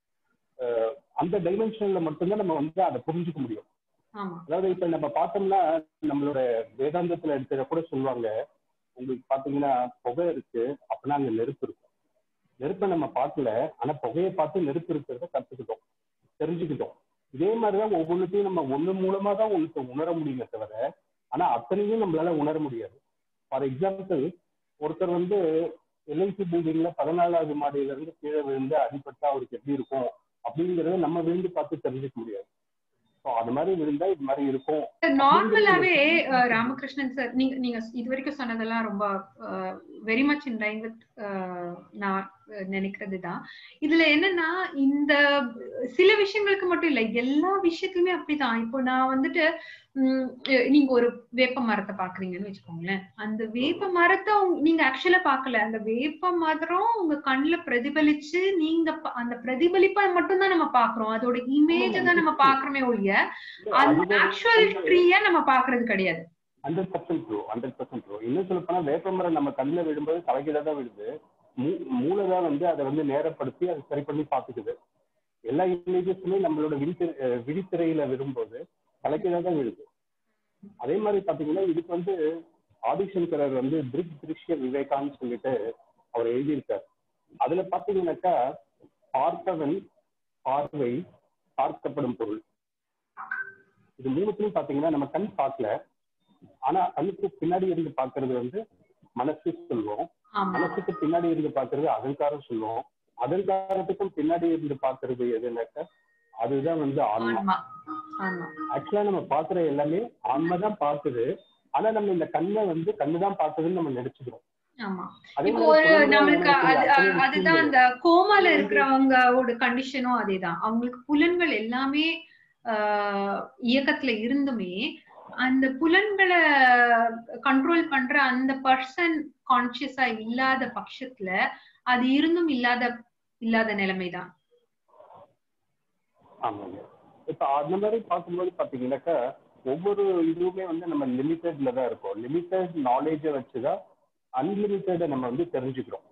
அந்த டைமென்ஷன்ல மட்டும்தான் நம்ம வந்து அதை புரிஞ்சுக்க முடியும். அதாவது இப்ப நம்ம பார்த்தோம்னா நம்மளோட வேதாந்தத்துல எடுத்துக்க கூட சொல்லுவாங்க, உங்களுக்கு பாத்தீங்கன்னா புகை இருக்கு அப்படின்னா அங்க நெருப்பு இருக்கும். நெருப்பை நம்ம பார்க்கல, ஆனா புகையை பார்த்து நெருப்பு இருக்கிறத கத்துக்கிட்டோம், தெரிஞ்சுக்கிட்டோம். இதே மாதிரிதான் ஒவ்வொன்றுத்தையும் நம்ம ஒண்ணு மூலமா தான் ஒன்று உணர முடியுமே தவிர, ஆனா அத்தனையும் நம்மளால உணர முடியாது. ஃபார் எக்ஸாம்பிள், ஒருத்தர் வந்து எல்ஐசி பில்டிங்ல பதினாலாவது மாடியில இருந்து கீழே விழுந்து அடிபட்டா அவருக்கு எப்படி இருக்கும் அப்படிங்கிறத நம்ம விழுந்து பார்த்து தெரிஞ்சுக்க முடியாது. அது மாதிரி விழுந்தா இது மாதிரி இருக்கும். நார்மலாவே ராமகிருஷ்ணன் சார், நீங்க நீங்க இது வரைக்கும் சொன்னதெல்லாம் ரொம்ப very much in line with நான் நினைக்கிறதுதான். இதுல என்னன்னா இந்த சில விஷயங்களுக்கு மட்டும் இல்ல, எல்லா விஷயத்துலயுமே அப்படிதான். இப்போ நான் வந்துட்டு உம் நீங்க ஒரு வேப்ப மரத்தை பாக்குறீங்கன்னு வச்சுக்கோங்களேன். அந்த வேப்ப மரத்தை நீங்க ஆக்சுவலா பாக்கல, அந்த வேப்ப மரம் உங்க கண்ணுல பிரதிபலிச்சு நீங்க அந்த பிரதிபலிப்பை மட்டும் தான் நம்ம பாக்குறோம், அதோட இமேஜ் தான் நம்ம பாக்குறோமே ஒழிய அந்த ஆக்சுவல் ட்ரீய நம்ம பாக்குறது கிடையாது. Hundred percent true, hundred percent true. இன்னும் சொல்ல போனா வேப்ப மரம் நம்ம கண்ணுல விழும்போது தலைகீழ தான் விழுது. மூளைதான் வந்து அதை வந்து நேரப்படுத்தி அதை சரி பண்ணி பாத்துக்குது. எல்லா இமேஜஸுமே நம்மளோட விழித்திரை விழித்திரையில விழும்போது தலைகீழ தான் விழுது. அதே மாதிரி பாத்தீங்கன்னா இதுக்கு வந்து ஆதிசங்கரர் வந்து திருக் திருஷ்ய விவேகான்னு சொல்லிட்டு அவர் எழுதியிருக்காரு. அதுல பாத்தீங்கன்னாக்கா பார்த்தவன், பார்வை, பார்க்கப்படும் பொருள், இது மூணுத்தையும் பாத்தீங்கன்னா நம்ம கண் பார்க்கல, ஆனா கண்ணுக்கு பின்னாடி இருந்து பாக்குறது வந்து மனசு சொல்லுவோம், மனசுக்கு பின்னாடி இருந்து பாக்குறது அகங்காரம் சொல்லுவோம், அகங்காரத்துக்கும் பின்னாடி இருந்து பாக்குறது எதுனாக்கா அதுதான் வந்து ஆன்மா. ஆக்சுவலா நம்ம பாக்குற எல்லாமே ஆன்மா தான் பாக்குது, ஆனா நம்ம இந்த கண்ணை வந்து கண்ணுதான் பாக்குதுன்னு நம்ம நினைச்சுக்கிறோம். இப்போ நம்மளுக்கு அதுதான் அந்த கோமால இருக்கிறவங்களோட கண்டிஷனும் அதேதான். அவங்களுக்கு புலன்கள் எல்லாமே ஆஹ் இயக்கத்துல இருந்துமே அந்த புலன்களை கண்ட்ரோல் பண்ற அந்த பர்சன் கான்சியஸா இல்லாத பட்சத்துல அது இருந்தும் இல்லாத இல்லாத நிலைமைதான். ஆமாங்க. இப்ப அந்த மாதிரி பார்க்கும்போது பாத்தீங்கன்னாக்கா ஒவ்வொரு இதுவுமே வந்து நம்ம லிமிட்டட்ல தான் இருக்கோம். லிமிட்டட் நாலேஜ வச்சுதான் அன்லிமிட்டட நம்ம வந்து தெரிஞ்சுக்கிறோம்.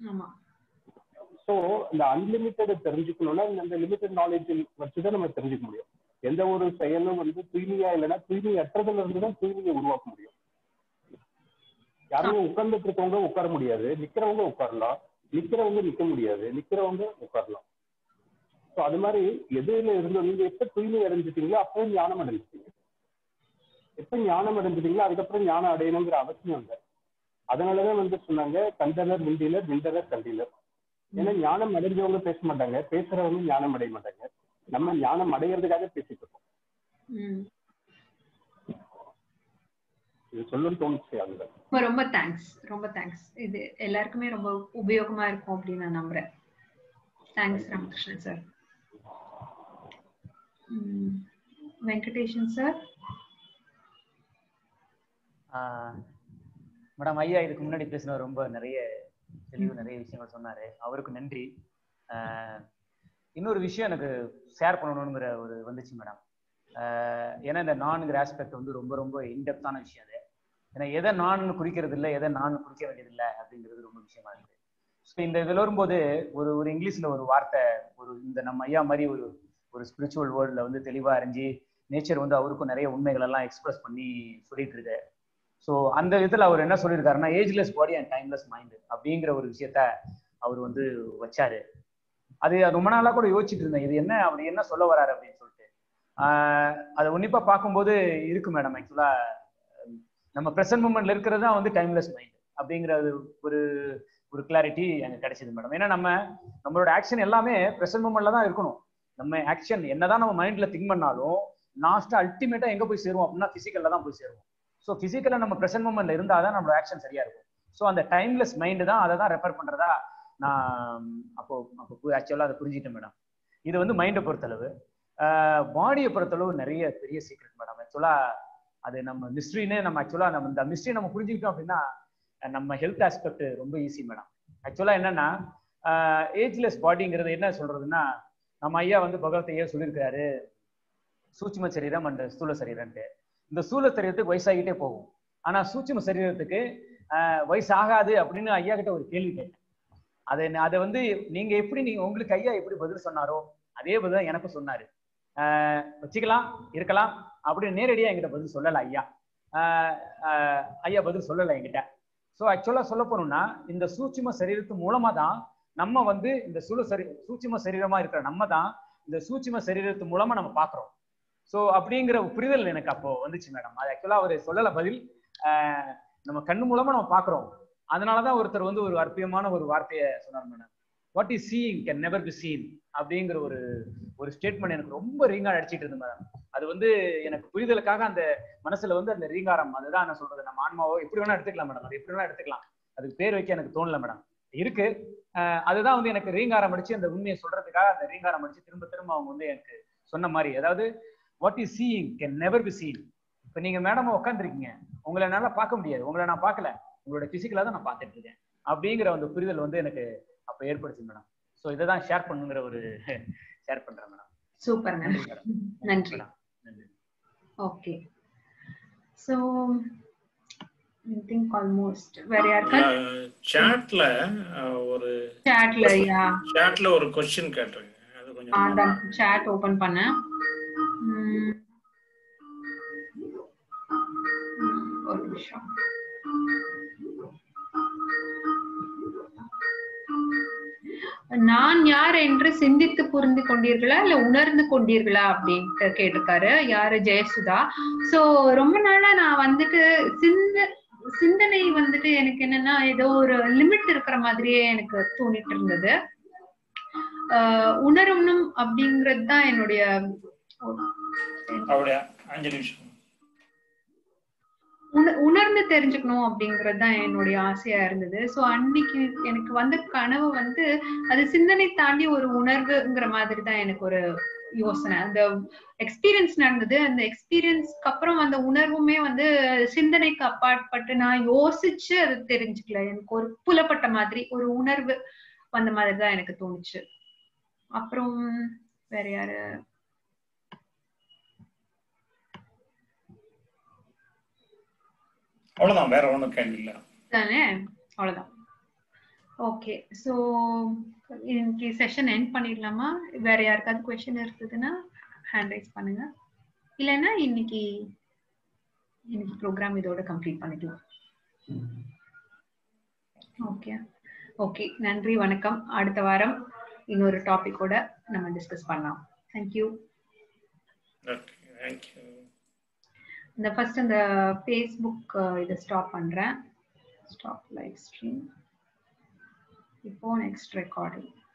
ஸோ இந்த அன்லிமிட்டட தெரிஞ்சுக்கணும்னா இந்த லிமிட்டட் நாலேஜ் வச்சுதான் நம்ம தெரிஞ்சுக்க முடியும். எந்த ஒரு செயலும் வந்து தூய்மையா இல்லைன்னா தூய்மை அற்றதுல இருந்து தான் தூய்மையை உருவாக்க முடியும். யாருமே உட்கார்ந்துட்டு இருக்கவங்க உட்கார முடியாது, நிக்கிறவங்க உட்காரலாம், நிக்கிறவங்க நிக்க முடியாது, நிக்கிறவங்க உட்காரலாம். ஸோ அது மாதிரி எதுல இருந்து நீங்க எப்ப தூய்மை அடைஞ்சிட்டீங்களோ அப்போ ஞானம் அடைஞ்சிட்டீங்க. எப்ப ஞானம் அடைஞ்சிட்டீங்களோ அதுக்கப்புறம் ஞானம் அடையணுங்கிற அவசியம் இல்லை. அதனாலதான் வந்து சொன்னாங்க கண்டனர் விண்டீலர், விண்டனர் கண்டீலர். ஏன்னா ஞானம் அடைஞ்சவங்க பேச மாட்டாங்க, பேசுறவங்க ஞானம் அடைய மாட்டாங்க. நம்ம ஞானம் அடையிறதுக்காக பேசிட்டு இருக்கோம். இது சொல்லணும்னு தோணுச்சு. அதுதான் ரொம்ப தேங்க்ஸ், ரொம்ப தேங்க்ஸ். இது எல்லாருக்குமே ரொம்ப உபயோகமா இருக்கும் அப்படின்னு நான் நம்புறேன். Thanks Ramakrishnan sir. Venkatesan sir. Madam, ஐயா இதுக்கு முன்னாடி பேசினவர் ரொம்ப நிறைய தெளிவு நிறைய விஷயங்கள் சொன்னாரு, அவருக்கு நன்றி. இன்னொரு விஷயம் எனக்கு ஷேர் பண்ணணுங்கிற ஒரு வந்துச்சு மேடம். ஏன்னா இந்த நான்கிற ஆஸ்பெக்ட் வந்து ரொம்ப ரொம்ப இன்டெப்தான விஷயம் அது. ஏன்னா எதை நான் குறிக்கிறது இல்லை, எதை நான் குறிக்க வேண்டியதில்லை அப்படிங்கிறது ரொம்ப விஷயமா இருக்கு. ஸோ இந்த இதில் வரும்போது ஒரு ஒரு இங்கிலீஷ்ல ஒரு வார்த்தை, ஒரு இந்த நம்ம ஐயா மாதிரி ஒரு ஒரு ஸ்பிரிச்சுவல் வேர்ல்டில் வந்து தெளிவாக அறிஞ்சு நேச்சர் வந்து அவருக்கும் நிறைய உண்மைகள் எல்லாம் எக்ஸ்பிரஸ் பண்ணி சொல்லிட்டு இருக்கு. ஸோ அந்த விதத்தில் அவர் என்ன சொல்லியிருக்காருன்னா ageless body and timeless mind அப்படிங்கிற ஒரு விஷயத்த அவர் வந்து வச்சாரு. அது ரொம்ப நாளாக கூட யோசிச்சுட்டு இருந்தேன், இது என்ன அவர் என்ன சொல்ல வர்றாரு அப்படின்னு சொல்லிட்டு. ஆஹ் அதை உன்னிப்பா பார்க்கும்போது இருக்கு மேடம். ஆக்சுவலா நம்ம ப்ரெசன்ட் மூமெண்ட்ல இருக்கிறது தான் வந்து டைம்லெஸ் மைண்ட் அப்படிங்கிற ஒரு ஒரு கிளாரிட்டி எனக்கு கிடைச்சது மேடம். ஏன்னா நம்ம நம்மளோட ஆக்ஷன் எல்லாமே ப்ரெசன்ட் மூமெண்ட்ல தான் இருக்கணும். நம்ம ஆக்ஷன் என்னதான் நம்ம மைண்ட்ல திங்க் பண்ணாலும் லாஸ்ட் அல்டிமேட்டா எங்க போய் சேருவோம் அப்படின்னா பிசிக்கல்ல தான் போய் சேருவோம். ஸோ பிசிக்கல்ல நம்ம ப்ரெசன்ட் மூமெண்ட்ல இருந்தால் தான் நம்மளோட ஆக்ஷன் சரியா இருக்கும். ஸோ அந்த டைம்லெஸ் மைண்டு தான் அதை தான் ரெஃபர் பண்றதா நான் அப்போ அப்போ ஆக்சுவலாக அதை புரிஞ்சுட்டேன் மேடம். இது வந்து மைண்டை பொறுத்தளவு. பாடியை பொறுத்தளவு நிறைய பெரிய சீக்ரெட் மேடம். ஆக்சுவலா அது நம்ம மிஸ்ட்ரின்னு நம்ம ஆக்சுவலா நம்ம இந்த மிஸ்ட்ரி நம்ம புரிஞ்சுக்கிட்டோம் அப்படின்னா நம்ம ஹெல்த் ஆஸ்பெக்ட் ரொம்ப ஈஸி மேடம். ஆக்சுவலா என்னன்னா ஏஜ்லெஸ் பாடிங்கிறது என்ன சொல்றதுன்னா, நம்ம ஐயா வந்து பகவத்தையே சொல்லியிருக்காரு சூட்சும சரீரம் அண்ட் ஸ்தூல சரீரம்ட்டு. இந்த ஸ்தூல சரீரத்துக்கு வயசாகிட்டே போகும், ஆனா சூட்சும சரீரத்துக்கு ஆஹ் வயசு ஆகாது அப்படின்னு ஐயா கிட்ட ஒரு கேள்வி கேட்டேன். அதை அதை வந்து நீங்க எப்படி நீங்க உங்களுக்கு ஐயா எப்படி பதில் சொன்னாரோ அதே பதில் தான் எனக்கும் சொன்னாரு. ஆஹ் வச்சுக்கலாம் இருக்கலாம் அப்படின்னு நேரடியா என்கிட்ட பதில் சொல்லலை ஐயா. ஆஹ் ஐயா பதில் சொல்லலை என்கிட்ட. ஸோ ஆக்சுவலா சொல்ல போனோம்னா இந்த சூட்சும சரீரத்து மூலமா தான் நம்ம வந்து இந்த சூழ சரீ சூட்சும சரீரமா இருக்கிற நம்ம தான் இந்த சூட்சும சரீரத்து மூலமா நம்ம பாக்குறோம். ஸோ அப்படிங்கிற புரிதல் எனக்கு அப்போ வந்துச்சு மேடம். அது ஆக்சுவலா அவர் சொல்லலை பதில். ஆஹ் நம்ம கண்ணு மூலமா நம்ம பாக்குறோம். அதனாலதான் ஒருத்தர் வந்து ஒரு அற்புதமான ஒரு வார்த்தையை சொன்னார் madam. What is seeing can never be seen அப்படிங்கிற ஒரு ஒரு ஸ்டேட்மெண்ட் எனக்கு ரொம்ப ரீங்காரம் அடிச்சிட்டு இருந்தது மேடம். அது வந்து எனக்கு புரிதலுக்காக அந்த மனசுல வந்து அந்த ரீங்காரம், அதுதான் நான் சொல்றது. நம்ம ஆன்மாவோ எப்படி வேணா எடுத்துக்கலாம் மேடம், அது எப்படி வேணா எடுத்துக்கலாம். அதுக்கு பேர் வைக்க எனக்கு தோணல மேடம். இருக்கு அஹ் அதுதான் வந்து எனக்கு ரீங்காரம் அடிச்சு அந்த உண்மையை சொல்றதுக்காக அந்த ரீங்காரம் அடிச்சு திரும்ப திரும்ப அவங்க வந்து எனக்கு சொன்ன மாதிரி, அதாவது what is seeing can never be seen. இப்ப நீங்க மேடமா உட்காந்துருக்கீங்க, உங்களை என்னால பார்க்க முடியாது, உங்களை நான் பார்க்கல, உங்களோட பிசிக்கலா தான் நான் பார்த்துட்டு இருக்கேன் அப்படிங்கிற அந்த புரிதல் வந்து எனக்கு அப்ப ஏற்படுச்சு மேடம். ஸோ இதை தான் ஷேர் பண்ணுங்கிற ஒரு ஷேர் பண்றேன் மேடம். சூப்பர் நன்றி நன்றி. Okay so I think almost வேற யாருக்கா சாட்ல ஒரு சாட்ல யா சாட்ல ஒரு क्वेश्चन கேட்றேன். அது கொஞ்சம் ஆ சாட் ஓபன் பண்ணேன். ஒரு நிமிஷம். நான் யார் என்று சிந்தித்து புரிந்து கொண்டீர்களா இல்ல உணர்ந்து கொண்டீர்களா அப்படின்ட்டு கேட்டிருக்காரு யாரு, ஜெயசுதா. சோ ரொம்ப நாளா நான் வந்துட்டு சிந்த சிந்தனை வந்துட்டு எனக்கு என்னன்னா ஏதோ ஒரு லிமிட் இருக்கிற மாதிரியே எனக்கு தோணிட்டு இருந்தது. ஆஹ் உணரணும் அப்படிங்கிறது தான் என்னுடைய அஞ்சு நிமிஷம் உணர்ந்து தெரிஞ்சுக்கணும் அப்படிங்கிறது தான் என்னுடைய ஆசையா இருந்தது. சோ அன்னைக்கு எனக்கு வந்த கனவு வந்து அது சிந்தனை தாண்டி ஒரு உணர்வுங்கிற மாதிரி தான் எனக்கு ஒரு யோசனை. அந்த எக்ஸ்பீரியன்ஸ் நடந்தது, அந்த எக்ஸ்பீரியன்ஸ்க்கு அப்புறம் அந்த உணர்வுமே வந்து சிந்தனைக்கு அப்பாற்பட்டு நான் யோசிச்சு அது தெரிஞ்சுக்கல. எனக்கு ஒரு புலப்பட்ட மாதிரி ஒரு உணர்வு வந்த மாதிரி தான் எனக்கு தோணுச்சு. அப்புறம் வேற யாரு, அவ்வளவுதான், வேற ஒண்ணும் கேள்வி இல்ல தானே, அவ்வளவுதான். ஓகே சோ இன்னைக்கு செஷன் எண்ட் பண்ணிடலாமா? வேற யாருக்காவது क्वेश्चन இருந்ததுன்னா ஹேண்ட் ரைஸ் பண்ணுங்க, இல்லைன்னா இன்னைக்கு இன்னைக்கு ப்ரோக்ராம் இதோட கம்ப்ளீட் பண்ணிக்கலாம். ஓகே ஓகே நன்றி, வணக்கம். அடுத்த வாரம் இன்னொரு டாபிக்கோட நம்ம டிஸ்கஸ் பண்ணலாம். தேங்க்யூ. Okay thank you. இந்த ஃபர்ஸ்ட் இந்த ஃபேஸ்புக் இதை ஸ்டாப் பண்றேன். Stop live stream. இப்போ நெக்ஸ்ட் ரெக்கார்டிங்.